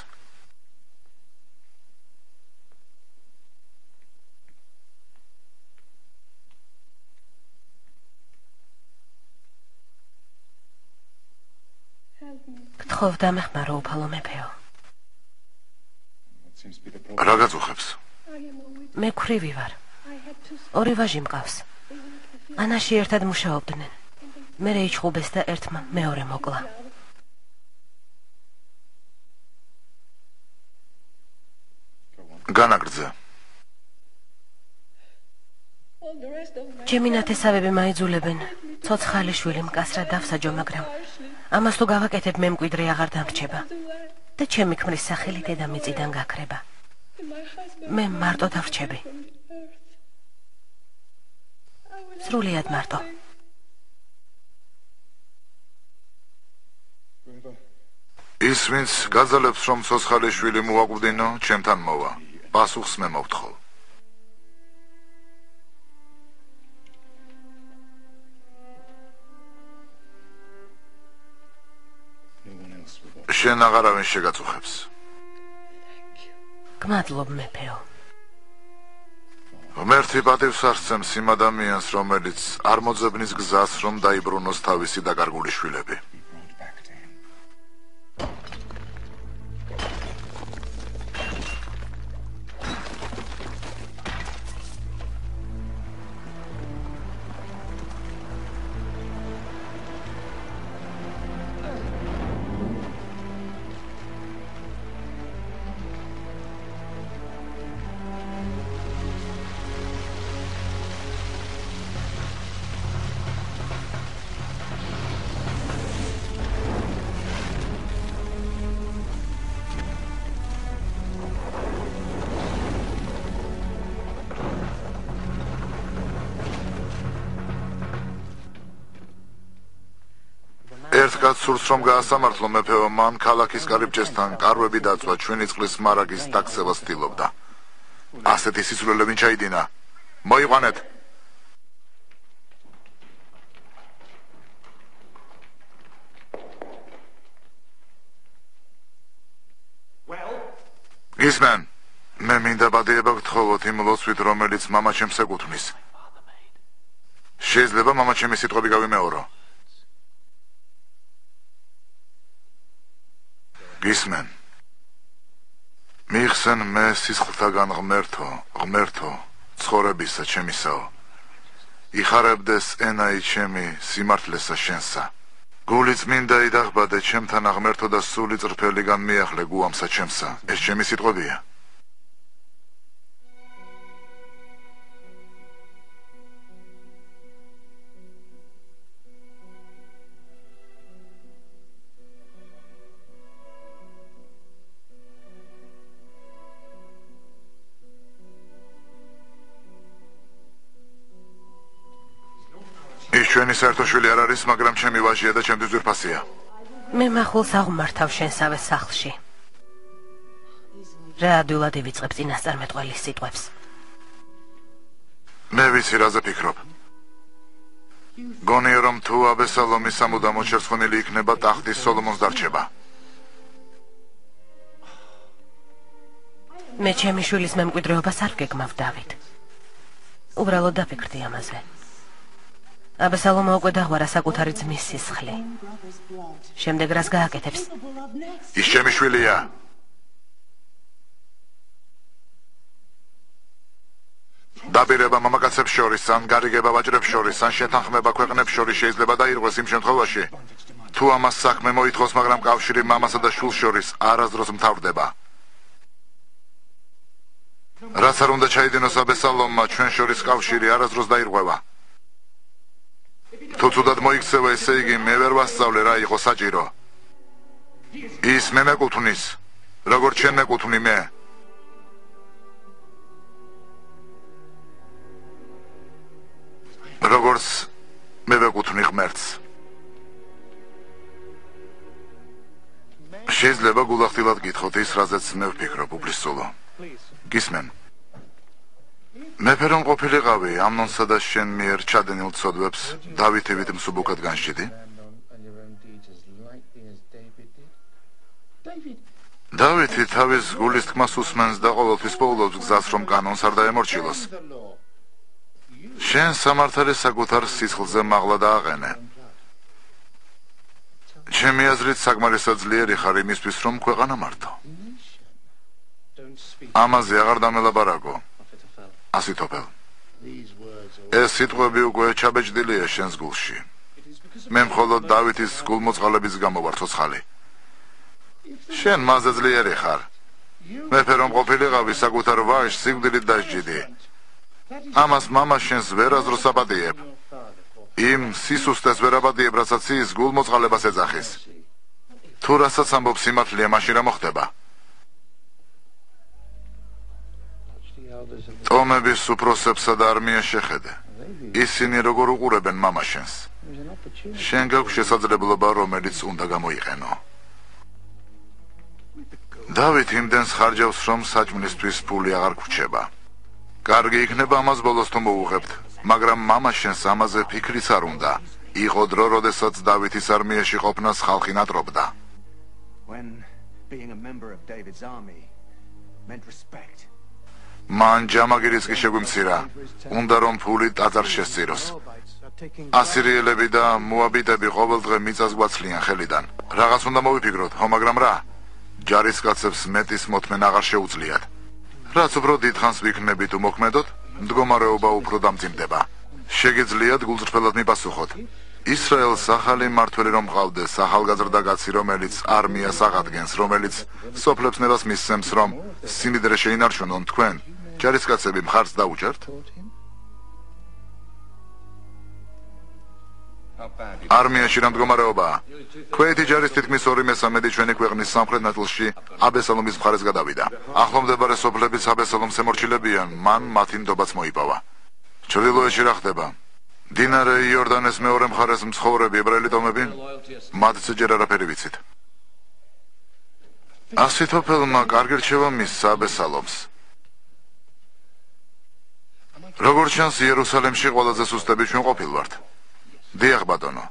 D: გთხოვ დამეხმარო უფალო მეფეო.
A: რა გაწუხებს?
D: მე ქვრივი ვარ. ორი ვაჟი მყავს. ანაში ერთად მუშაობდნენ. მერე იჩხუბეს და ერთმა მეორე მოკლა.
A: განაგრძე.
D: ჩემი ნათესავები მაიძულებენ, ცოცხალი შვილი მკაცრად დავსაჯო, მაგრამ ამას თუ გავაკეთებ, მე მკვიდრი აღარ დამრჩება და ჩემი ქმრის სახელი დედამიწიდან გაქრება. მე მარტო დავრჩები. სრულიად მარტო.
A: ის ვინც გაძალებს რომ ცოცხალი შვილი მოაკვდინო, ჩემთან მოვა. პასუხს მე მოვთხოვ. შენ აღარავინ შეგაწუხებს.
D: გმადლობ მეფეო.
A: ღმერთი პატივს არსცემს იმ ადამიანს, რომელიც არ მოძებნის გზას, რომ დაიბრუნოს თავისი დაკარგული შვილები. ერთ კაცს სურს რომ გაასამართლო მეფეო, მან ქალაქის კარიბჭესთან კარვები დაწვა, ჩვენი წყლის მარაგის დაქცევას ცდილობდა. ასეთი სიცრუე ვინ ჩაიდინა? მოიყვანეთ. გისმენ, მე მინდა ბადიება გთხოვოთ იმ ლოცვით, რომელიც მამაჩემს ეკუთვნის. შეიძლება მამაჩემი სიტყვები გავიმეორო? გისმენ, მიხსენ მე სისხლთაგან ღმერთო, ცხოვრებისა ჩემისაო. იხარებდეს ენაი ჩემი სიმართლესა შენსა. გული წმინდა იდაღბადე ჩემთან აღმერთო და სული წრფელი განმიახლე გუამსა ჩემსა. ეს ჩემი სიტყვებია. ის ჩვენი საერთო შვილი არ არის, მაგრამ ჩემი ვაჟია და ჩემთვის ძვირფასია.
D: მე მახულს აღმართავ შენსავე სახლში. რა ადვილად ივიწყებ წინასწარმეტყველის სიტყვებს.
A: მე ვიცი რაზე ფიქრობ. გონია რომ თუ აბესალომი სამუდამოდ შერწყმული იქნება, ტახტი სოლომონს დარჩება.
D: მე ჩემი შვილის მემკვიდრეობას არ გეგმავ დავით. უბრალოდ დაფიქრდი ამაზე. აბესალომმა უკვე დაღვარა საკუთარი ძმის სისხლი. შემდეგ რას გააკეთებს?
A: ის ჩემი შვილია. დაბირება მამაკაცებს შორის, ან გარიგება ვაჭრებს შორის, ან შეთანხმება ქვეყნებს შორის შეიძლება დაირღვეს იმ შემთხვევაში, თუ ამას საქმე მოითხოვს, მაგრამ კავშირი მამასა და შვილს შორის არასდროს მთავრდება. რაც არ უნდა ჩაიდინოს აბესალომმა, ჩვენ შორის კავშირი არასდროს დაირღვევა. თუ ცუდად მოიქცევა, ესე იგი მე ვერ ვასწავლე რა იყო საჭირო. ის მე მეკუთვნის, როგორც შენ მეკუთვნი მე. შეიძლება გულახდილად გითხოთ ის, რაზეც მე ვფიქრობ, უფლისწულო. გისმენ. მეფე რომ ყოფილიყავი ამნონსა და შენ მიერ ჩადენილ ცოდვებს დავითივით მსუბუქად განსჯიდი? დავითი თავის გულის თქმას უსმენს და ყოველთვის პოულობს გზას, რომ კანონს არ დაემორჩილოს. შენ სამართალი საკუთარ სისხლზე მაღლა დააყენე. ჩემი აზრით საკმარისად ძლიერი ხარ იმისთვის, რომ ქვეყანა მართო. ამაზე აღარ დამელაპარაკო. ასითოფელ. ეს სიტყვები უკვე ჩაბეჭდილია შენს გულში. მე მხოლოდ დავითის გულმოწყალების გამო ვარ ცოცხალი. შენ მასზე ძლიერი ხარ. მეფე რომ ყოფილიყავი საკუთარ ვაჟს სიკვდილით დასჯიდი. ამას მამა შენს ვერ აზროს აპატიებ. იმ სისუსტეს ვერ აპატიებ, რასაც ის გულმოწყალებას ეძახის. თუ რასაც ამბობს სიმართლეა, მაშინ რა მოხდება? ტომების უფროსებსა და არმიას შეხედე. ისინი როგორ უყურებენ მამა შენს. შენ გაქვს შესაძლებლობა, რომელიც უნდა გამოიყენო. დავით იმდენს ხარჯავს, რომ საჭმლისთვის ფული აღარ გვრჩება. კარგი იქნება ამას ბოლოს თუ მოუღებთ, მაგრამ მამა შენს ამაზე ფიქრიც არ უნდა. იყო დრო, როდესაც დავითის არმიაში ყოფნას ხალხი ნატრობდა. მან ჯამაგირიც კი შეგვიმცირა, უნდა რომ ფული ტაძარს შესწიროს. ასირიელები და მოაბიტები ყოველდღე მიწას გვაცლიან ხელიდან. რაღაც უნდა მოვიფიქროთ, ხო, მაგრამ რა? ჯარისკაცებს მეტის მოთმენა აღარ შეუძლიათ. რაც უფრო დიდხანს ვიქნებით უმოქმედოთ, მდგომარეობა უფრო დამძიმდება. შეგიძლიათ გულწრფელად მიპასუხოთ. ისრაელს ახალი მმართველი რომ მყავდეს, ახალგაზრდა კაცი, რომელიც არმიას აღადგენს, რომელიც სოფლებს ნებას მისცემს, რომ სიმდიდრე შეინარჩუნონ, თქვენ ჯარისკაცები მხარს დაუჭერთ? არმიაში რა მდგომარეობაა? ქვეითი ჯარის თითქმის 2/3 ჩვენი ქვეყნის სამხრეთ ნაწილში აბესალომის მხარეს გადავიდა. ახლომდებარე სოფლებიც აბესალომს ემორჩილებიან, მან მათი ნდობაც მოიპოვა. ჩრდილოეთში რა ხდება? დინარე იორდანეს მეორე მხარეს მცხოვრები ებრაელი ტომები? მათ ჯერ არაფერი ვიცით. ასითოფელმა კარგი რჩევა მისცა აბესალომს. როგორც ჩანს, იერუსალიმში ყველაზე სუსტები ჩვენ ყოფილვართ. დიახ, ბატონო.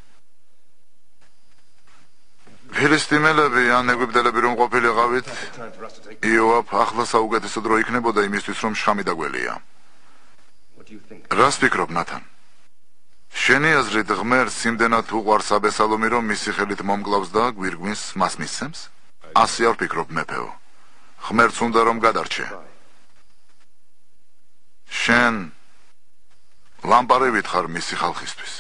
A: ფილისტიმელები ან ეგვიპტელები რომ ყოფილიყავით, იოაფ ახლა საუკეთესო დრო იქნებოდა იმისთვის, რომ შხამი დაგველია. რას ფიქრობ, ნათან? შენი აზრით ღმერთს იმდენად უყვარს აბესალომი, რომ მისი ხელით მომკლავს და გვირგვინს მას მისცემს? ასე არ ფიქრობ, მეფეო. ღმერთს უნდა რომ გადარჩე. შენ ლამპარივით ხარ მისი ხალხისთვის.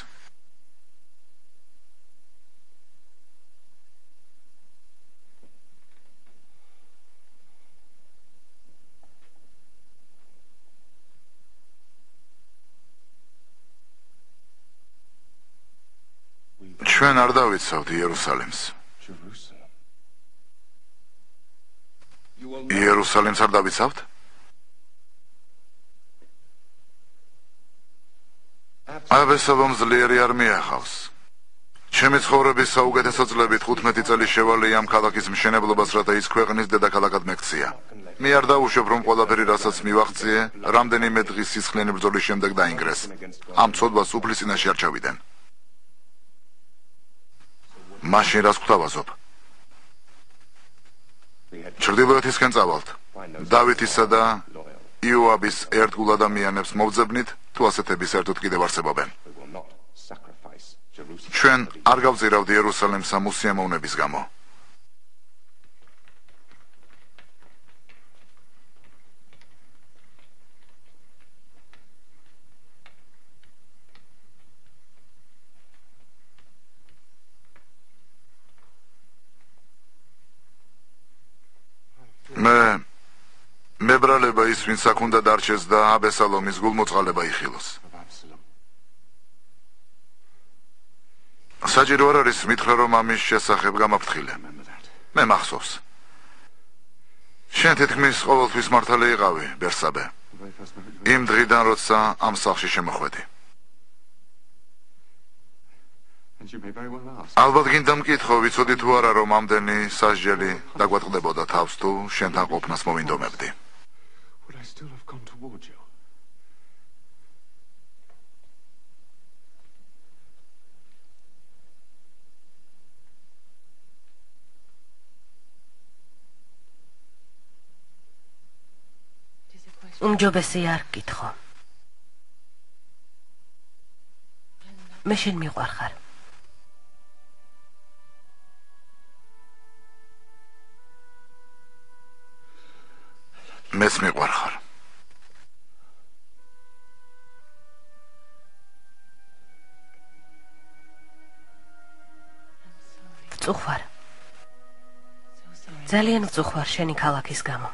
A: ჩვენ არ დავიცავთ იერუსალიმს. იერუსალიმს არ დავიცავთ? აბესალომ ძლიერი არმია ახავს. ჩემი ცხოვრების საუკეთესო წლებით 15 წელი შევალე ამ ქალაქის მშენებლობას, რათა ის ქვეყნის დედაქალაქად მექცია. მე არ დავუშვებ, რომ ყველაფერი, რასაც მივაღწიე, რამდენიმე დღის სისხლიანი ბრძოლის შემდეგ დაინგრეს. ამ ცოდვას უფლის წინაშე არ ჩავიდენ. მაშინ რას გვთავაზობ? ჩრდილოეთისკენ წავალთ. დავითისა და იოაბის ერთგულ ადამიანებს მოვძებნით, თუ ასეთები საერთოდ კიდევ არსებობენ. ჩვენ არ გავწირავთ იერუსალიმს ამ უსიამოვნების გამო. მებრალება ის, ვინც აქ უნდა დარჩეს და აბესალომის გულმოწყალება იხილოს. საჭირო არ არის მითხრა, რომ ამის შესახებ გამაფრთხილე. მე მახსოვს. შენ თითქმის ყოველთვის მართალი იყავი, ბერსაბე. იმ დღიდან, როცა ამ სახლში შემოხვედი.
F: And you may very well ask.
A: ალბათ გინდა მკითხო, ვიცოდი თუ არა რომ ამდენი სასჯელი დაგვატყდებოდა თავს თუ შენთან ყოფნას მოვინდომებდი.
F: Would I still have gone towards you?
D: უმჯობესია არ გკითხო. მე შენ მიყვარხარ.
A: მეც მიყვარხარ.
D: წუხვარ. ძალიან წუხვარ შენი ქალაქის გამო.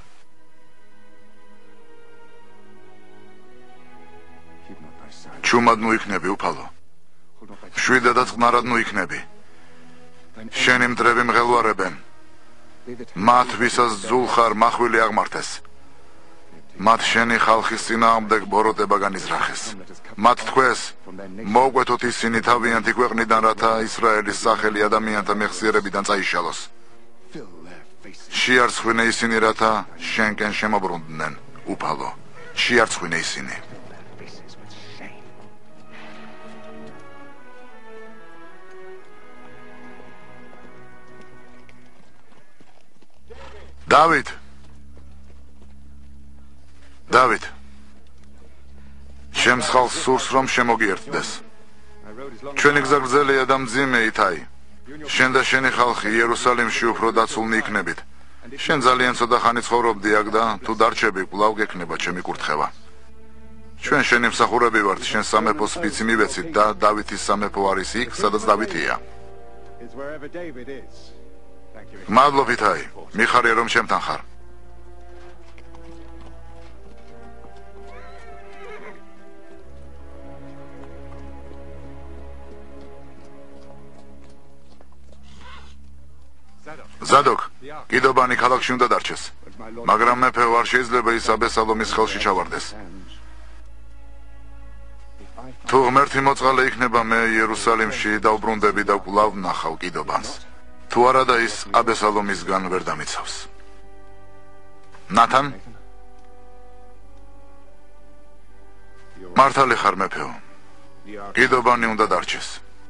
A: ჩუმად ნუ იქნები უფალო. შვიდადად წყნარად ნუ იქნები. შენი მდრები მღელვარებენ. მათ ვისაც ძულ ხარ მახვილი აღმართეს. მათ შენი ხალხის წინააღმდეგ ბოროტება განიზრახეს. მათ თქვეს მოუკვეთოთ ისინი თავიანთი ქვეყნიდან, რათა ისრაელის სახელი ადამიანთა მეხსიერებიდან წაიშალოს. შეარცხვინე ისინი, რათა შენკენ შემობრუნდნენ უფალო. შეარცხვინე ისინი. დავით ჩემს ხალხს სურს რომ შემოგიერთდეს. ჩვენი გზა გრძელია და მძიმე ითაი. შენ და შენი ხალხი იერუსალიმში უფრო დაცულნი იქნებით. შენ ძალიან ცოტა ხანი ცხოვრობდი აქ და თუ დარჩები კვლავ გექნება ჩემი კურთხევა. ჩვენ შენი მსახურები ვართ, შენ სამეფოს სპიცი მივეცით და დავითის სამეფო არის იქ, სადაც დავითია.
C: It's wherever David is. Thank you.
A: მადლობ ითაი, მიხარია რომ ჩემთან ხარ. ზადოკ, კიდობანი ქალაქში უნდა დარჩეს. მაგრამ მეფე არ შეიძლება ის აბესალომის ხელში ჩავარდეს. თუ ღმერთი მოწყალე იქნება, მე იერუსალიმში დავბრუნდები და კვლავ ნახავ კიდობანს. თუ არა და ის აბესალომისგან ვერ დამიცავს. ნათან? მართალი ხარ მეფეო. კიდობანი უნდა დარჩეს.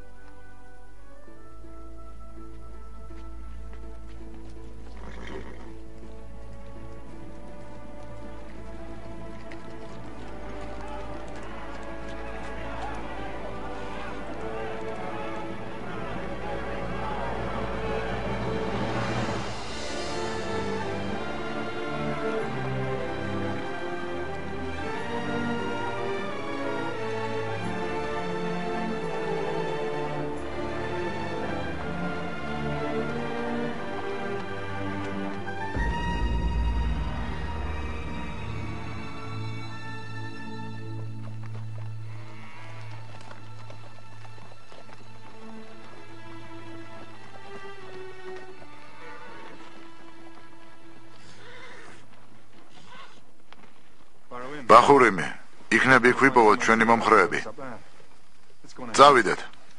A: ბახურიმი, იქნები ქვიპოვოთ ჩვენი მომხრეები. წავიდეთ.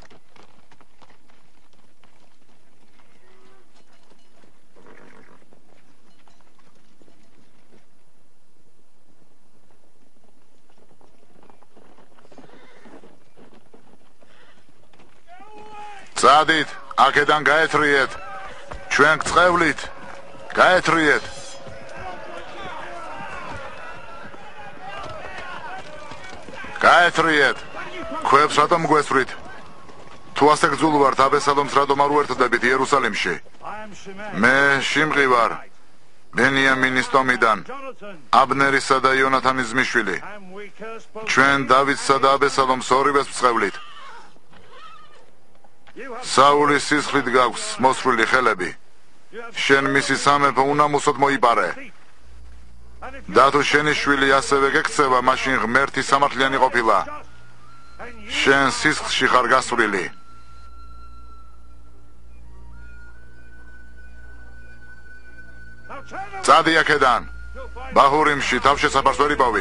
A: წადით, აქედან გაეთრიეთ. ჩვენ გწყევლით. გაეთრიეთ. გაეთრიეთ. ქვებს რატომ გვესვრით? თუ ასე გძულ ვართ, აბესალომს რატომ არ უერთდებით იერუსალიმში? მე შიმღი ვარ, ბენიამინის ტომიდან, აბნერისა და იონათანის ძმისშვილი. ჩვენ დავითსა და აბესალომს ორივეს ვწყევლით. საულის სისხლით გაქვს მოსრული ხელები. შენ მისი სამეფო უნამუსოდ მოიპარე. და თუ შენი შვილი ასევე გექცევა, მაშინ ღმერთი სამართლიანი ყოფილა. შენ სისხლში ხარ გასვლილი. წადი აქედან. ბაჰურიმში თავშესაფარს ვერ იპოვი.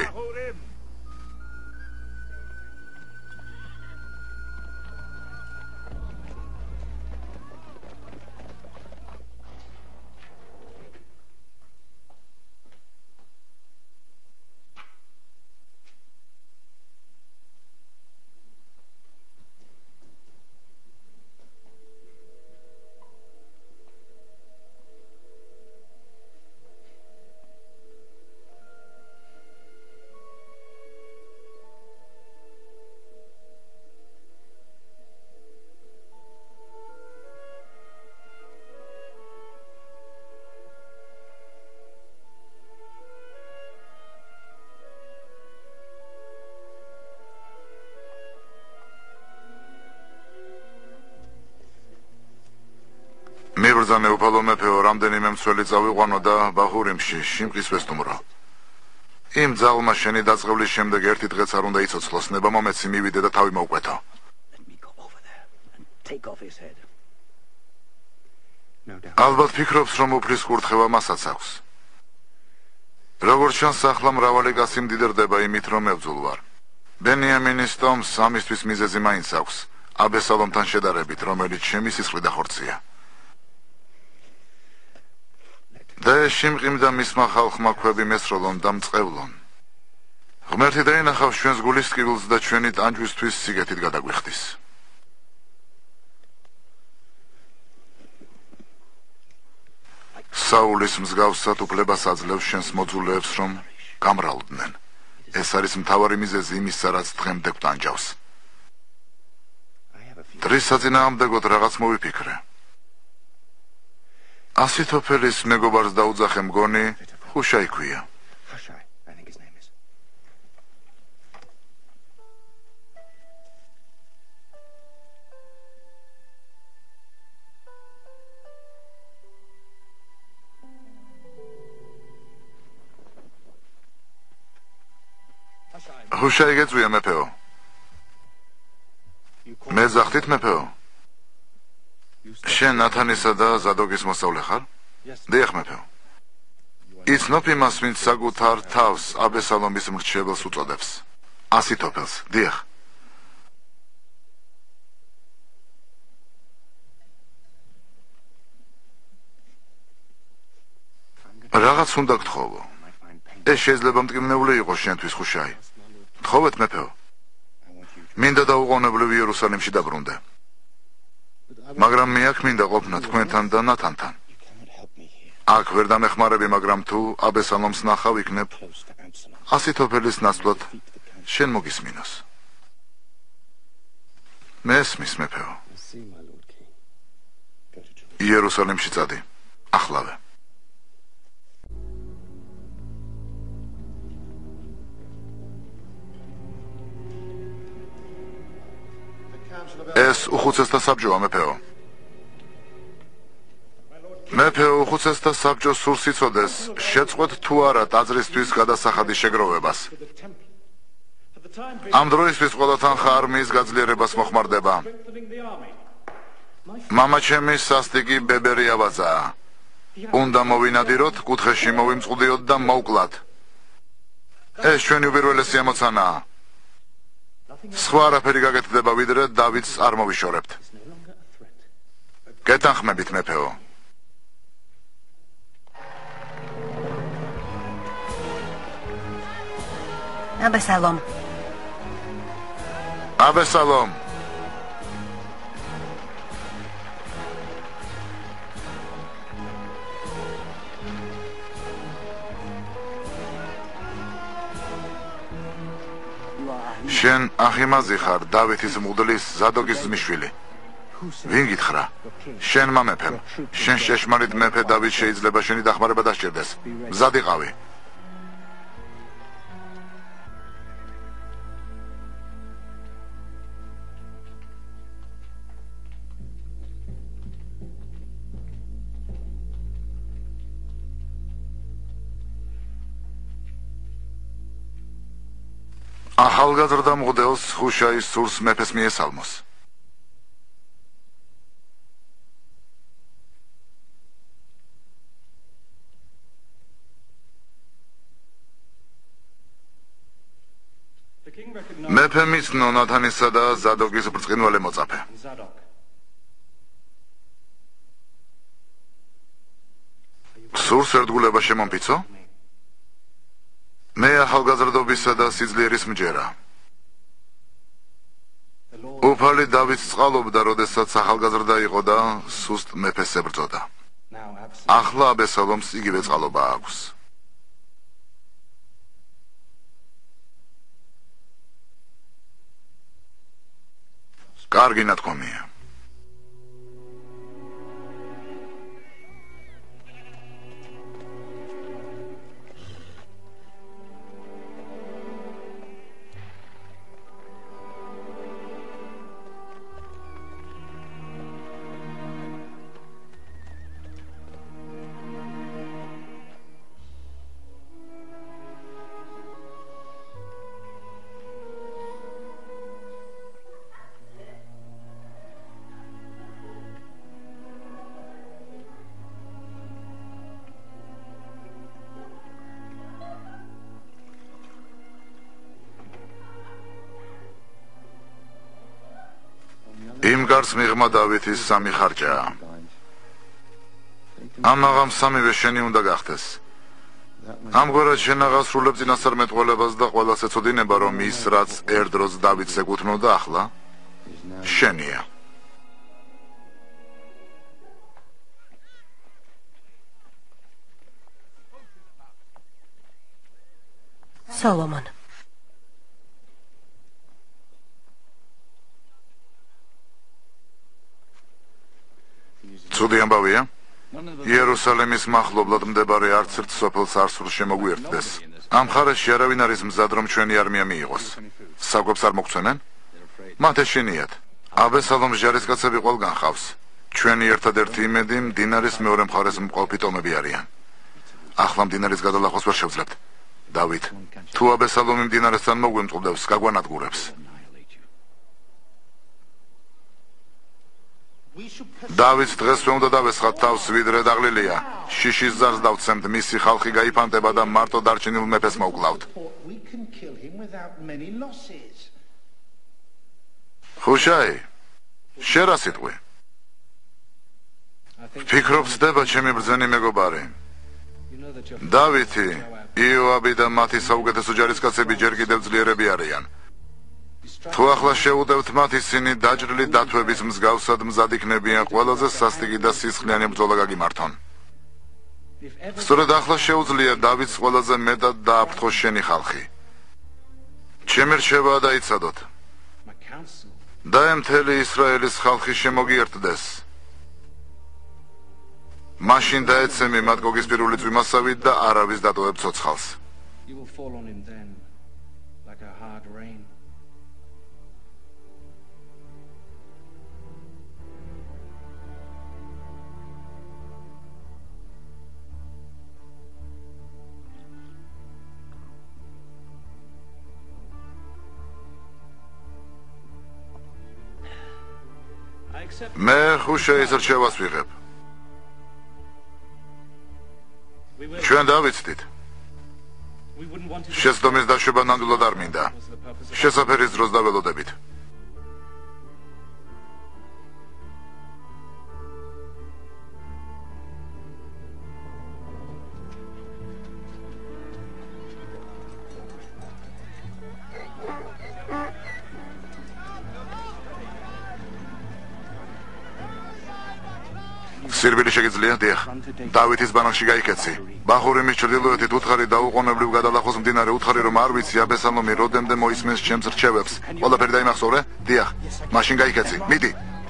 A: მებრძანე უფალო მეფეო, რამდენიმე მცველი წავიყვანო და ბახურიმში შიმყის ვესტუმრო. იმ ძალმა შენი დაწყებლის შემდეგ ერთი დღეც არ უნდა იცოცხლოს, ნება მომეცი მივიდე და თავი მოვკვეთო.
E: Let me go over there and take off his head.
F: No doubt.
A: ალბათ ფიქრობს, რომ უფლის კურთხევა მასაც აქვს. როგორც ჩანს, ახლა მრავალი კაცი მდიდრდება იმით, რომ მებრძოლ ვარ. ბენიამინის ტომს ამისთვის მიზეზი მაინც აქვს, აბესალომთან შედარებით, რომელიც ჩემი სისხლი და ხორცია. და შიმყიმ და მისმა ხალხმა ქვები მესროლონ და მწყევლონ. ღმერთი დაინახავს ჩვენს გულის ტკივილს და ჩვენი ტანჯვისთვის სიგეთით გადაგვიხდის. საულის მსგავსად უფლებას აძლევს შენს მოძულეებს, რომ გამრავლდნენ. ეს არის მთავარი მიზეზი იმისა, რაც დღემდე გვტანჯავს. დრის საწინააღმდეგოდ რაღაც მოვიფიქრე. ასითოფელის მეგობარს დაუძახე მგონი, ხუშაი ქვია.
F: Hushai, I think his name is.
A: ხუშაი გეწვია მეფეო. მე ზახთით მეფეო. შენ ნათანისა და ზადოგის მოსწავლე ხარ? დიახ მეფეო. იცნობ იმას, ვინც საკუთარ თავს აბესალომის მრჩეველს უწოდებს. ასითოფელს, დიახ. რაღაც უნდა გთხოვო. ეს შეიძლება მტკივნეული იყოს შენთვის ხუშაი. თხოვეთ მეფეო. მინდა დაუყოვნებლივ იერუსალიმში დაბრუნდე. მაგრამ მე აქ მინდა ყოფნა თქვენთან და ნათანთან.
F: You cannot help me here.
A: აქ ვერ დამეხმარები, მაგრამ თუ აბესალომს ნახავ იქნებ,
F: Close to Absalom.
A: ასითოფელის ნაცვლად შენ მოგისმინოს. მესმის მეფეო.
F: See, my lord king. Go to Jerusalem.
A: იერუსალიმში წადი. ახლავე. ეს უხუცესთა საბჭოა მეფეო. მეფეო, უხუცესთა საბჭო სურს იცოდეს, შეწყვეტ თუ არა ტაძრისთვის გადასახადის შეგროვებას.
B: For the time being,
A: ამ დროისთვის ყველათან ხარმის გაძლიერებას მოხმარდება.
B: strengthening the army.
A: მამაჩემი სასტიკი ბებერი ავაზაა. უნდა მოვინადიროთ, კუთხეში მოვიმწყდიოთ და მოვკლათ. ეს ჩვენი უპირველესი ამოცანაა. სხვა არაფერი გაკეთდება, ვიდრე დავითს არ მოვიშორებთ.
B: Is no longer a threat.
A: გეთანხმებით მეფეო.
D: აბესალომ,
A: აბესალომ, შენ ახიმაზი ხარ, დავითის მღვდლის ზადოგის ძმისშვილი. ვინ გითხრა? შენმა მეფემ. შენ შეშმარით მეფე დავით შეიძლება შენი დახმარება დასჭირდეს. მზად იყავი. ახალგაზრდა მღვდელს ხუშაის სურს მეფეს მიესალმოს.
B: The king recognized
A: მეფე მიცნო ნათანისა და ზადოგის ბრწყინვალე მოწაფე.
B: Zadok.
A: სურს ერთგულება შემომფიცო? მე ახალგაზრდობისა და სიძლიერის მჯერა.
B: The Lord
A: უფალი დავითს წყალობდა, როდესაც ახალგაზრდა იყო და სუსტ მეფეს ებრძოდა.
B: now Absalom.
A: ახლა აბესალომს იგივე წყალობა აქვს. კარგი ნათქვამია. კარს მიღმა დავითის სამი ხარჯაა. ამაღამ სამივე შენი უნდა გახდეს. ამგვარად შენ აღასრულებ წინასწარმეტყველებას და ყველას ეცოდინება, რომ ის, რაც ერთ დროს დავითს ეკუთვნოდა, ახლა შენია.
D: სოლომონ.
A: ცუდი ამბავია? იერუსალიმის მახლობლად მდებარე არც ერთ სოფელს არ სურს შემოგვიერთდეს. ამ მხარეში არავინ არის მზად, რომ ჩვენი არმია მიიღოს. საკვებს არ მოგცემენ? მათ ეშინიათ. აბესალომს ჯარისკაცები ყველგან ხავს. ჩვენი ერთადერთი იმედი მდინარის მეორე მხარეს მყოფი ტომები არიან. ახლა მდინარის გადალახვას ვერ შევძლებთ. დავით, თუ აბესალომი მდინარესთან მოგვიმწყდებს, გაგვანადგურებს. დავით დღესვე უნდა დავესხათ თავს, ვიდრე დაღლილია. შიშის ზარს დავცემთ, მისი ხალხი გაიფანტება და მარტო დარჩენილ მეფეს მოუკლავთ. ხუშაი, შენ რა სიტყვი? ფიქრობ ცდება ჩემი ბრძენი მეგობარი. დავითი, იოაბი და მათი საუკეთესო ჯარისკაცები ჯერ კიდევ ძლიერები არიან. თუ ახლა შეუდევთ მათ, ისინი დაჭრილი დათვების მსგავსად მზად იქნებიან ყველაზე სასტიკი და სისხლიანი ბრძოლა გაგიმართონ. სწორედ ახლა შეუძლია დავითს ყველაზე მეტად დააფრთხოს შენი ხალხი. ჩემი რჩევაა დაიცადოთ და მთელი ისრაელის ხალხი შემოგიერთდეს. მაშინ დაეცემი მათ გოგისპირული წვიმასავით და არავის დატოვებ ცოცხალს. მე ხუშაის რჩევას ვიღებ. ჩვენ დავიცდით. შეცდომის დაშვება ნამდვილად არ მინდა. შესაფერის დროს დაველოდებით. სირბილი შეგიძლია? დიახ. დავითის ბანაკში გაიქეცი. ბახურიმის ჩრდილოეთით უთხარი დაუყოვნებლივ გადალახოს მდინარე. უთხარი, რომ არ ვიცი აბესალომი როდემდე მოისმენს ჩემს რჩევებს. ყველაფერი დაიმახსოვრე? დიახ. მაშინ გაიქეცი. მიდი.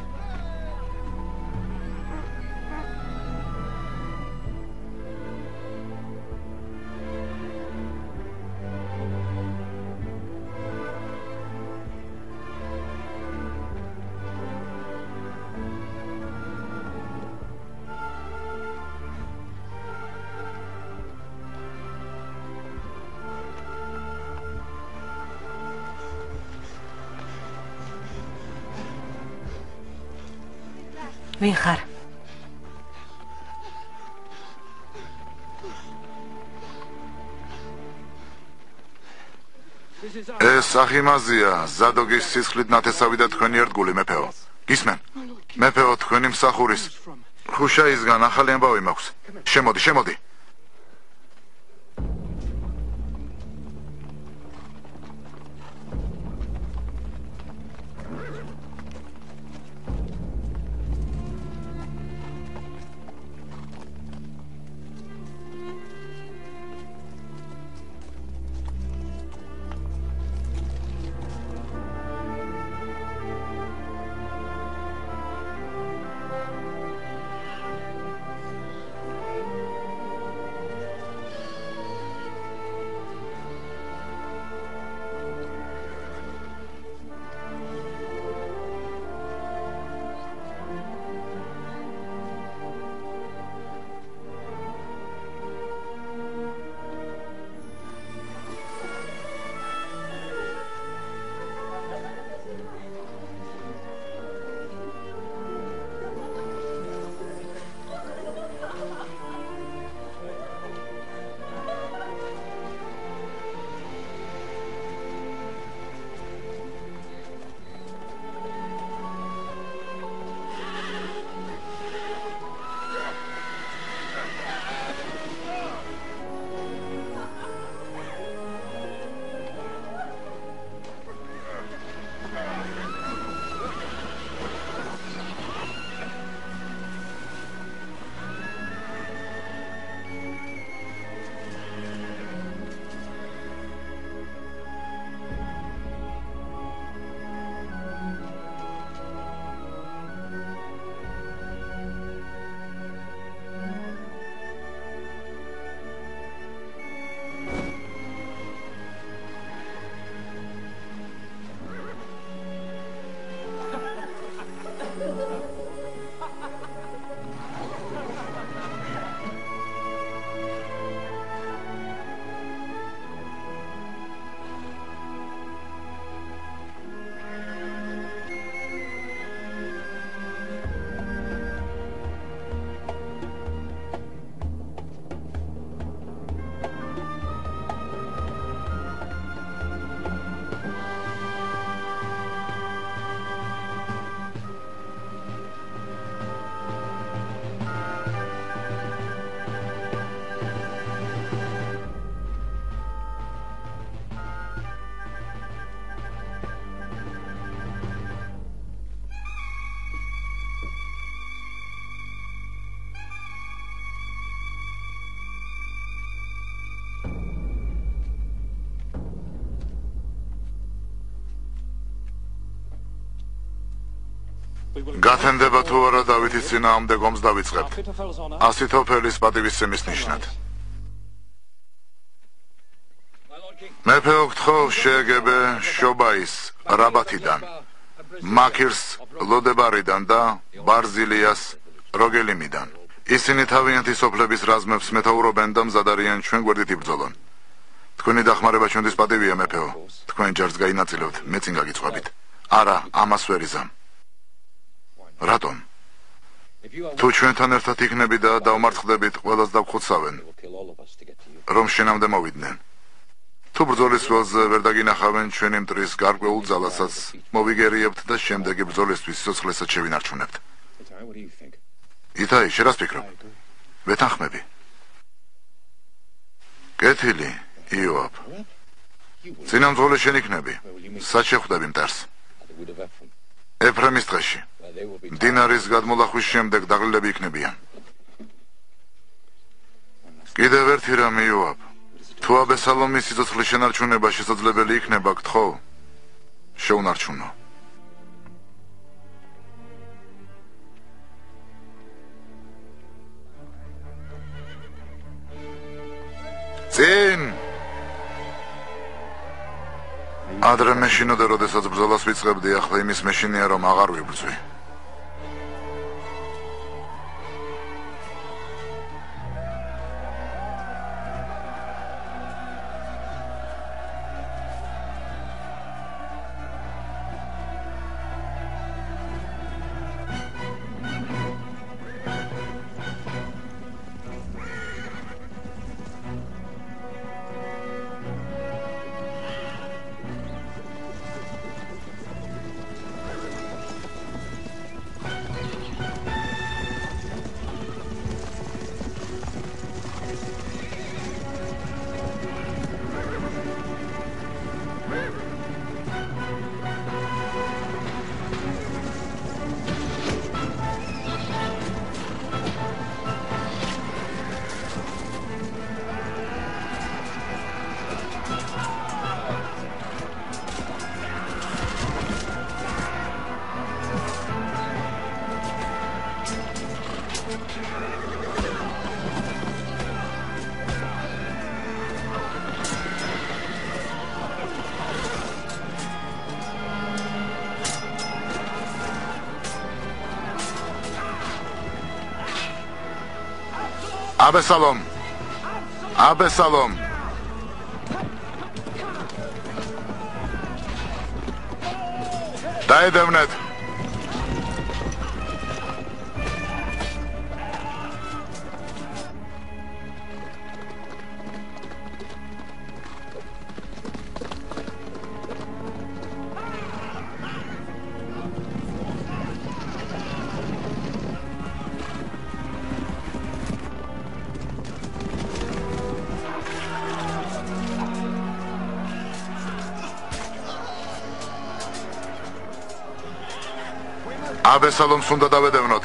A: ვინ ხარ? ეს ახიმაზია, ზადოგის სისხლით ნათესავი და თქვენი ერთგული მეფეო. გისმენ? მეფეო, თქვენი მსახურის ხუშაისგან ახალი ამბავი მაქვს. შემოდი, შემოდი. გათენდება თუ არა დავითის წინააღმდეგ ომს დავიწყებთ. 100 თოფელის პატივისცემის ნიშნად. მეფე ოქთხო შეეგებე შობაის რაბათიდან, მაქირს ლოდებარიდან და ბარზილიას როგელიმიდან. ისინი თავიანთი სოფლების რაზმებს მეთაურობენ და მზად არიან ჩვენ გვერდით იბრძოლონ. თქვენი დახმარება ჩვენთვის პატივია მეფეო. თქვენ ჯარს გაინაწილებთ, მე წინ გაგიწყობთ. არა, ამას ვერ იზამ. რატომ? თუ ჩვენთან ერთად იქნები და დავმარცხდებით, ყველას დავხოცავენ, რომ შენამდე მოვიდნენ. თუ ბრძოლის ველზე ვერ დაგინახავენ ჩვენი მტრის გარკვეულ ძალასაც მოვიგერიებთ და შემდეგი ბრძოლისთვის სიცოცხლესაც შევინარჩუნებთ. ითაი, შენ რას ფიქრობ? ვეთანხმები. კეთილი, იოაბ. წინამძღოლი შენ იქნები. სად შეხვდები მტერს? ეფრემის დღეში. მდინარის გადმოლახვის შემდეგ დაღლილები იქნებიან. კიდევ ერთი რამ, იოაბ. თუ აბესალომის სიცოცხლის შენარჩუნება შესაძლებელი იქნება, გთხოვ, შეუნარჩუნო. წინ! ადრე მეშინოდე, როდესაც ბრძოლას ვიწყებდი, ახლა იმის მეშინია, რომ აღარ ვიბრძვი. აბესალომ! აბესალომ! დაედევნეთ! აბესალომს უნდა დავედევნოთ.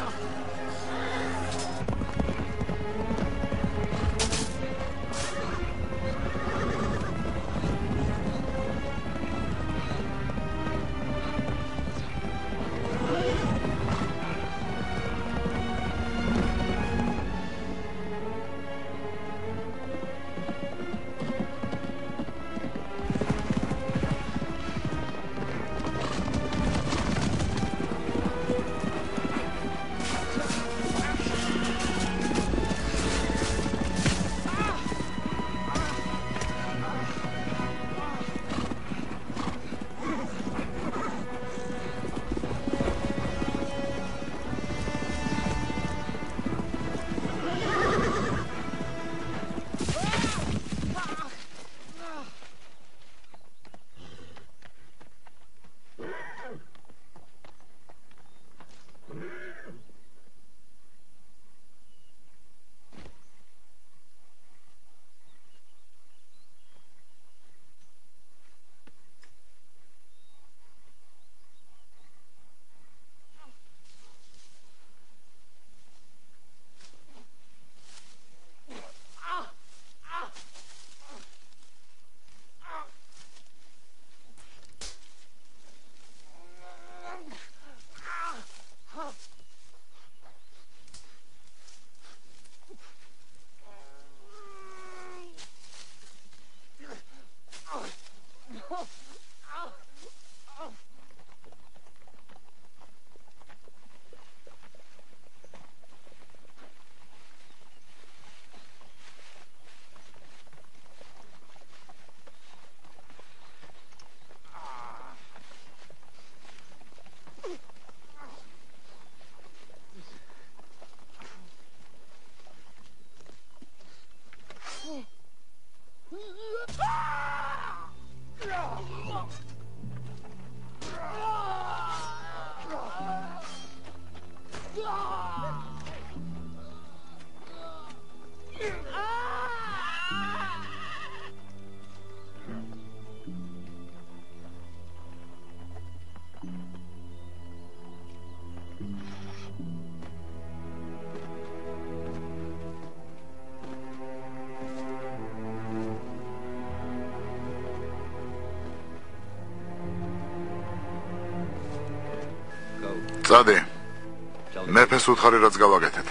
A: წადი. მეფეს უთხარი რაც გავაკეთეთ.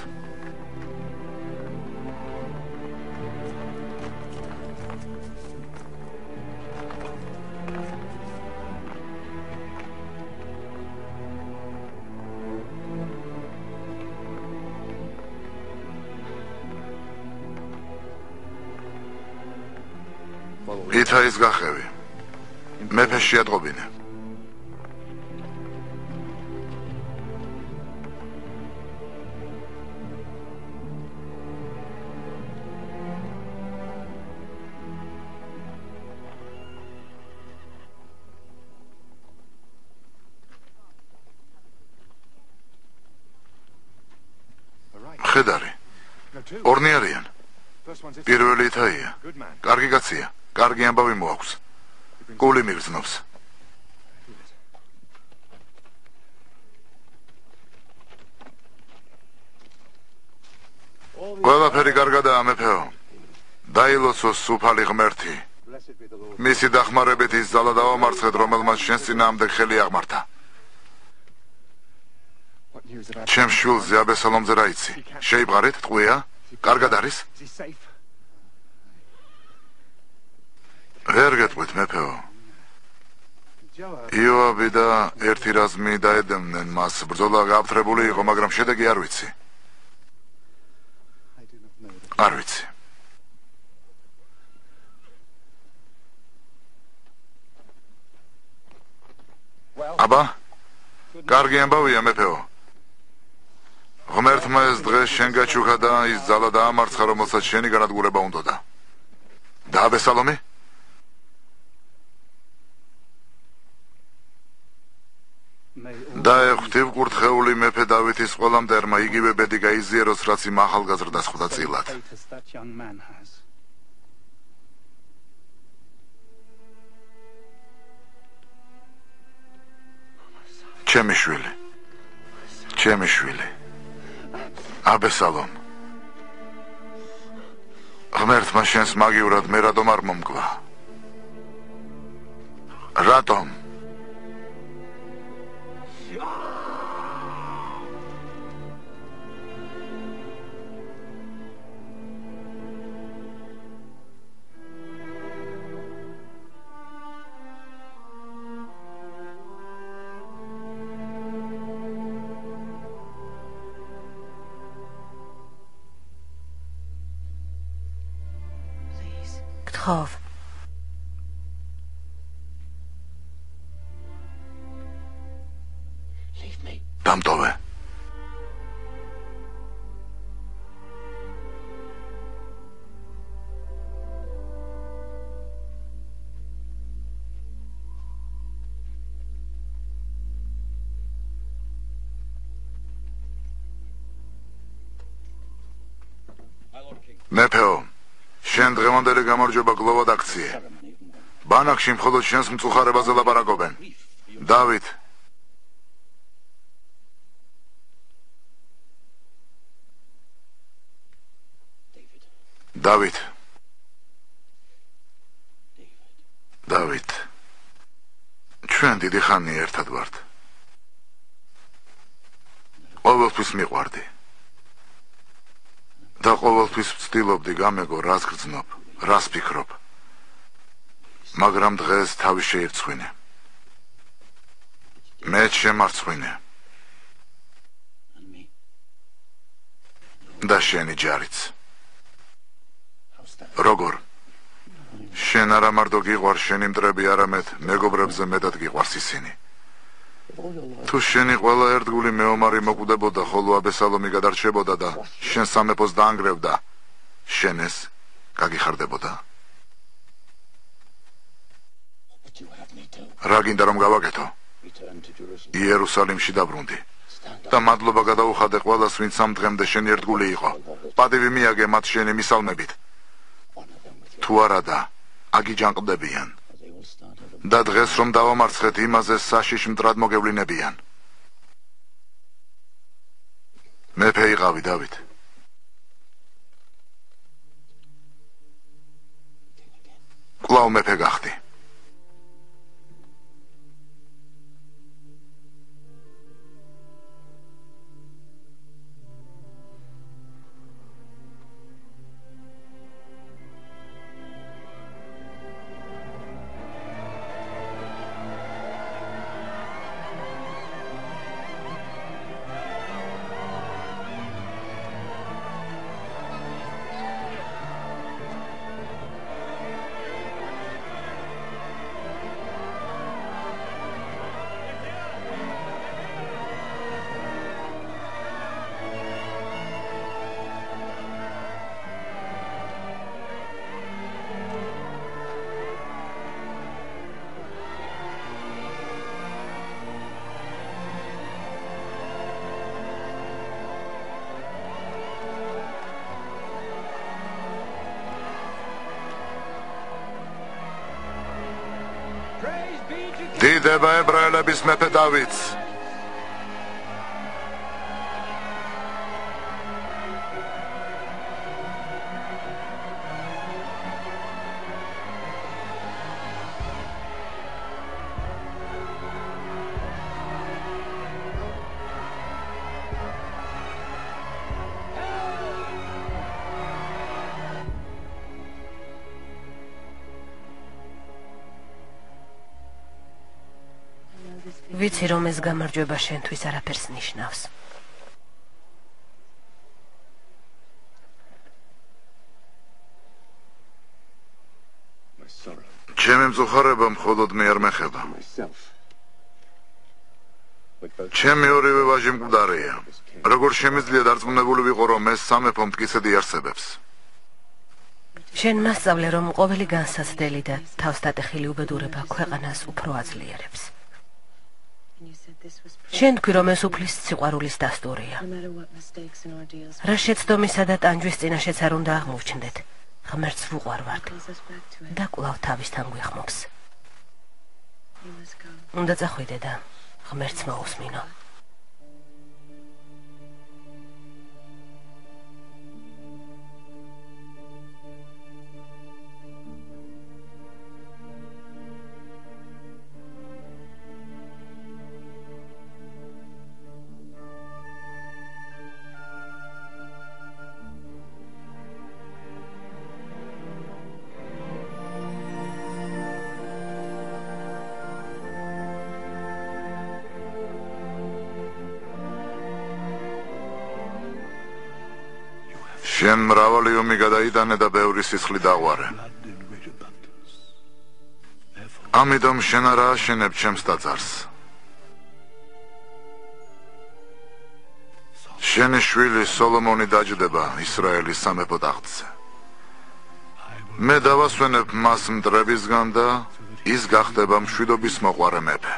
A: ითაის გახევი. მეფეს შეატყობინე. ხედარი. ორნი არიან. პირველი ითაია. კარგი კაცია. კარგი ამბავი მოაქვს. გული მიგრძნობს. ყველაფერი კარგადაა მეფეო. დაილოცოს სუფალი ღმერთი. მისი დახმარებით ის ძალა დავამარცხეთ, რომელმაც შენს წინააღმდეგ ხელი აღმართა. ჩემს შვილზე აბესალომზე რა იცი? შეიბღარეთ, ტყვია? კარგად არის? ვერ გეტყვით მეფეო. იოაბი და ერთი რაზმი დაედევნენ მას. ბრძოლა გააფთრებული იყო, მაგრამ შედეგი არ ვიცი. არ ვიცი. აბა? კარგი ამბავია მეფეო. ღმერთმა ეს დღეს შენ გაჩუქა და ის ძალა დაამარცხა, რომელსაც შენი განადგურება უნდოდა. და აბესალომი? დაეხვთივ კურთხეული მეფე დავითის ყველა მტერმა იგივე ბედი გაიზიაროს, რაც იმ ახალგაზრდას ხვდა წილად. ჩემი შვილი. ჩემი შვილი. აბესალომ. ღმერთმა შენს მაგივრად მე რატომ არ მომგვა? რატომ?
D: გთხოვ.
A: დამტოვე. მეფეო, შენ დღევანდელი გამარჯვება გლოვად აქციე. ბანაკში მხოლოდ შენს მწუხარებაზე ლაპარაკობენ. დავით. დავით. დავით. ჩვენ დიდი ხანია ერთად ვართ. ყოველთვის მიყვარდი. და ყოველთვის ვცდილობდი გამეგო, რას გრძნობ, რას ფიქრობ. მაგრამ დღეს თავი შეირცხვინე. მე შემარცხვინე. და შენი ჯარიც. როგორ? შენ არა მარტო გიყვარ შენი მტრები, არამედ მეგობრებზე მეტად გიყვარს ისინი. თუ შენი ყველა ერთგული მეომარი მოკვდებოდა, ხოლო აბესალომი გადარჩებოდა და შენ სამეფოს დაანგრევდა, შენ ეს გაგიხარდებოდა? რა გინდა რომ გავაკეთო?
E: Return to Jerusalem.
A: იერუსალიმში დაბრუნდი. და მადლობა გადაუხადე ყველას, ვინც ამ დღემდე შენი ერთგული იყო. პატივი მიაგე მათ შენი მისალმებით.
E: Honor them with your
A: თუ არადა, აგიჯანყდებიან.
E: they will start over.
A: და დღეს რომ დავამარცხეთ, იმაზე საშიში მტრად მოგევლინებიან. მეფე იყავი, დავით. კვლავ მეფე გახდი. დიდება ებრაელების მეფე დავითს.
D: ვიცი რომ ეს გამარჯვება შენთვის არაფერს ნიშნავს.
F: My sorrow,
A: ჩემი მწუხარება მხოლოდ მე არ მეხება.
F: myself. But both
A: ჩემი ორივე ვაჟი მკვდარია. როგორ შემიძლია დარწმუნებული ვიყო რომ ეს სამეფო მტკიცედ იარსებებს?
D: შენ მასწავლე რომ ყოველი განსაცდელი და თავსტატეხილი უბედურება ქვეყანას უფრო აძლიერებს. შენ თქვი რომ ეს უფლის სიყვარულის დასტურია. რა შეცდომისა და ტანჯვის წინაშეც არ უნდა აღმოვჩნდეთ. ღმერთს ვუყვარვართ და კვლავ თავისთან გვიხმობს. უნდა წახვიდე და ღმერთს მოусმინო.
A: შენ მრავალი ომი გადაიტანე და ბევრი სისხლი დაღვარე. ამიტომ შენ არ ააშენებ ჩემს ტაძარს. შენი შვილი სოლომონი დაჯდება ისრაელის სამეფო ტახტზე. მე დავასვენებ მას მტრებისგან და ის გახდება მშვიდობის მოყვარე მეფე.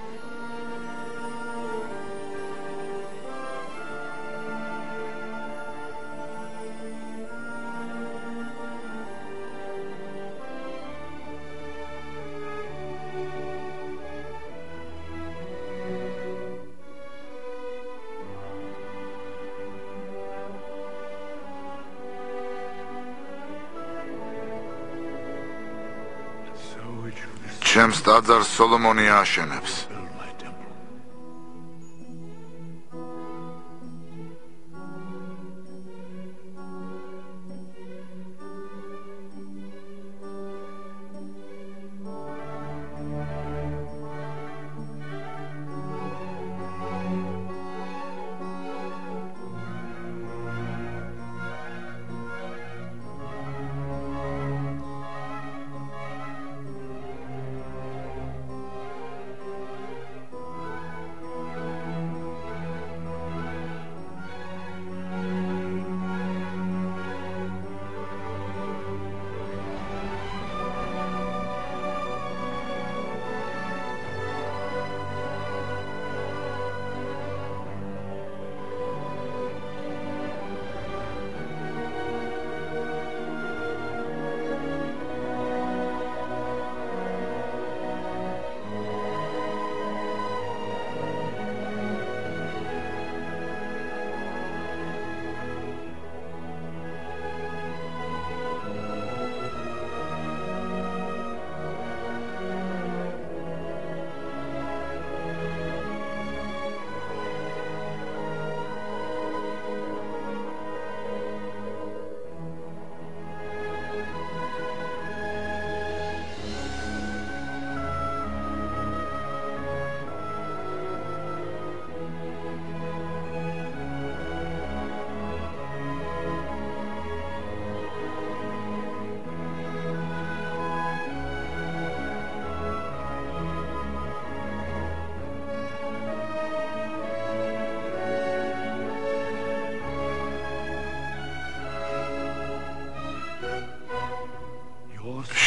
A: ჩემს ტაძარს სოლომონი ააშენებს.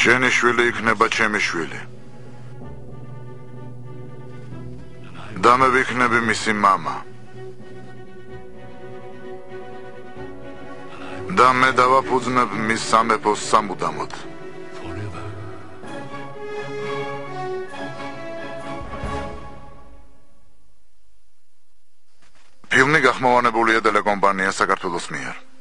A: შენი შვილი იქნება ჩემი შვილი. და მე ვიქნები მისი მამა. და მე დავაფუძნებ მის სამეფოს სამუდამოდ. ფილმი გახმოვანებულია ტელეკომპანია საქართველოს მიერ.